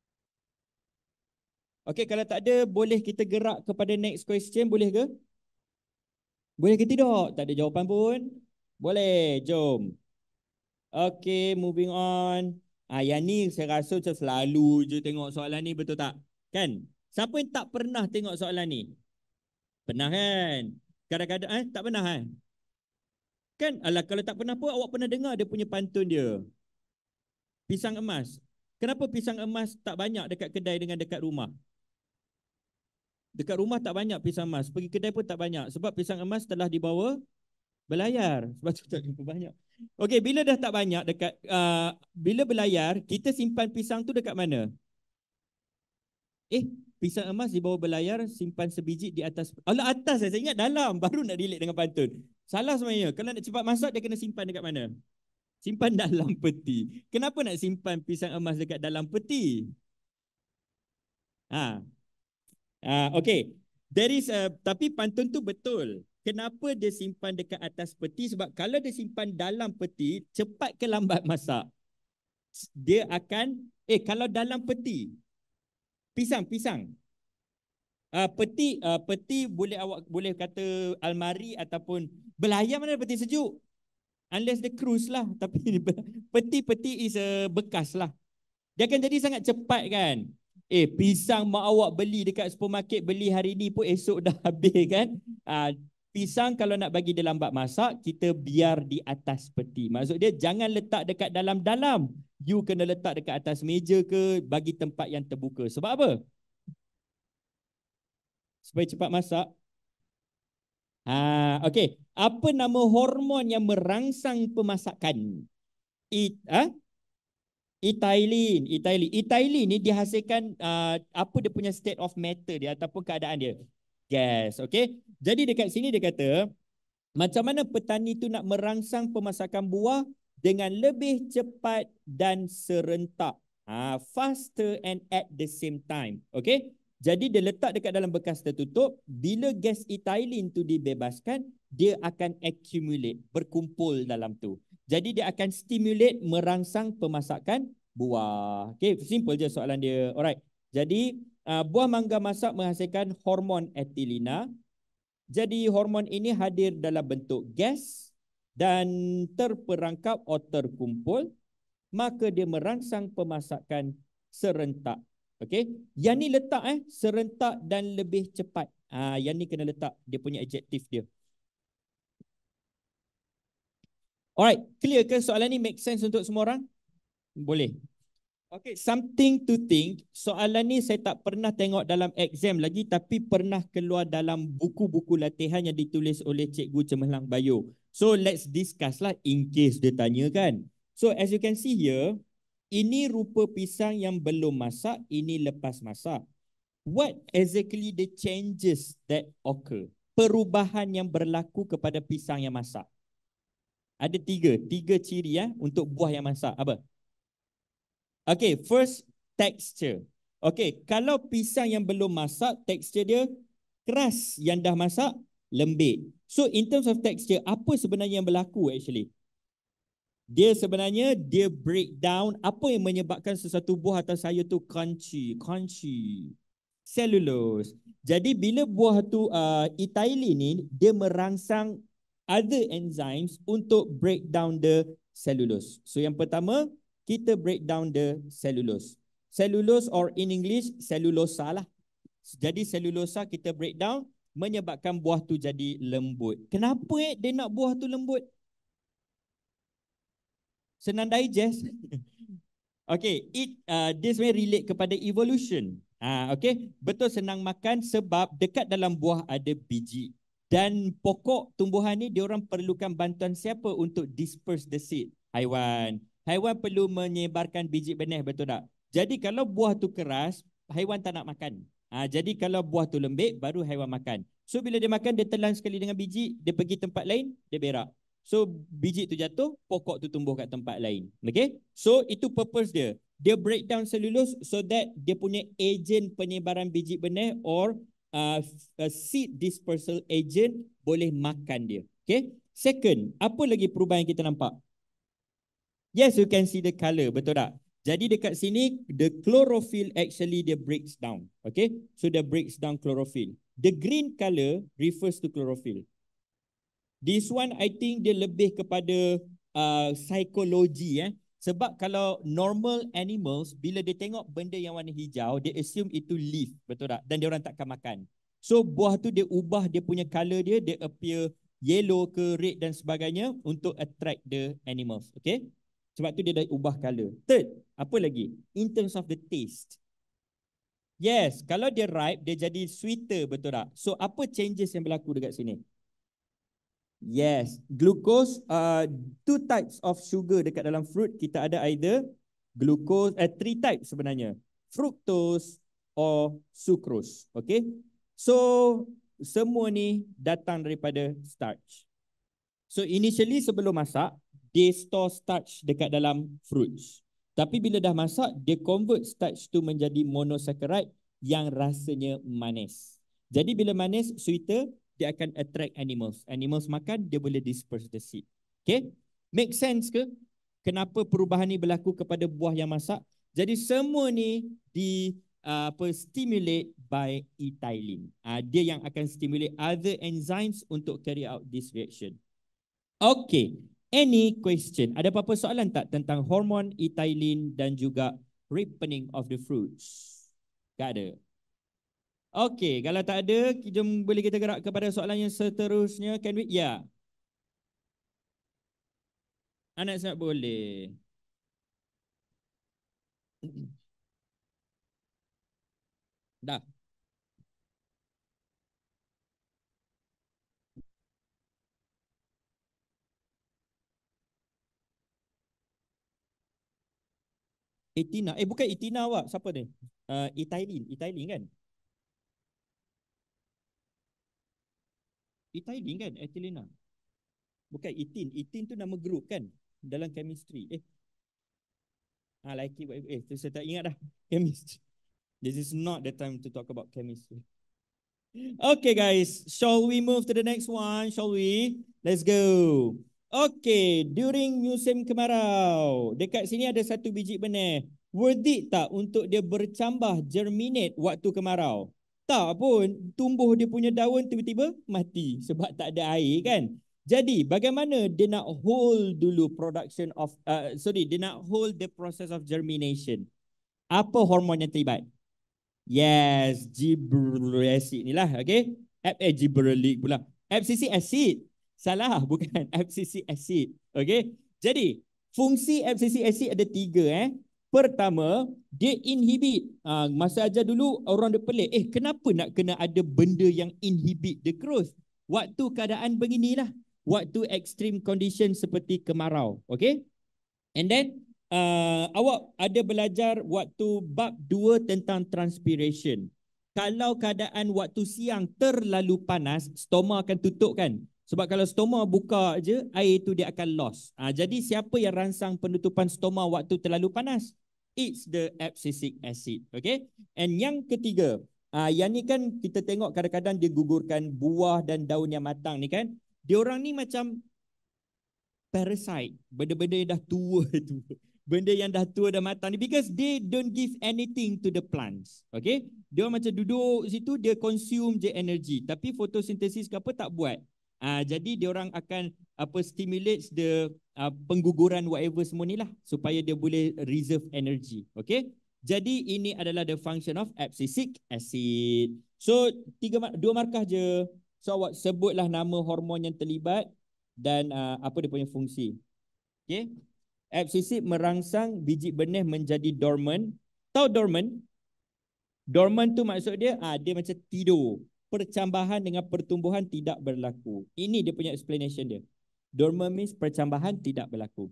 Okay, kalau tak ada, boleh kita gerak kepada next question, boleh ke? Boleh ke tidak? Tak ada jawapan pun? Boleh, jom. Okay, moving on. Ah, yang ni saya rasa macam selalu je tengok soalan ni, betul tak? Kan? Siapa yang tak pernah tengok soalan ni? Pernah kan? Kadang-kadang eh, tak pernah kan? Kan? Alah, kalau tak pernah pun awak pernah dengar dia punya pantun dia. Pisang emas. Kenapa pisang emas tak banyak dekat kedai dengan dekat rumah? Dekat rumah tak banyak pisang emas. Pergi kedai pun tak banyak. Sebab pisang emas telah dibawa berlayar. Sebab tu tak jumpa banyak. Okey, bila dah tak banyak dekat, uh, bila berlayar, kita simpan pisang tu dekat mana? Eh, pisang emas dibawa berlayar, simpan sebiji di atas. Alah, atas saya ingat dalam. Baru nak relate dengan pantun. Salah sebenarnya. Kalau nak cepat masak, dia kena simpan dekat mana? Simpan dalam peti. Kenapa nak simpan pisang emas dekat dalam peti? Ha. Uh, okay, there is a, tapi pantun tu betul. Kenapa dia simpan dekat atas peti? Sebab kalau dia simpan dalam peti, cepat ke lambat masak? Dia akan, eh kalau dalam peti, pisang, pisang. Uh, peti, uh, peti boleh awak boleh kata almari ataupun berlayar mana peti sejuk? Unless the cruise lah. Tapi peti-peti is a bekas lah. Dia akan jadi sangat cepat kan? Eh, pisang mak awak beli dekat supermarket, beli hari ni pun esok dah habis kan? Ah, pisang kalau nak bagi dia lambat masak, kita biar di atas peti. Maksud dia jangan letak dekat dalam-dalam. You kena letak dekat atas meja ke, bagi tempat yang terbuka. Sebab apa? Supaya cepat masak. Ah, okey. Apa nama hormon yang merangsang pemasakan? It, ah? Ethylene, ethylene. Ethylene ni dihasilkan uh, apa dia punya state of matter dia ataupun keadaan dia? Gas, okey. Jadi dekat sini dia kata macam mana petani tu nak merangsang pemasakan buah dengan lebih cepat dan serentak. Ha, faster and at the same time. Okey. Jadi dia letak dekat dalam bekas tertutup, bila gas ethylene tu dibebaskan, dia akan accumulate, berkumpul dalam tu. Jadi dia akan stimulate, merangsang pemasakan buah. Okay, simple je soalan dia. Alright. Jadi Uh, buah mangga masak menghasilkan hormon etilina. Jadi hormon ini hadir dalam bentuk gas dan terperangkap atau terkumpul, maka dia merangsang pemasakan serentak. Okey, yang ni letak eh serentak dan lebih cepat. Ah, yang ni kena letak dia punya adjektif dia. Alright, clear ke soalan ni, make sense untuk semua orang? Boleh. Okay, something to think. Soalan ni saya tak pernah tengok dalam exam lagi, tapi pernah keluar dalam buku-buku latihan yang ditulis oleh Cikgu Cemerlang Bio. So let's discuss lah in case dia tanya kan. So as you can see here, ini rupa pisang yang belum masak, ini lepas masak. What exactly the changes that occur? Perubahan yang berlaku kepada pisang yang masak. Ada tiga, tiga ciri ya untuk buah yang masak. Apa? Okay, first texture. Okay, kalau pisang yang belum masak, texture dia keras. Yang dah masak, lembik. So in terms of texture, apa sebenarnya yang berlaku actually? Dia sebenarnya, dia break down apa yang menyebabkan sesuatu buah atau sayur tu crunchy. Crunchy. Cellulose. Jadi bila buah tu uh, ethylene ni, dia merangsang other enzymes untuk break down the cellulose. So yang pertama, kita break down the cellulose. Cellulose or in English, cellulosa lah. Jadi cellulosa kita break down, menyebabkan buah tu jadi lembut. Kenapa eh dia nak buah tu lembut? Senang digest. Okay, it uh, this may relate kepada evolution. Ah, okay, betul senang makan sebab dekat dalam buah ada biji. Dan pokok tumbuhan ni diorang perlukan bantuan siapa untuk disperse the seed? Haiwan. Haiwan perlu menyebarkan biji benih, betul tak? Jadi kalau buah tu keras, haiwan tak nak makan. Ah, jadi kalau buah tu lembik, baru haiwan makan. So bila dia makan, dia telan sekali dengan biji, dia pergi tempat lain, dia berak. So biji tu jatuh, pokok tu tumbuh kat tempat lain. Okay? So itu purpose dia. Dia break down cellulose so that dia punya agent penyebaran biji benih or uh, a seed dispersal agent boleh makan dia. Okay? Second, apa lagi perubahan yang kita nampak? Yes, you can see the color, betul tak? Jadi dekat sini, the chlorophyll actually dia breaks down. Okay? So dia breaks down chlorophyll. The green color refers to chlorophyll. This one I think dia lebih kepada uh, psikologi eh. Sebab kalau normal animals, bila dia tengok benda yang warna hijau, dia assume itu leaf, betul tak? Dan dia orang takkan makan. So buah tu dia ubah dia punya color dia, dia appear yellow ke red dan sebagainya untuk attract the animals. Okay? Sebab tu dia dah ubah color. Third, apa lagi? In terms of the taste. Yes, kalau dia ripe, dia jadi sweeter, betul tak? So apa changes yang berlaku dekat sini? Yes, glucose, uh, two types of sugar dekat dalam fruit. Kita ada either glucose, eh, three types sebenarnya. Fructose or sucrose. Okay. So, semua ni datang daripada starch. So, initially sebelum masak, they store starch dekat dalam fruits. Tapi bila dah masak, dia convert starch tu menjadi monosaccharide yang rasanya manis. Jadi bila manis, sweeter, dia akan attract animals. Animals makan, dia boleh disperse the seed. Okay? Make sense ke? Kenapa perubahan ni berlaku kepada buah yang masak? Jadi semua ni di uh, apa, stimulate by ethylene. Uh, dia yang akan stimulate other enzymes untuk carry out this reaction. Okay. Any question? Ada apa-apa soalan tak tentang hormon ethylene dan juga ripening of the fruits? Tak ada. Okey, kalau tak ada, jom boleh kita gerak kepada soalan yang seterusnya. Can we? Ya. Yeah. Anak sangat boleh. Dah. Etina. Eh, bukan etina awak. Siapa ni? Uh, ethylene. Ethylene kan? Ethylene kan? Ethylene. Bukan etin. Etin tu nama group kan? Dalam chemistry. Eh. Ah, like it. Eh, tu saya tak ingat dah. Chemistry. This is not the time to talk about chemistry. Okay guys, shall we move to the next one? Shall we? Let's go. Okay, during musim kemarau, dekat sini ada satu biji benih. Worth it tak untuk dia bercambah, germinate waktu kemarau? Tak pun, tumbuh dia punya daun tiba-tiba mati sebab tak ada air kan. Jadi bagaimana dia nak hold dulu production of, uh, sorry, dia nak hold the process of germination? Apa hormon yang terlibat? Yes, gibberellic acid ni lah, okay? Eh, gibberellic pula. Abscisic acid. Salah, bukan abscisic acid, okay? Jadi, fungsi abscisic acid ada tiga eh. Pertama, dia inhibit. Ha, masa ajar dulu, orang dia pelik. Eh, kenapa nak kena ada benda yang inhibit the growth? Waktu keadaan beginilah. Waktu extreme condition seperti kemarau, okay? And then, Uh, awak ada belajar waktu bab dua tentang transpiration. Kalau keadaan waktu siang terlalu panas, stoma akan tutup kan? Sebab kalau stoma buka je, air tu dia akan loss. Uh, jadi siapa yang rangsang penutupan stoma waktu terlalu panas? It's the abscisic acid. Okay? And yang ketiga, uh, yang ni kan kita tengok kadang-kadang dia gugurkan buah dan daun yang matang ni kan. Diorang ni macam parasite, benda-benda yang dah tua tu. Benda yang dah tua dah matang ni, because they don't give anything to the plants. Okay, dia macam duduk situ, dia consume je energy, tapi fotosintesis ke apa tak buat. Ah, jadi dia orang akan apa stimulate the uh, pengguguran whatever semua ni lah, supaya dia boleh reserve energy. Okay, jadi ini adalah the function of abscisic acid. So tiga dua markah je. So awak sebutlah nama hormon yang terlibat dan uh, apa dia punya fungsi. Okay. Abscisic merangsang biji benih menjadi dormant. Tahu dormant? Dormant tu maksud dia, ah, dia macam tidur. Percambahan dengan pertumbuhan tidak berlaku. Ini dia punya explanation dia. Dormant means percambahan tidak berlaku.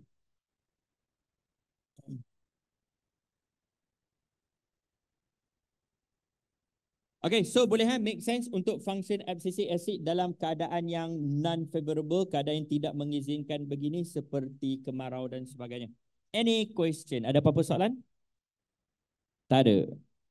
Okay, so boleh ha, make sense untuk function abscisic acid dalam keadaan yang non-favorable, keadaan yang tidak mengizinkan begini seperti kemarau dan sebagainya. Any question? Ada apa-apa soalan? Tak ada.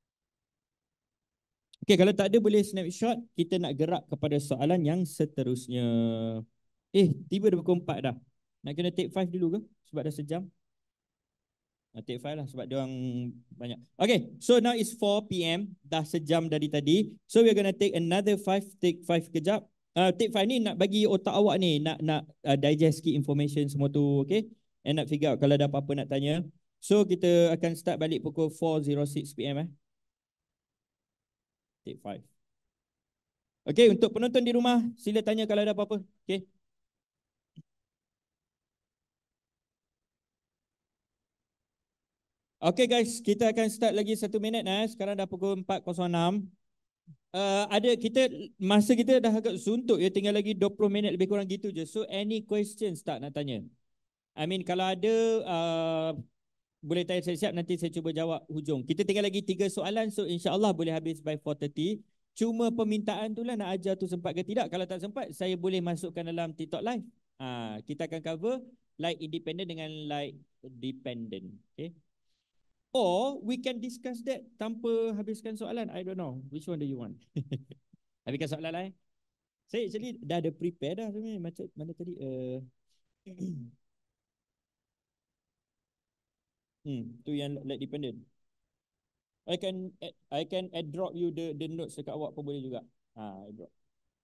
Okay, kalau tak ada boleh snapshot. Kita nak gerak kepada soalan yang seterusnya. Eh, tiba dah pukul empat dah. Nak kena take five dulu ke? Sebab dah sejam. Take five lah sebab dia orang banyak. Okay, so now it's four P M. Dah sejam dari tadi. So we're gonna take another five. Take five kejap. Uh, take five ni nak bagi otak awak ni. Nak nak uh, digest key information semua tu. Okay. And nak figure out kalau ada apa-apa nak tanya. So kita akan start balik pukul four oh six P M eh. Take five. Okay, untuk penonton di rumah, sila tanya kalau ada apa-apa. Okay. Okay guys, kita akan start lagi satu minit eh. Sekarang dah pukul empat kosong enam. Uh, ada kita masa kita dah agak suntuk ya, tinggal lagi dua puluh minit lebih kurang gitu je. So any questions tak nak tanya? I mean kalau ada uh, boleh tanya siap-siap, nanti saya cuba jawab hujung. Kita tinggal lagi tiga soalan, so insyaAllah boleh habis by four thirty. Cuma permintaan tu lah nak ajar tu sempat ke tidak. Kalau tak sempat, saya boleh masukkan dalam TikTok live. Uh, kita akan cover like independent dengan like dependent. Okay. Or we can discuss that tanpa habiskan soalan. I don't know. Which one do you want? Habiskan soalan lah eh. Saya actually dah ada prepare dah sebenarnya. Macam mana tadi? Uh... hmm, tu yang like dependent. I can I can add drop you the the notes dekat awak pun boleh juga. Ha, I drop.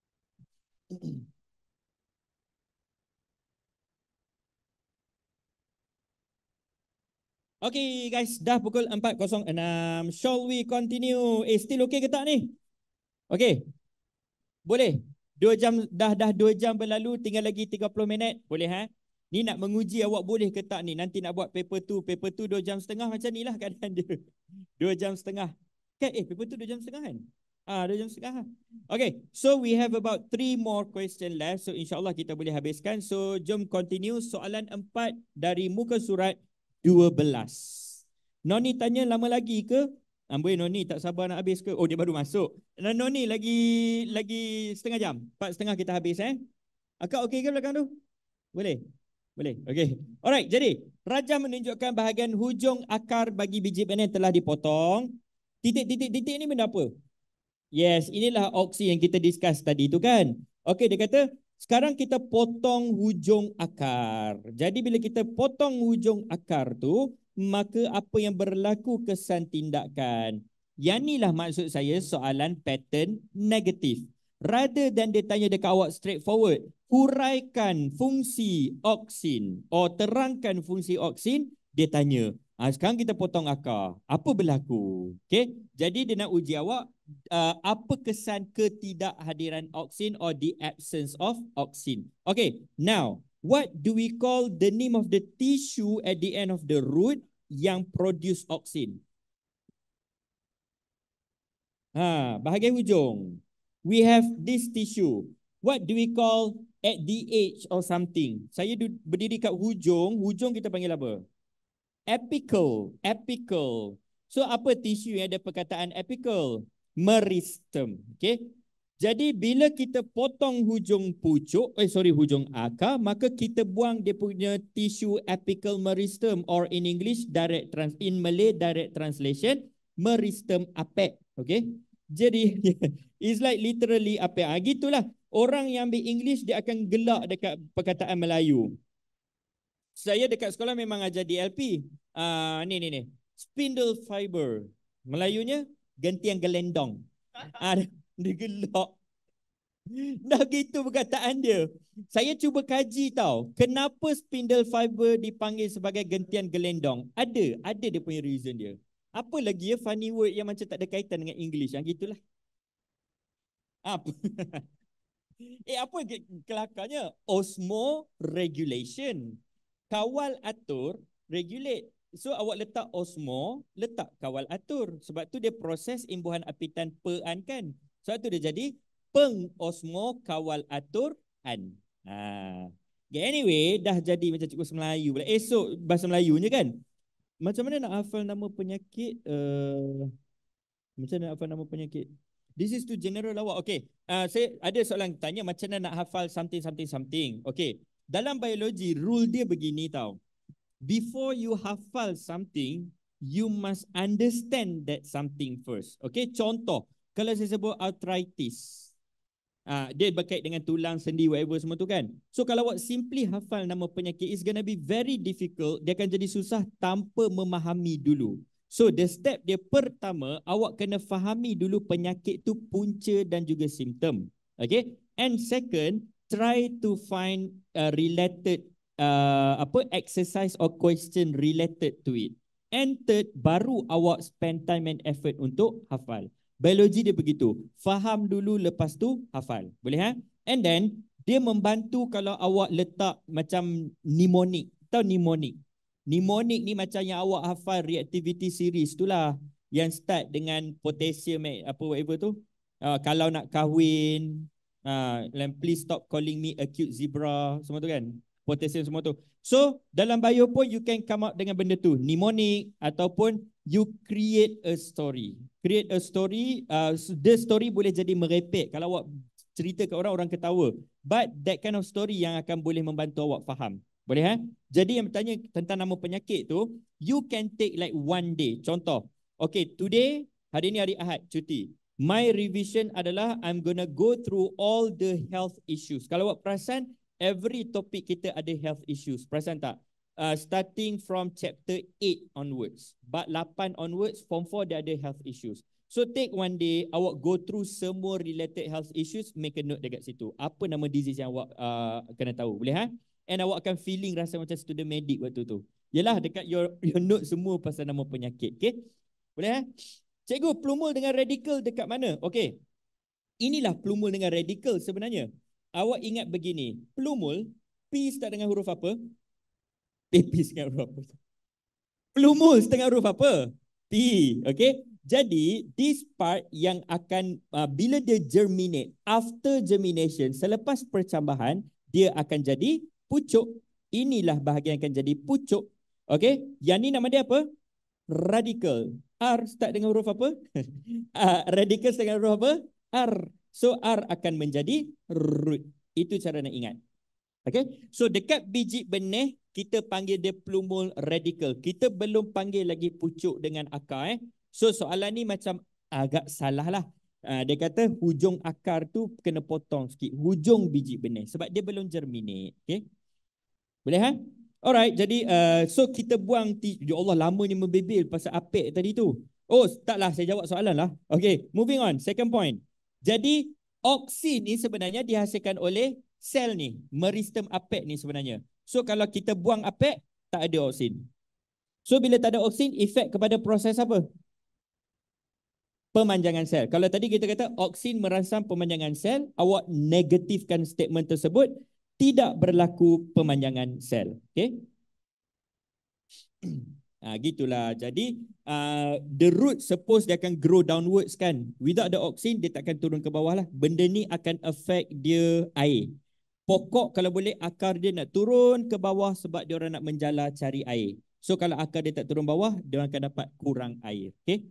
Okay guys, dah pukul empat kosong enam. Shall we continue? Eh, still okay ke tak ni? Okay. Boleh? Dua jam, dah dah dua jam berlalu, tinggal lagi tiga puluh minit. Boleh ha? Ni nak menguji awak boleh ke tak ni? Nanti nak buat paper tu. Paper tu dua jam setengah macam ni lah keadaan dia. Dua jam setengah. Kan? Eh, paper tu dua jam setengah kan? Ah, dua jam setengah. Okay, so we have about three more question left. So insyaAllah kita boleh habiskan. So jom continue. Soalan empat dari muka surat dua belas. Noni tanya lama lagi ke? Amboi Noni tak sabar nak habis ke? Oh, dia baru masuk. Noni lagi lagi setengah jam. Empat setengah kita habis eh. Akak okey ke belakang tu? Boleh? Boleh. Okey. Alright, jadi Raja menunjukkan bahagian hujung akar bagi biji benih telah dipotong. Titik-titik-titik ni benda apa? Yes, inilah oksi yang kita discuss tadi tu kan. Okey, dia kata sekarang kita potong hujung akar. Jadi bila kita potong hujung akar tu, maka apa yang berlaku kesan tindakan. Yang inilah maksud saya soalan pattern negatif. Rather than dia tanya dekat awak straightforward, huraikan fungsi oksin atau terangkan fungsi oksin, dia tanya, ah, sekarang kita potong akar, apa berlaku? Okay? Jadi dia nak uji awak uh, apa kesan ketidakhadiran oksin or the absence of oksin. Okay, now what do we call the name of the tissue at the end of the root yang produce oksin? Ha, bahagian hujung. We have this tissue. What do we call at the edge or something? Saya berdiri kat hujung, hujung kita panggil apa? Apical, apical. So apa tissue yang ada perkataan apical? Meristem. Okay. Jadi bila kita potong hujung pucuk, eh sorry hujung akar, maka kita buang dia punya tissue apical meristem, or in English direct trans in Malay direct translation meristem apek. Okay. Jadi it's like literally apek. Ah, gitulah. Orang yang ambil English dia akan gelak dekat perkataan Melayu. Saya dekat sekolah memang ajar D L P. Uh, ni ni ni. Spindle fiber. Melayunya gentian gelendong. Ah, dia gelak. Dah gitu perkataan dia. Saya cuba kaji tau. Kenapa spindle fiber dipanggil sebagai gentian gelendong? Ada. Ada dia punya reason dia. Apa lagi ya funny word yang macam tak ada kaitan dengan English. Yang gitulah. Apa? eh apa kelakarnya? Osmoregulation. Kawal atur, regulate. So awak letak osmo, letak kawal atur. Sebab tu dia proses imbuhan apitan pe-an kan. Sebab tu dia jadi pengosmo kawal atur an. Ha. Okay, anyway, dah jadi macam cikgu bahasa Melayu pula. Esok bahasa Melayunya kan. Macam mana nak hafal nama penyakit? Uh, macam mana nak hafal nama penyakit? This is too general awak. Okay. Uh, saya ada soalan tanya macam mana nak hafal something, something, something. Okay. Dalam biologi, rule dia begini tau. Before you hafal something, you must understand that something first. Okay, contoh. Kalau saya sebut arthritis, ah, dia berkait dengan tulang, sendi, whatever semua tu kan. So kalau awak simply hafal nama penyakit, it's gonna be very difficult. Dia akan jadi susah tanpa memahami dulu. So the step dia pertama, awak kena fahami dulu penyakit tu punca dan juga simptom. Okay. And second, try to find uh, related uh, apa exercise or question related to it. And third, baru awak spend time and effort untuk hafal. Biologi dia begitu. Faham dulu lepas tu hafal. Boleh ha? And then dia membantu kalau awak letak macam mnemonic. Tahu mnemonic? Mnemonic ni macam yang awak hafal reactivity series tu lah. Yang start dengan potassium apa whatever tu. Uh, kalau nak kahwin, uh, please stop calling me a cute zebra, semua tu kan. Potassium semua tu. So dalam bio pun you can come up dengan benda tu. Mnemonic ataupun you create a story. Create a story. Uh, the story boleh jadi merepek. Kalau awak cerita ke orang, orang ketawa. But that kind of story yang akan boleh membantu awak faham. Boleh ha? Jadi yang bertanya tentang nama penyakit tu, you can take like one day. Contoh. Okay, today, hari ni hari Ahad, cuti. My revision adalah I'm gonna go through all the health issues. Kalau awak perasan, every topic kita ada health issues. Perasan tak? Uh, starting from chapter eight onwards. But lapan onwards, form four dia ada health issues. So take one day, awak go through semua related health issues, make a note dekat situ. Apa nama disease yang awak uh, kena tahu. Boleh ha? And awak akan feeling rasa macam student medik waktu tu. Yalah dekat your, your note semua pasal nama penyakit. Okay? Boleh ha? Cikgu, plumul dengan radikal dekat mana? Okay. Inilah plumul dengan radikal sebenarnya. Awak ingat begini. Plumul, P start dengan huruf apa? P, P setengah huruf apa? Plumul setengah huruf apa? P. Okay. Jadi, this part yang akan, uh, bila dia germinate, after germination, selepas percambahan, dia akan jadi pucuk. Inilah bahagian yang akan jadi pucuk. Okay. Yang ni nama dia apa? Radikal. R start dengan huruf apa? uh, radikal start dengan huruf apa? R. So, R akan menjadi root. Itu cara nak ingat. Okay. So, dekat biji benih, kita panggil dia plumul radikal. Kita belum panggil lagi pucuk dengan akar. Eh. So, soalan ni macam agak salah lah. Uh, dia kata hujung akar tu kena potong sikit. Hujung biji benih. Sebab dia belum germinate. Okay. Boleh ha? Alright, jadi uh, so kita buang, ya Allah lamanya membebel pasal apek tadi tu. Oh, taklah saya jawab soalan lah. Okay, moving on, second point. Jadi, oksin ni sebenarnya dihasilkan oleh sel ni, meristem apek ni sebenarnya. So, kalau kita buang apek, tak ada oksin. So, bila tak ada oksin, efek kepada proses apa? Pemanjangan sel. Kalau tadi kita kata oksin merangsang pemanjangan sel, awak negatifkan statement tersebut, tidak berlaku pemanjangan sel. Okay? Ha, gitulah. Jadi, uh, the root suppose dia akan grow downwards kan. Without the oxygen, dia tak akan turun ke bawah lah. Benda ni akan affect dia air. Pokok kalau boleh akar dia nak turun ke bawah sebab dia orang nak menjala cari air. So, kalau akar dia tak turun bawah, dia orang akan dapat kurang air. Okay?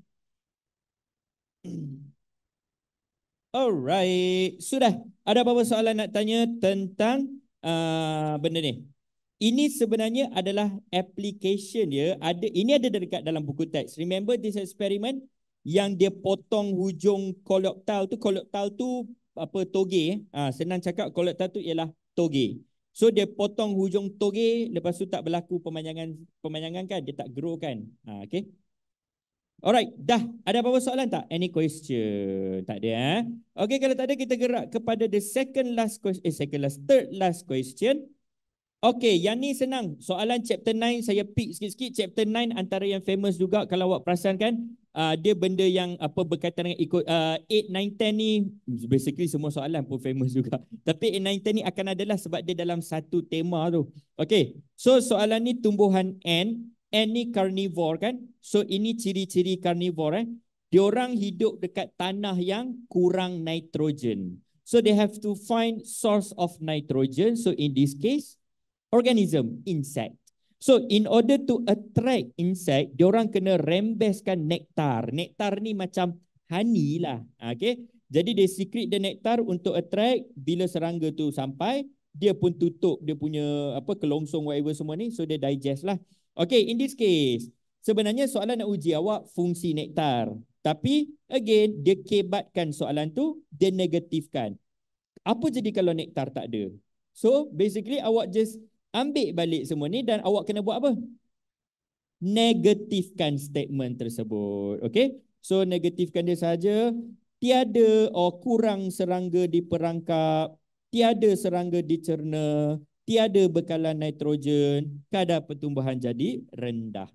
Alright. Sudah. Ada apa-apa soalan nak tanya tentang uh, benda ni? Ini sebenarnya adalah application dia. Ada, ini ada dekat dalam buku teks. Remember this experiment yang dia potong hujung coleoptile tu. Coleoptile tu apa toge. Eh? Ha, senang cakap coleoptile tu ialah toge. So dia potong hujung toge, lepas tu tak berlaku pemanjangan pemanjangan kan, dia tak grow kan. Ha, okay. Alright, dah. Ada apa-apa soalan tak? Any question? Tak ada. Eh? Okay, kalau tak ada kita gerak kepada the second last question. Eh, second last, third last question. Okay, yang ni senang. Soalan chapter nine saya pick sikit-sikit. Chapter nine antara yang famous juga kalau awak perasan kan. Uh, dia benda yang apa berkaitan dengan ikut uh, eight, nine, ten ni. Basically semua soalan pun famous juga. Tapi eight, nine, ten ni akan adalah sebab dia dalam satu tema tu. Okay, so soalan ni tumbuhan ant. Ant ni carnivore kan. So ini ciri-ciri carnivore eh. Diorang hidup dekat tanah yang kurang nitrogen. So they have to find source of nitrogen. So in this case, organism, insect. So in order to attract insect, diorang kena rembeskan nektar. Nektar ni macam honey lah. Okay. Jadi dia secret the nektar untuk attract. Bila serangga tu sampai, dia pun tutup dia punya apa kelongsong whatever semua ni. So dia digest lah. Okay, in this case, sebenarnya soalan nak uji awak fungsi nektar. Tapi again, dia kebatkan soalan tu, dia negatifkan. Apa jadi kalau nektar tak ada? So basically awak just ambil balik semua ni dan awak kena buat apa? Negatifkan statement tersebut. Okay? So negatifkan dia saja. Tiada or kurang serangga diperangkap. Tiada serangga dicerna. Tiada bekalan nitrogen. Kadar pertumbuhan jadi rendah.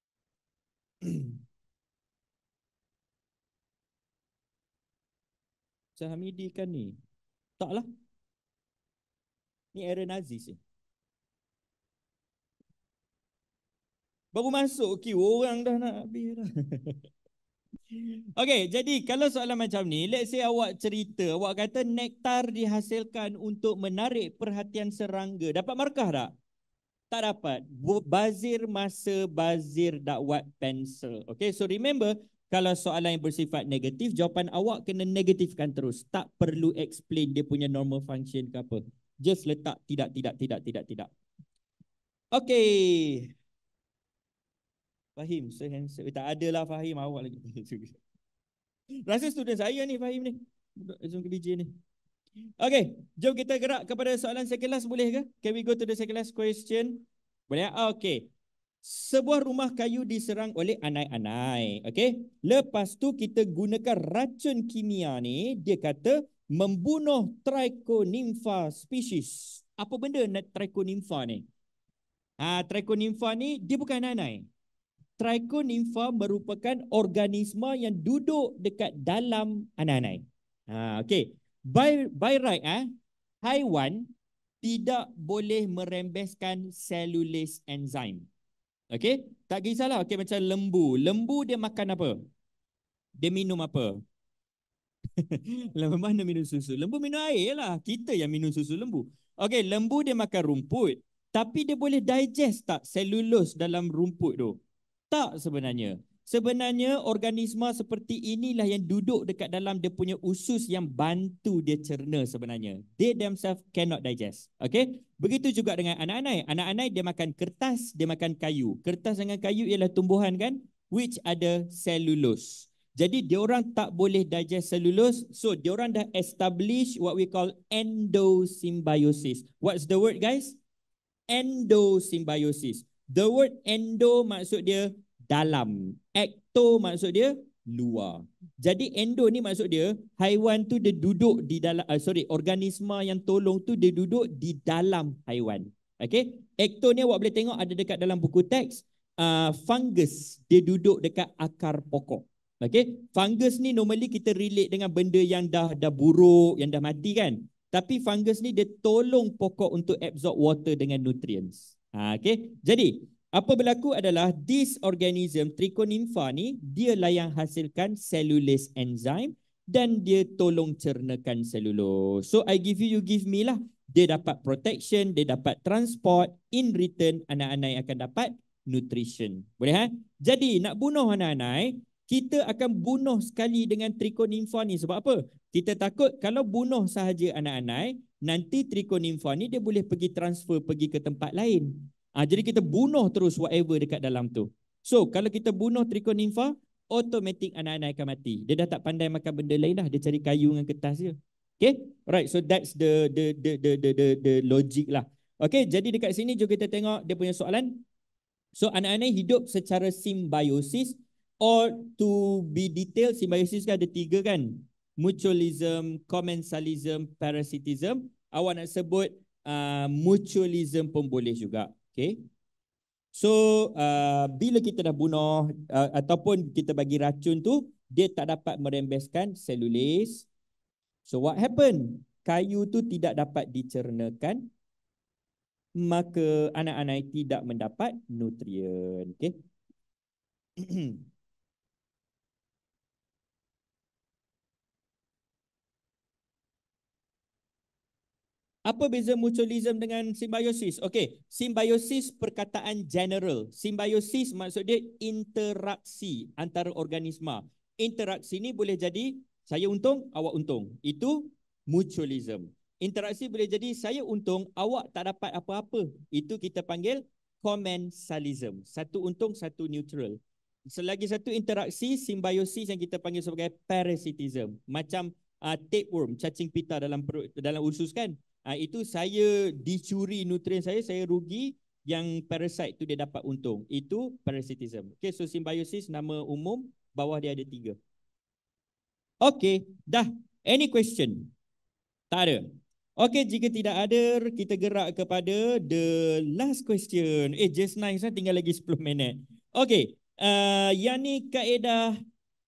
Sir Hamidi kan ni? Taklah. Ni error Nazis ni. Baru masuk queue, orang dah nak habis dah. Okey, jadi kalau soalan macam ni, let's say awak cerita, awak kata nektar dihasilkan untuk menarik perhatian serangga. Dapat markah tak? Tak dapat. Bazir masa, bazir dakwat pensel. Okey, so remember, kalau soalan yang bersifat negatif, jawapan awak kena negatifkan terus. Tak perlu explain dia punya normal function ke apa. Just letak tidak, tidak, tidak, tidak, tidak. Okey. Fahim, so handsome. Eh, tak ada lah Fahim, awak lagi. Rasa student saya ni Fahim ni. Zoom ke D J ni. Okay, jom kita gerak kepada soalan second last, boleh ke? Can we go to the second last question? Boleh? Okay. Sebuah rumah kayu diserang oleh anai-anai. Okay. Lepas tu kita gunakan racun kimia ni, dia kata membunuh Trichonympha species. Apa benda Trichonympha ni? Ha, Trichonympha ni dia bukan anai. Trichonympha merupakan organisme yang duduk dekat dalam anai-anai. Ha, okay. By, by right, eh, haiwan tidak boleh merembeskan cellulase enzyme. Okay. Tak kisahlah. Okay, macam lembu. Lembu dia makan apa? Dia minum apa? Lembu mana minum susu? Lembu minum air lah. Kita yang minum susu lembu. Okay, lembu dia makan rumput. Tapi dia boleh digest tak cellulose dalam rumput tu? Tak sebenarnya. Sebenarnya organisma seperti inilah yang duduk dekat dalam dia punya usus yang bantu dia cerna sebenarnya. They themselves cannot digest. Okay? Begitu juga dengan anak-anak. Anak-anak dia makan kertas, dia makan kayu. Kertas dengan kayu ialah tumbuhan kan? Which ada cellulose. Jadi diorang tak boleh digest cellulose. So diorang dah establish what we call endosymbiosis. What's the word guys? Endosymbiosis. The word endo maksud dia dalam. Ecto maksud dia luar. Jadi endo ni maksud dia haiwan tu dia duduk di dalam, uh, sorry, organisma yang tolong tu dia duduk di dalam haiwan. Okay. Ecto ni awak boleh tengok ada dekat dalam buku teks. Uh, fungus dia duduk dekat akar pokok. Okay. Fungus ni normally kita relate dengan benda yang dah dah buruk, yang dah mati kan. Tapi fungus ni dia tolong pokok untuk absorb water dengan nutrients. Ha, okay. Jadi apa berlaku adalah this organism Trichonympha ni dialah yang hasilkan cellulase enzyme dan dia tolong cernakan selulose. So I give you, you give me lah. Dia dapat protection, dia dapat transport, in return anak-anak yang akan dapat nutrition. Boleh ha? Jadi nak bunuh anak-anak, kita akan bunuh sekali dengan Trichonympha ni. Sebab apa? Kita takut kalau bunuh sahaja anak-anak, nanti Trichonympha ni dia boleh pergi transfer pergi ke tempat lain. Ha, jadi kita bunuh terus whatever dekat dalam tu. So kalau kita bunuh Trichonympha, automatic anak-anak akan mati. Dia dah tak pandai makan benda lain dah. Dia cari kayu dengan kertas je. Okay? Alright, so that's the the the the the the, the logic lah. Okay, jadi dekat sini juga kita tengok dia punya soalan. So anak-anak hidup secara simbiosis, or to be detailed, simbiosis kan ada tiga kan? Mutualism, commensalism, parasitism. Awak nak sebut uh, mutualism pun boleh juga. Okay. So uh, bila kita dah bunuh uh, ataupun kita bagi racun tu, dia tak dapat merembeskan selulase. So what happen? Kayu tu tidak dapat dicernakan, maka anak-anak tidak mendapat nutrien. Okay. Apa beza mutualism dengan simbiosis? Okey, simbiosis perkataan general. Simbiosis maksud dia interaksi antara organisma. Interaksi ni boleh jadi saya untung, awak untung. Itu mutualism. Interaksi boleh jadi saya untung, awak tak dapat apa-apa. Itu kita panggil commensalism. Satu untung, satu neutral. Selagi satu interaksi, simbiosis yang kita panggil sebagai parasitism. Macam uh, tapeworm, cacing pita dalam perut, dalam usus kan? Uh, itu saya dicuri nutrien saya, saya rugi, yang parasite tu dia dapat untung. Itu parasitism. Okay, so simbiosis nama umum, bawah dia ada tiga. Okay, dah. Any question? Tak ada. Okay, jika tidak ada, kita gerak kepada the last question. Eh, just nice lah, tinggal lagi sepuluh minit. Okay, uh, yang ni kaedah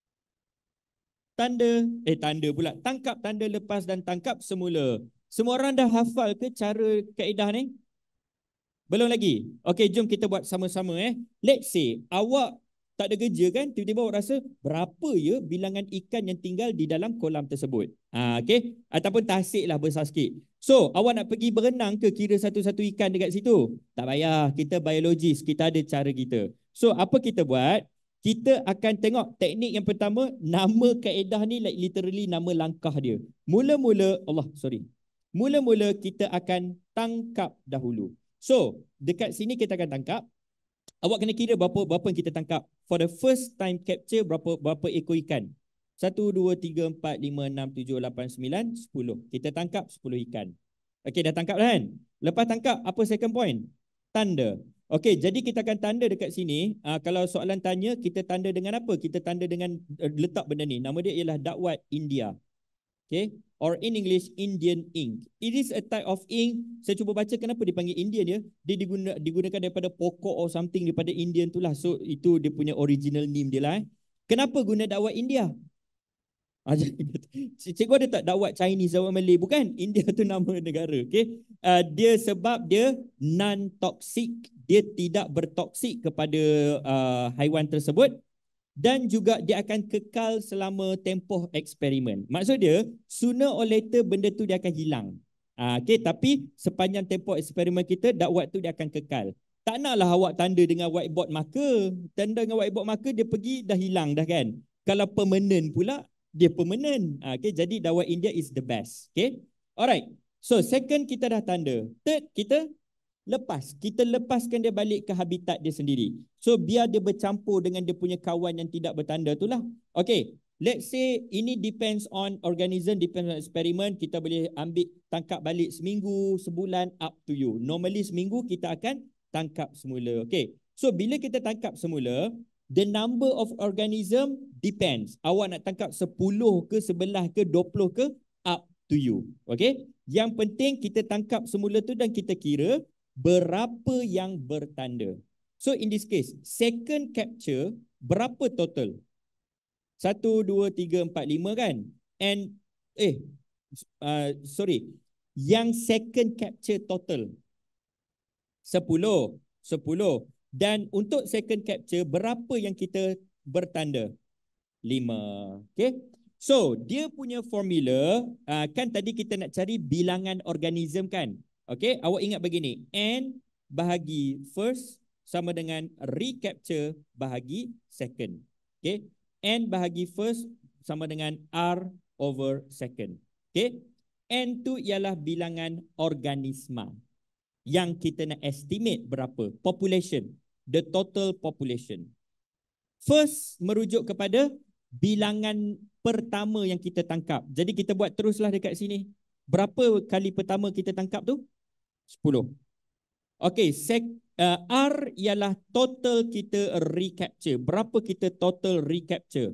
tanda, eh tanda pula, tangkap tanda lepas dan tangkap semula. Semua orang dah hafal ke cara kaedah ni? Belum lagi? Okey, jom kita buat sama-sama eh. Let's say awak tak ada kerja kan, tiba-tiba awak rasa berapa ya bilangan ikan yang tinggal di dalam kolam tersebut. Ha, okey, ataupun tasik lah besar sikit. So, awak nak pergi berenang ke kira satu-satu ikan dekat situ? Tak payah, kita biologis, kita ada cara kita. So, apa kita buat? Kita akan tengok teknik yang pertama, nama kaedah ni like literally nama langkah dia. Mula-mula, Allah, sorry. Mula-mula kita akan tangkap dahulu. So, dekat sini kita akan tangkap. Awak kena kira berapa berapa yang kita tangkap. For the first time capture, berapa berapa ekor ikan? Satu, dua, tiga, empat, lima, enam, tujuh, lapan, sembilan, sepuluh. Kita tangkap sepuluh ikan. Okey, dah tangkap dah kan? Lepas tangkap, apa second point? Tanda. Okey, jadi kita akan tanda dekat sini. Uh, kalau soalan tanya, kita tanda dengan apa? Kita tanda dengan uh, letak benda ni. Nama dia ialah dakwat India. Okay, or in English, Indian ink. It is a type of ink. Saya cuba baca kenapa dipanggil Indian dia. Dia diguna, digunakan daripada pokok or something daripada Indian tu lah. So, itu dia punya original name dia lah. Eh. Kenapa guna dakwat India? Cikgu ada tak dakwat Chinese, dakwat Malay? Bukan. India tu nama negara. Okay. Uh, dia sebab dia non-toxic. Dia tidak bertoksik kepada uh, haiwan tersebut. Dan juga dia akan kekal selama tempoh eksperimen. Maksud dia, sooner or later benda tu dia akan hilang. Ha, okay, tapi sepanjang tempoh eksperimen kita, dakwat tu dia akan kekal. Tak naklah awak tanda dengan whiteboard marker. Tanda dengan whiteboard marker, dia pergi dah hilang dah kan. Kalau permanent pula, dia permanent. Ha, okay, jadi dakwat India is the best. Okay, alright. So second kita dah tanda. Third kita lepas, kita lepaskan dia balik ke habitat dia sendiri. So biar dia bercampur dengan dia punya kawan yang tidak bertanda tu lah. Okey, Let's say ini depends on organism, depends on eksperimen. Kita boleh ambil tangkap balik seminggu, sebulan, up to you. Normally seminggu kita akan tangkap semula. Okay. So bila kita tangkap semula, the number of organism depends. Awak nak tangkap sepuluh ke, sebelas ke, dua puluh ke, up to you. Okay. Yang penting kita tangkap semula tu dan kita kira berapa yang bertanda. So in this case, second capture berapa total? Satu, dua, tiga, empat, lima kan? And, eh, uh, sorry. Yang second capture total. Sepuluh. Sepuluh. Dan untuk second capture, berapa yang kita bertanda? Lima. Okay? So, dia punya formula, uh, kan tadi kita nak cari bilangan organism kan? Okay? Awak ingat begini. N bahagi first sama dengan recapture bahagi second. Okay? N bahagi first sama dengan R over second. Okay? N tu ialah bilangan organisma yang kita nak estimate berapa. Population. The total population. First merujuk kepada bilangan pertama yang kita tangkap. Jadi kita buat teruslah dekat sini. Berapa kali pertama kita tangkap tu? sepuluh. Okay. Sek Uh, R ialah total kita recapture. Berapa kita total recapture?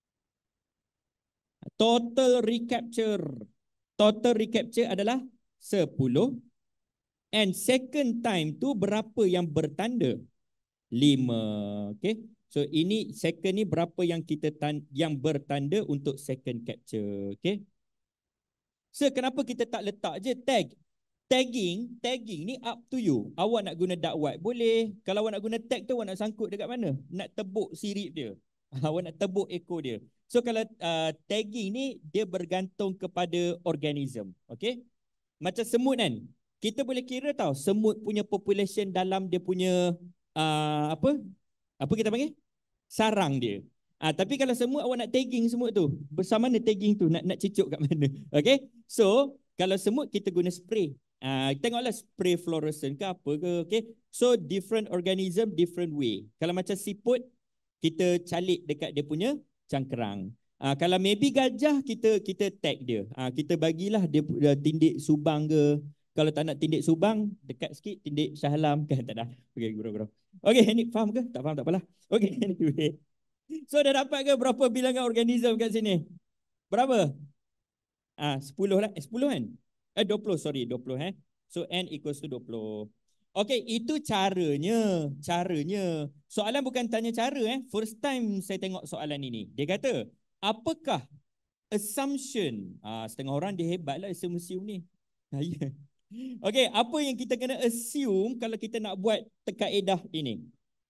Total recapture. Total recapture adalah sepuluh. And second time tu berapa yang bertanda? lima. Okay. So ini second ni berapa yang kita tan yang bertanda untuk second capture. Okay. So kenapa kita tak letak je tag? Tagging, tagging ni up to you. Awak nak guna dark white boleh. Kalau awak nak guna tag tu, awak nak sangkut dekat mana? Nak tebuk sirip dia. Awak nak tebuk ekor dia. So kalau uh, tagging ni, dia bergantung kepada organism. Okay? Macam semut kan? Kita boleh kira tau, semut punya population dalam dia punya, uh, apa? Apa kita panggil? Sarang dia. Ah, tapi kalau semut awak nak tagging semut tu, bersama mana tagging tu? Nak nak cicuk kat mana? Okay? So, kalau semut kita guna spray. Uh, tengoklah spray fluorescent ke apa ke. Okay? So different organism, different way. Kalau macam siput, kita calik dekat dia punya cangkerang. Uh, kalau maybe gajah, kita kita tag dia. Uh, kita bagilah dia, dia tindik subang ke. Kalau tak nak tindik subang, dekat sikit tindik Shah Alam kan. Tak dah. Okay, gurau-gurau. Okay, ni faham ke? Tak faham tak apalah. Okay, anyway. So dah dapat ke berapa bilangan organism kat sini? Berapa? Ah, sepuluh lah. Eh, sepuluh kan? Eh, dua puluh, sorry, dua puluh eh. So N equals to dua puluh. Okay, itu caranya. Caranya. Soalan bukan tanya cara eh. First time saya tengok soalan ini. Dia kata, apakah assumption? Ah, setengah orang dia hebat lah assume-assume ni. Okay, apa yang kita kena assume kalau kita nak buat kaedah ini?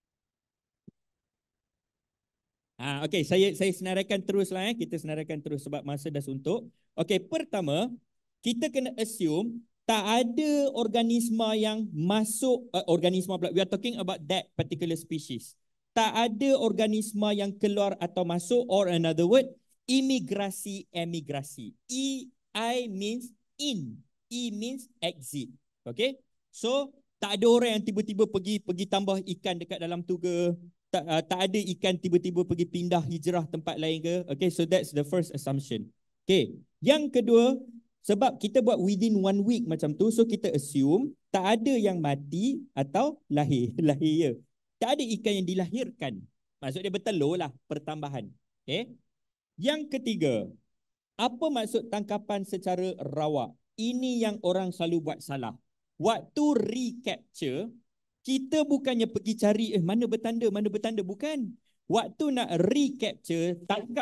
Ah, okay, saya saya senaraikan teruslah eh. Kita senaraikan terus sebab masa dah suntuk. Okay, pertama, kita kena assume tak ada organisma yang masuk, uh, organisma pula, we are talking about that particular species. Tak ada organisma yang keluar atau masuk, or another word, imigrasi, emigrasi. E, I means in, E means exit. Okay, so tak ada orang yang tiba-tiba pergi pergi tambah ikan dekat dalam tu ke, tak, uh, tak ada ikan tiba-tiba pergi pindah hijrah tempat lain ke. Okay, so that's the first assumption. Okay, yang kedua, sebab kita buat within one week macam tu, so kita assume tak ada yang mati atau lahir. Lahir ya. Tak ada ikan yang dilahirkan. Maksud dia bertelur lah, pertambahan. Okay. Yang ketiga, apa maksud tangkapan secara rawak? Ini yang orang selalu buat salah. Waktu recapture, kita bukannya pergi cari eh mana bertanda, mana bertanda. Bukan. Waktu nak recapture, tangkap.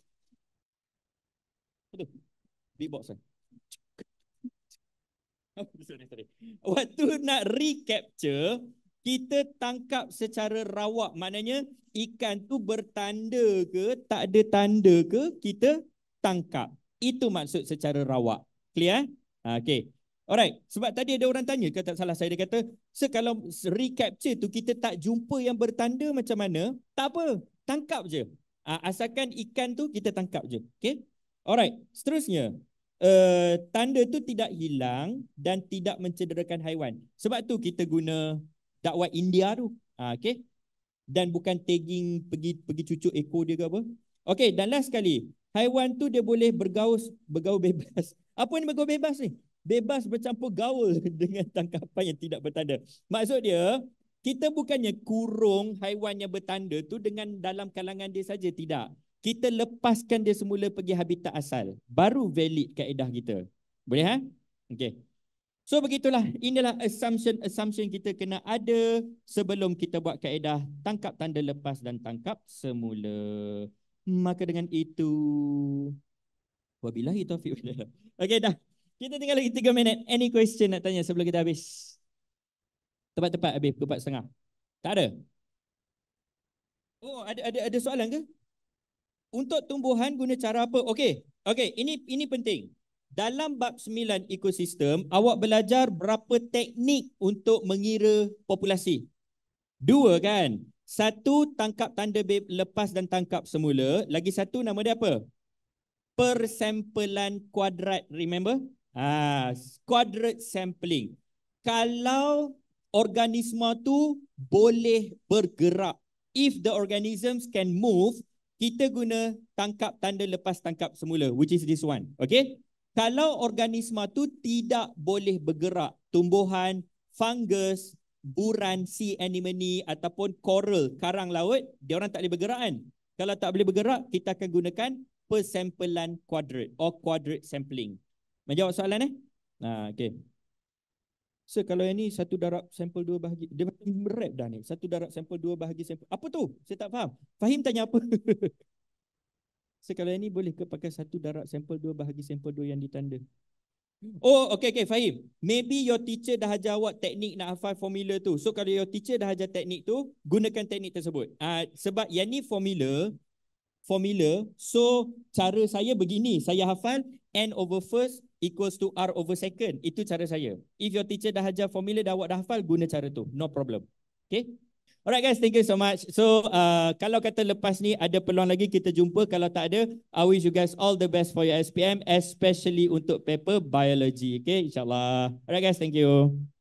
Betul. Big box kan? sorry, sorry. Waktu nak recapture, kita tangkap secara rawak. Maknanya ikan tu bertanda ke, tak ada tanda ke, kita tangkap. Itu maksud secara rawak. Clear? Okay. Alright. Sebab tadi ada orang tanya, kata tak salah saya, dia kata, so kalau recapture tu kita tak jumpa yang bertanda macam mana? Tak apa. Tangkap je. Asalkan ikan tu kita tangkap je. Okay? Alright. Seterusnya. Uh, tanda tu tidak hilang dan tidak mencederakan haiwan. Sebab tu kita guna dark white India tu. Ha, okay? Dan bukan tagging pergi pergi cucuk ekor dia ke apa. Okey, dan last sekali, haiwan tu dia boleh bergaul bergaul bebas. Apa ni bergaul bebas ni? Bebas bercampur gaul dengan tangkapan yang tidak bertanda. Maksud dia, kita bukannya kurung haiwan yang bertanda tu dengan dalam kalangan dia saja, tidak. Kita lepaskan dia semula pergi habitat asal. Baru valid kaedah kita. Boleh ha? Okey. So begitulah, inilah assumption-assumption kita kena ada sebelum kita buat kaedah tangkap tanda lepas dan tangkap semula. Maka dengan itu, wabillahi taufiq. Okey dah. Kita tinggal lagi tiga minit. Any question nak tanya sebelum kita habis? Tepat-tepat habis, pukul empat tiga puluh. Tak ada? Oh, ada ada ada soalan ke? Untuk tumbuhan guna cara apa? Okey. Okey, ini ini penting. Dalam bab sembilan ekosistem, awak belajar berapa teknik untuk mengira populasi. Dua kan? Satu, tangkap tanda lepas dan tangkap semula. Lagi satu, nama dia apa? Persampelan kuadrat. Remember? Ah, quadrate sampling. Kalau organisma tu boleh bergerak, if the organisms can move, kita guna tangkap tanda lepas tangkap semula, which is this one. Okay? Kalau organisma tu tidak boleh bergerak, tumbuhan, fungus, buran, sea anemone ataupun coral, karang laut, dia orang tak boleh bergerak kan? Kalau tak boleh bergerak, kita akan gunakan persampelan quadrate or quadrate sampling. Menjawab soalan eh? Nah, okay. So kalau yang ni satu darab sampel dua bahagi, dia merep dah ni. Satu darab sampel dua bahagi sampel. Apa tu? Saya tak faham. Fahim tanya apa? So kalau yang ni boleh ke pakai satu darab sampel dua bahagi sampel dua yang ditanda? Oh, okay, okay, fahim. Maybe your teacher dah ajar awak teknik nak hafal formula tu. So kalau your teacher dah ajar teknik tu, gunakan teknik tersebut. Uh, sebab yang ni formula, formula, so cara saya begini, saya hafal n over first equals to r over second. Itu cara saya. If your teacher dah ajar formula, dah awak dah hafal, guna cara tu. No problem. Okay? Alright guys, thank you so much. So uh, kalau kata lepas ni ada peluang lagi kita jumpa. Kalau tak ada, I wish you guys all the best for your S P M, especially untuk paper biology. Okay, insyaAllah. Alright guys, thank you.